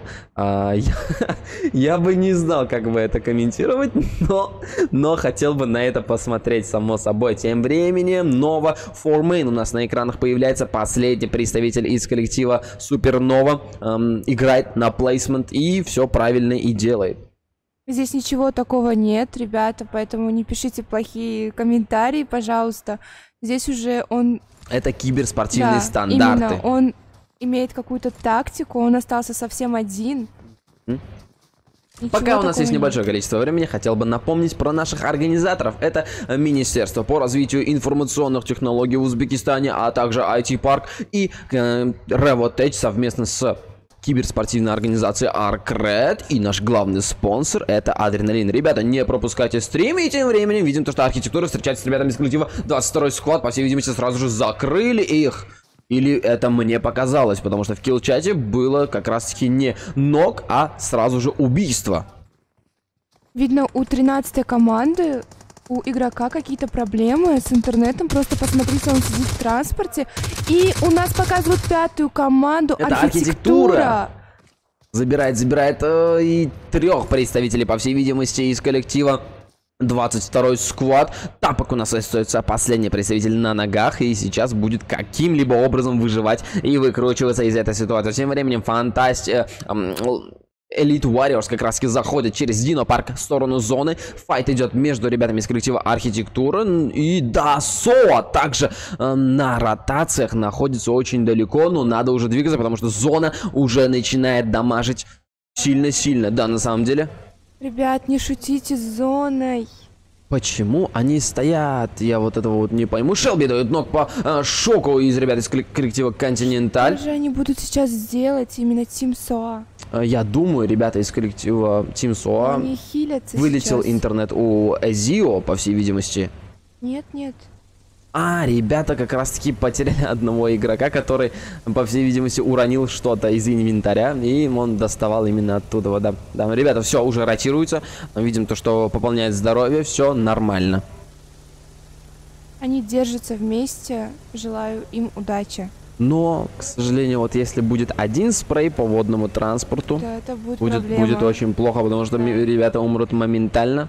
Я бы не знал, как бы это комментировать, но хотел бы на это посмотреть, само собой. Тем временем, Нова Формейн у нас на экранах появляется. Последний представитель из коллектива Супернова играет на плейсмент и все правильно и делает. Здесь ничего такого нет, ребята, поэтому не пишите плохие комментарии, пожалуйста. Здесь уже он... Это киберспортивные стандарты. Именно, он имеет какую-то тактику, он остался совсем один. Пока у нас есть небольшое количество времени, хотел бы напомнить про наших организаторов. Это Министерство по развитию информационных технологий в Узбекистане, а также IT-парк и Revotech совместно с киберспортивной организации ArcRed, и наш главный спонсор — это Адреналин. Ребята, не пропускайте стримы, и тем временем видим то, что Архитектура встречается с ребятами из коллектива 22-й сквад, по всей видимости, сразу же закрыли их. Или это мне показалось, потому что в килл-чате было как раз-таки не нок, а сразу же убийство. Видно, у 13-й команды, у игрока какие-то проблемы с интернетом. Просто посмотрите, он сидит в транспорте. И у нас показывают 5-ю команду. Это Архитектура. Забирает и 3 представителей, по всей видимости, из коллектива 22-й сквад. Тапок у нас остается последний представитель на ногах, и сейчас будет каким-либо образом выживать и выкручиваться из этой ситуации. Тем временем Elite Warriors как раз таки заходит через Дино Парк в сторону зоны. Файт идет между ребятами из коллектива Архитектура. И да, СОА также на ротациях находится очень далеко, но надо уже двигаться, потому что зона уже начинает дамажить сильно-сильно. Да, на самом деле. Ребят, не шутите с зоной. Почему они стоят? Я вот этого вот не пойму. Шелби дает ног по шоку из ребят из коллектива Континенталь. Что же они будут сейчас делать, именно Тим СОА? Я думаю, ребята из коллектива Тим СОА... Они хилятся вылетел сейчас. интернет у Эзио, по всей видимости. Нет. Ребята как раз-таки потеряли одного игрока, который, по всей видимости, уронил что-то из инвентаря, и он доставал именно оттуда. Вот, да. Да, ребята, все, уже ротируется. Видим то, что пополняет здоровье, все нормально. Они держатся вместе, желаю им удачи. Но, к сожалению, вот если будет один спрей по водному транспорту, Да, это будет будет очень плохо, потому что ребята умрут моментально.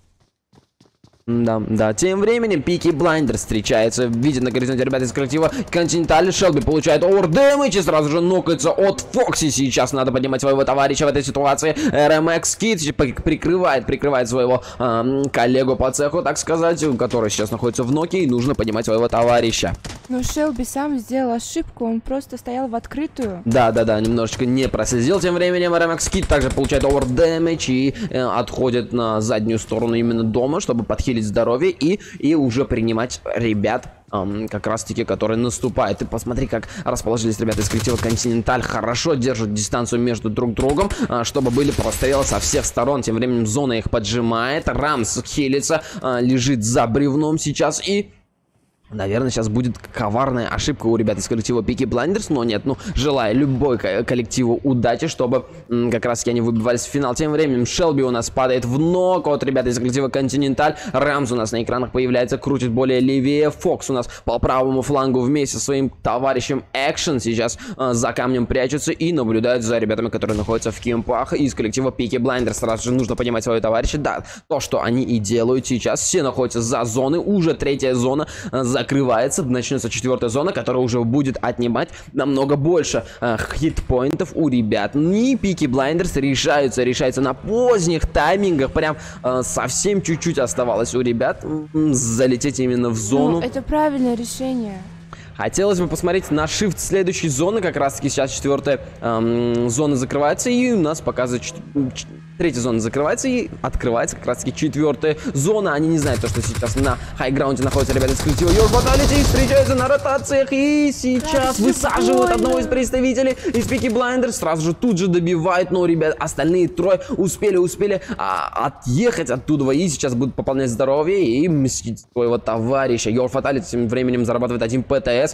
Да. Тем временем Peaky Blinders встречается, видит на горизонте ребята из коллектива Continental. Шелби получает овер-дэмэдж и сразу же нокается от Фокси. Сейчас надо поднимать своего товарища в этой ситуации. RMX Kid прикрывает своего коллегу по цеху, так сказать, который сейчас находится в ноке, и нужно поднимать своего товарища. Но Шелби сам сделал ошибку, он просто стоял в открытую. Да, немножечко не проследил. Тем временем RMX Kid также получает овер-дэмэдж и отходит на заднюю сторону именно дома, чтобы подхилить здоровье и уже принимать ребят, как раз таки, которые наступают. Ты посмотри, как расположились ребята из коллектива Continental. Хорошо держат дистанцию между друг другом, чтобы были прострелы со всех сторон. Тем временем зона их поджимает. Рамс хилится, лежит за бревном сейчас и... Наверное, сейчас будет коварная ошибка у ребят из коллектива Peaky Blinders, но нет, желаю любой коллективу удачи, чтобы как раз таки они выбивались в финал. Тем временем Шелби у нас падает в ног от ребят из коллектива Continental. Рамс у нас на экранах появляется, крутит более левее. Фокс у нас по правому флангу вместе со своим товарищем Экшен сейчас за камнем прячется и наблюдает за ребятами, которые находятся в кемпах из коллектива Peaky Blinders. Сразу же нужно понимать своего товарища. Да, то, что они и делают сейчас. Все находятся за зоной, уже третья зона закрывается, начнется четвертая зона, которая уже будет отнимать намного больше хитпоинтов у ребят. И Peaky Blinders решаются на поздних таймингах, прям совсем чуть-чуть оставалось у ребят залететь именно в зону. Это правильное решение. Хотелось бы посмотреть на shift следующей зоны, как раз таки сейчас четвертая зона закрывается, и у нас показывает третья зона закрывается и открывается как раз таки четвертая зона. Они не знают то, что сейчас на хайграунде находятся ребята из коллектива Your Fatality, встречаются на ротациях и сейчас высаживают одного из представителей из Peaky Blinders. Сразу же тут же добивают, но, ребят, остальные трое успели отъехать оттуда и сейчас будут пополнять здоровье и мстить своего товарища. Your Fatality тем временем зарабатывает 1 ПТС.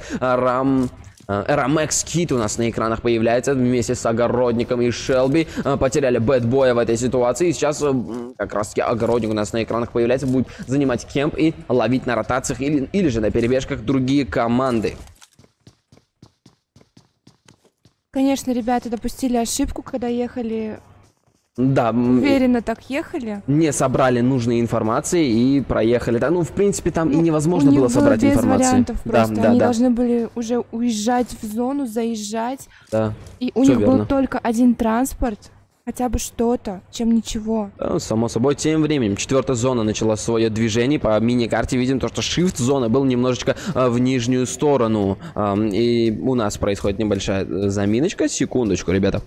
RMX Kid у нас на экранах появляется вместе с Огородником и Шелби. Потеряли бэтбоя в этой ситуации. И сейчас как раз таки Огородник у нас на экранах появляется, будет занимать кемп и ловить на ротациях или же на перебежках другие команды. Конечно, ребята допустили ошибку, когда ехали. Да, уверенно так ехали. Не собрали нужной информации и проехали. Да, в принципе, там и невозможно было собрать без информацию. Вариантов просто. Они должны были уже уезжать в зону, заезжать. Да. И у них был только один транспорт. Хотя бы что-то, чем ничего. Да, само собой. Тем временем четвертая зона начала свое движение. По мини-карте видим то, что shift зона был немножечко в нижнюю сторону. И у нас происходит небольшая заминочка. Секундочку, ребята.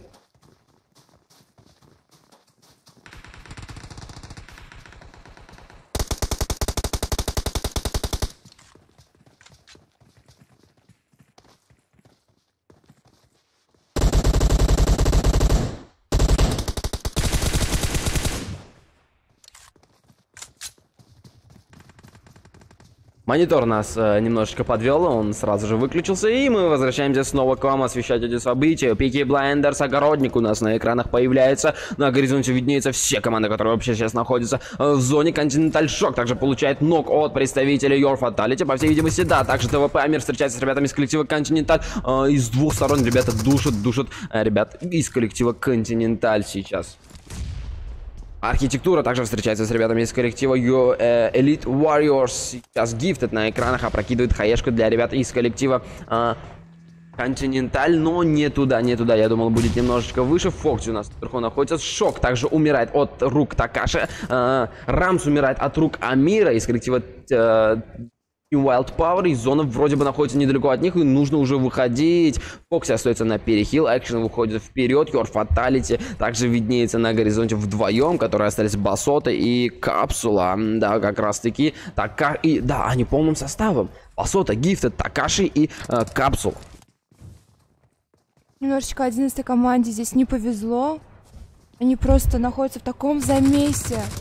Монитор нас немножечко подвел, он сразу же выключился, и мы возвращаемся снова к вам освещать эти события. Peaky Blinders, Огородник у нас на экранах появляется, на горизонте виднеются все команды, которые вообще сейчас находятся в зоне. Continental Shock также получает нок от представителей Your Fatality, по всей видимости, да. Также ТВП Амир встречается с ребятами из коллектива Continental, из двух сторон ребята душат ребят из коллектива Continental сейчас. Архитектура также встречается с ребятами из коллектива Elite Warriors. Сейчас Gifted на экранах опрокидывает хаешку для ребят из коллектива Continental, но не туда. Я думал, будет немножечко выше. Фокси у нас вверху находится. Шок также умирает от рук Такаши. Рамс умирает от рук Амира из коллектива Wild Power, и зона вроде бы находится недалеко от них, и нужно уже выходить. Фокси остается на перехил, Экшен выходит вперед, Your Fatality также виднеется на горизонте вдвоем, которые остались Басота и Капсула. Да, как раз таки. Да, они полным составом. Басота, Gifted, Такаши и Капсул. Немножечко 11-й команде здесь не повезло. Они просто находятся в таком замесе.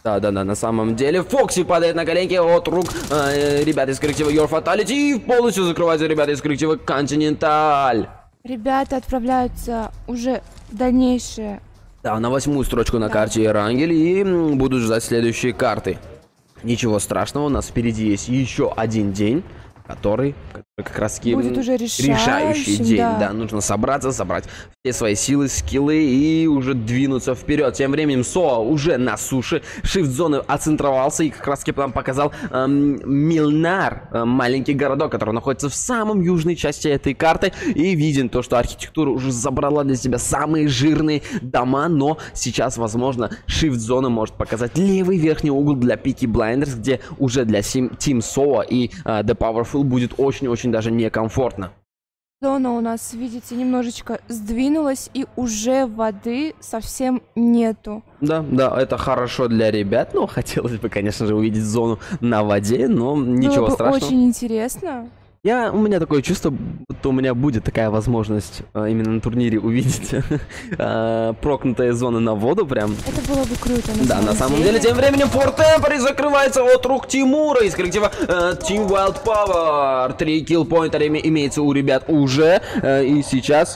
Да-да-да, на самом деле. Фокси падает на коленки от рук ребят из коллектива Your Fatality. И полностью закрываются ребята из коллектива Continental. Ребята отправляются уже в дальнейшее. Да, на 8-ю строчку на карте Эрангель и будут ждать следующие карты. Ничего страшного, у нас впереди есть еще один день, который как раз таки будет уже решающий день. да. Да, нужно собрать все свои силы, скиллы и уже двинуться вперед. Тем временем Соа уже на суше, шифт-зоны оцентровался и как раз таки нам показал Милнар, маленький городок, который находится в самом южной части этой карты. И виден то, что архитектура уже забрала для себя самые жирные дома, но сейчас, возможно, шифт-зона может показать левый верхний угол для Peaky Blinders, где уже для Team Soa и The Powerful будет очень-очень даже некомфортно. Зона у нас, видите, немножечко сдвинулась, и уже воды совсем нету. Да, это хорошо для ребят, но хотелось бы, конечно же, увидеть зону на воде, но ничего Было бы страшного. очень интересно. У меня такое чувство, что у меня будет такая возможность именно на турнире увидеть прокнутые зоны на воду прям. Это было бы круто, на самом деле. Тем временем Форт Темпори закрывается от рук Тимура из коллектива Team Wild Power. 3 киллпоинта имеется у ребят уже. И сейчас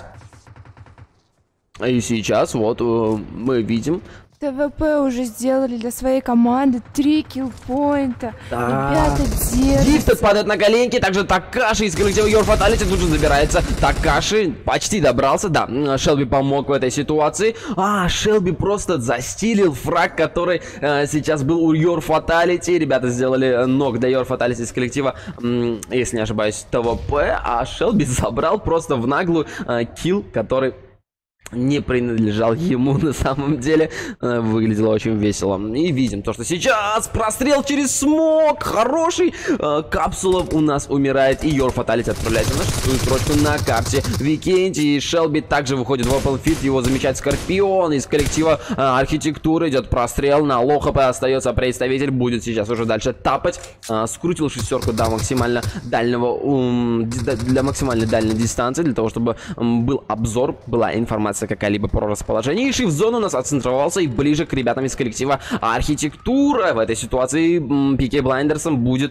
вот мы видим. ТВП уже сделали для своей команды 3 киллпоинта. Да. Ребята держатся. Гифтед падает на коленки, также Такаши из коллектива Your Fatality тут же забирается. Такаши почти добрался, да, Шелби помог в этой ситуации. Шелби просто застилил фраг, который сейчас был у Your Fatality. Ребята сделали нок для Your Fatality из коллектива, если не ошибаюсь, ТВП, а Шелби забрал просто в наглую килл, который не принадлежал ему на самом деле. Выглядело очень весело. И видим то, что сейчас прострел через смог. Хороший. Капсула у нас умирает. И Your Fatality отправляется на 6-ю строчку на карте. Викенди и Шелби также выходит в Open Fit. Его замечает Скорпион из коллектива Архитектуры. Идет прострел. На Лохапе остается представитель. Будет сейчас уже дальше тапать. Скрутил шестерку до максимально дальнего, для максимально дальней дистанции. Для того, чтобы был обзор, была информация какая-либо про расположение. И шифт-зон у нас отцентровался и ближе к ребятам из коллектива Архитектура. В этой ситуации Peaky Blinders будет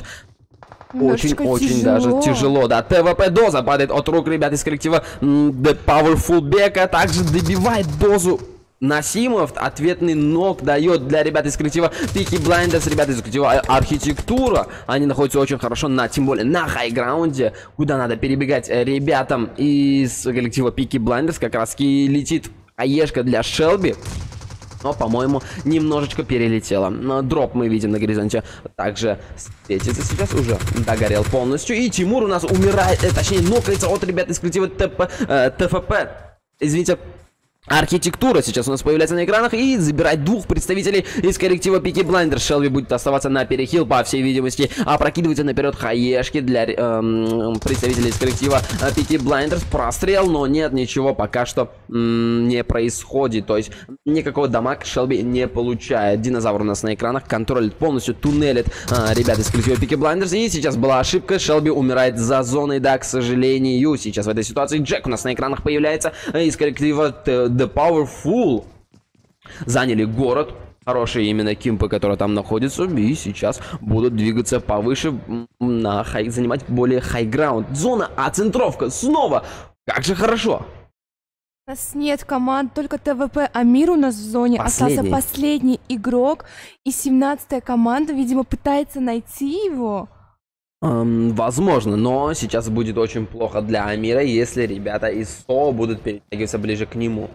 очень даже тяжело. Да, ТВП доза падает от рук ребят из коллектива The Powerful Бека. Также добивает дозу Насимов. Ответный нок дает для ребят из коллектива Peaky Blinders. Ребята из коллектива Архитектура. Они находятся очень хорошо, тем более на хайграунде, куда надо перебегать ребятам из коллектива Peaky Blinders. Как раз таки летит аешка для Шелби. Но, по-моему, немножечко перелетела. Дроп мы видим на горизонте. Также светится сейчас, уже догорел полностью. И Тимур у нас умирает, точнее, нокается от ребят из коллектива ТФП. Извините. Архитектура сейчас у нас появляется на экранах и забирает двух представителей из коллектива Peaky Blinders. Шелби будет оставаться на перехил, по всей видимости. Опрокидывается наперед хаешки для представителей из коллектива Peaky Blinders. Прострел, но нет, ничего пока что не происходит. То есть никакого дамага Шелби не получает. Динозавр у нас на экранах контролит, полностью туннелит ребят из коллектива Peaky Blinders. И сейчас была ошибка, Шелби умирает за зоной, да, к сожалению. Сейчас в этой ситуации Джек у нас на экранах появляется из коллектива The Powerful. Заняли город. Хорошие именно кимпы, которые там находятся. И сейчас будут двигаться повыше, занимать более хайграунд. Зона, оцентровка снова. Как же хорошо. У нас нет команд, только ТВП. Амир у нас в зоне. Остался последний игрок. И 17-я команда, видимо, пытается найти его. Возможно, но сейчас будет очень плохо для Амира, если ребята из СО будут перетягиваться ближе к нему.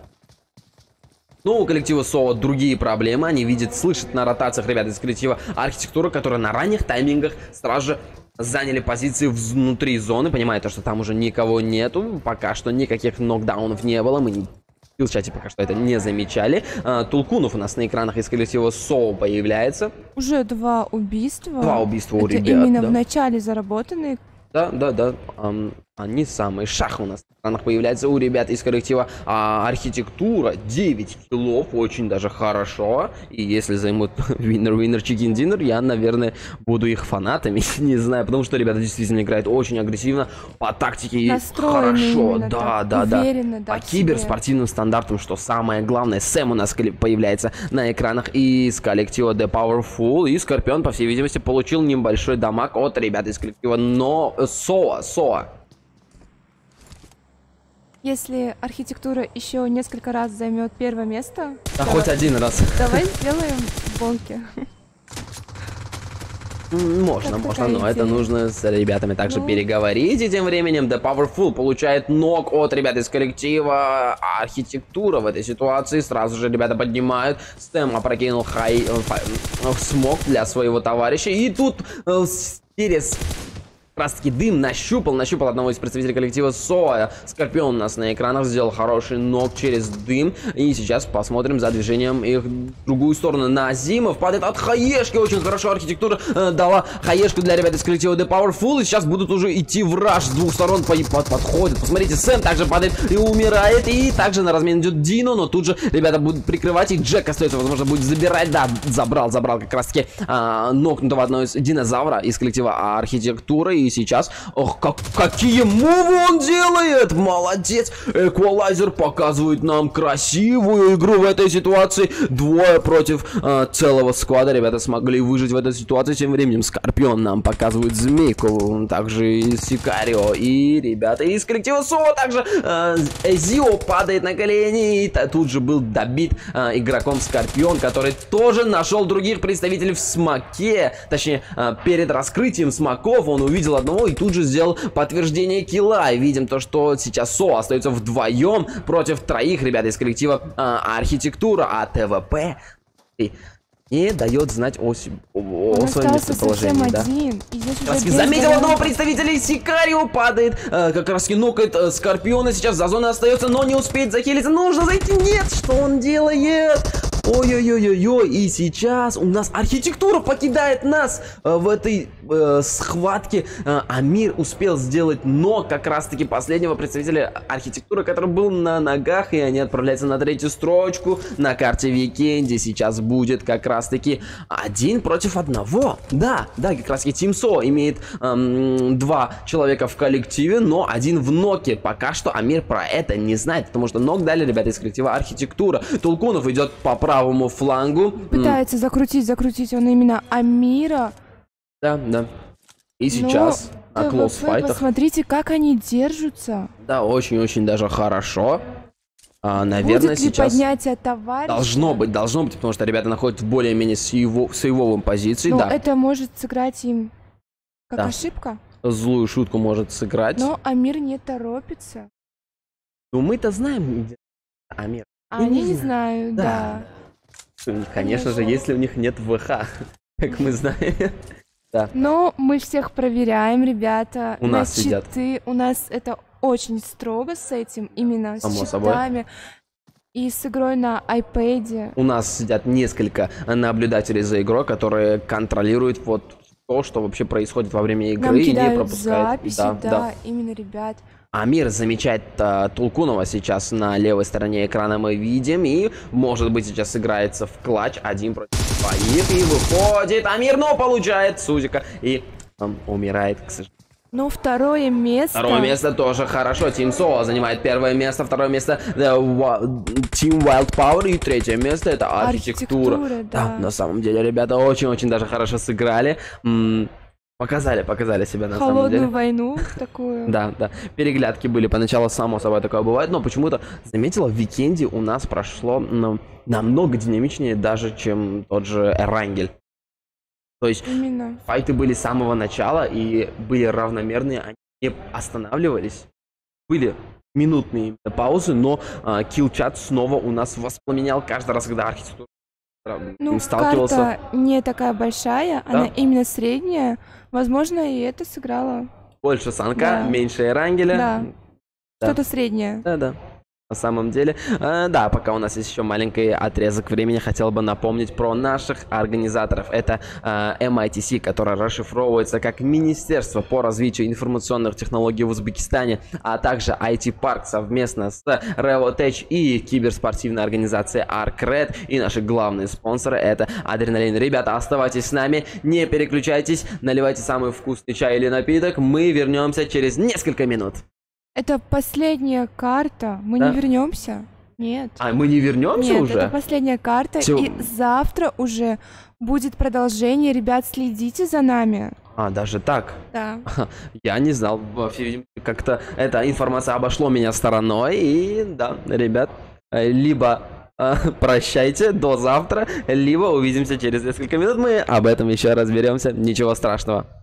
Ну, у коллектива СО другие проблемы. Они видят, слышат на ротациях ребят из коллектива Архитектура, которые на ранних таймингах сразу же заняли позиции внутри зоны. Понимая то, что там уже никого нету. Пока что никаких нокдаунов не было. Мы в чате пока что это не замечали. Тулкунов у нас на экранах из коллектива СО появляется. Уже 2 убийства. 2 убийства у это ребят. Именно в начале заработанные. Да. не самый шах у нас на экранах появляется у ребят из коллектива архитектура. 9 киллов, очень даже хорошо. И если займут Winner Chicken Dinner, я, наверное, буду их фанатами. Не знаю, потому что ребята действительно играют очень агрессивно. По тактике хорошо. Да. По киберспортивным стандартам, что самое главное. Сэм у нас появляется на экранах из коллектива The Powerful. И Скорпион, по всей видимости, получил небольшой дамаг от ребят из коллектива Соа. Если архитектура еще несколько раз займет первое место... Да хоть один раз. Давай сделаем гонки. Можно, но это нужно с ребятами также переговорить. И тем временем The Powerful получает нок от ребят из коллектива архитектура в этой ситуации. Сразу же ребята поднимают. Стэм опрокинул смог для своего товарища. И тут через... Как раз таки дым нащупал одного из представителей коллектива Соа. Скорпион у нас на экранах сделал хороший нок через дым. И сейчас посмотрим за движением их в другую сторону. Назимов падает от хаешки. Очень хорошо архитектура дала хаешку для ребят из коллектива The Powerful. И сейчас будут уже идти в раш. С двух сторон подходят. Посмотрите, Сэм также падает и умирает. И также на размен идет Дино. Но тут же ребята будут прикрывать. И Джек остается, возможно, будет забирать. Да, забрал как раз таки нокнутого одного из динозавра из коллектива архитектуры. И сейчас, какие мувы он делает! Молодец! Эквалайзер показывает нам красивую игру в этой ситуации. Двое против целого сквада. Ребята смогли выжить в этой ситуации. Тем временем Скорпион нам показывает змейку. Также и Сикарио. И ребята из коллектива Соа. Также Эзио падает на колени. И тут же был добит игроком Скорпион, который тоже нашел других представителей в смоке. Точнее, перед раскрытием смоков он увидел одного и тут же сделал подтверждение килла. И видим то, что сейчас Соа остается вдвоем против троих ребят из коллектива архитектура, а ТВП не дает знать о своем местоположении. Да. Заметил одного представителя, Сикарио падает, как раз нокает Скорпиона, сейчас за зоной остается, но не успеет захилиться. Нужно зайти. Нет, что он делает? Ой-ой-ой-ой-ой, и сейчас у нас архитектура покидает нас в этой схватке. Амир успел сделать нок как раз-таки последнего представителя архитектуры, который был на ногах, и они отправляются на третью строчку на карте Викенди. Сейчас будет как раз-таки 1 против 1. Да, как раз-таки Тим Со имеет 2 человека в коллективе, но 1 в ноке. Пока что Амир про это не знает, потому что нок дали ребята из коллектива архитектура. Тулкунов идет по правому флангу. Пытается закрутить он именно Амира. Да. И сейчас на клоусфайтах. Посмотрите, как они держатся. Да, очень-очень даже хорошо. Наверное, будет ли сейчас поднятие товарища? Должно быть, потому что ребята находятся в более-менее сейвовой позиции. Но да. это может сыграть им как ошибка. Злую шутку может сыграть. Но Амир не торопится. Ну, мы-то знаем, где Амир. Они не знают, да. Конечно же, если у них нет ВХ, как мы знаем. Да. Но мы всех проверяем, ребята. У нас сидят. У нас это очень строго с этим, именно с читами. И с игрой на iPad. У нас сидят несколько наблюдателей за игрой, которые контролируют вот то, что вообще происходит во время игры. Нам и кидают не пропускают записи, да, именно ребят. Амир замечает Тулкунова сейчас на левой стороне экрана, мы видим. И, может быть, сейчас играется в клатч 1 против 2. И выходит Амир, но получает Сузика. И он умирает, к сожалению. Ну, второе место. Второе место тоже хорошо. Тим Соа занимает первое место. Второе место Team Wild Power. И третье место это архитектура. Да, на самом деле, ребята очень-очень даже хорошо сыграли. Показали себя на самом деле. Холодную войну такую. Да. Переглядки были. Поначалу, само собой, такое бывает. Но почему-то, заметила, в Викенди у нас прошло намного динамичнее даже, чем тот же Эрангель. То есть файты были с самого начала и были равномерные, они не останавливались. Были минутные паузы, но килл-чат снова у нас воспламенял каждый раз, когда архитектура сталкивался. Карта не такая большая, она именно средняя. Возможно, и это сыграло. Больше Санка, меньше Эрангеля. Да. Что-то среднее. Да. На самом деле, да, пока у нас есть еще маленький отрезок времени, хотел бы напомнить про наших организаторов. Это MITC, которая расшифровывается как Министерство по развитию информационных технологий в Узбекистане, а также IT-парк совместно с Revotech и киберспортивной организацией ArcRed. И наши главные спонсоры — это Адреналин. Ребята, оставайтесь с нами, не переключайтесь, наливайте самый вкусный чай или напиток. Мы вернемся через несколько минут. Это последняя карта. Мы Да? не вернемся? Нет. А мы не вернемся Нет, уже? это последняя карта, Всё. и завтра уже будет продолжение. Ребят, следите за нами. А, даже так? Да. Я не знал, видимо, как-то эта информация обошло меня стороной, и да, ребят, либо прощайте до завтра, либо увидимся через несколько минут, мы об этом еще разберемся, ничего страшного.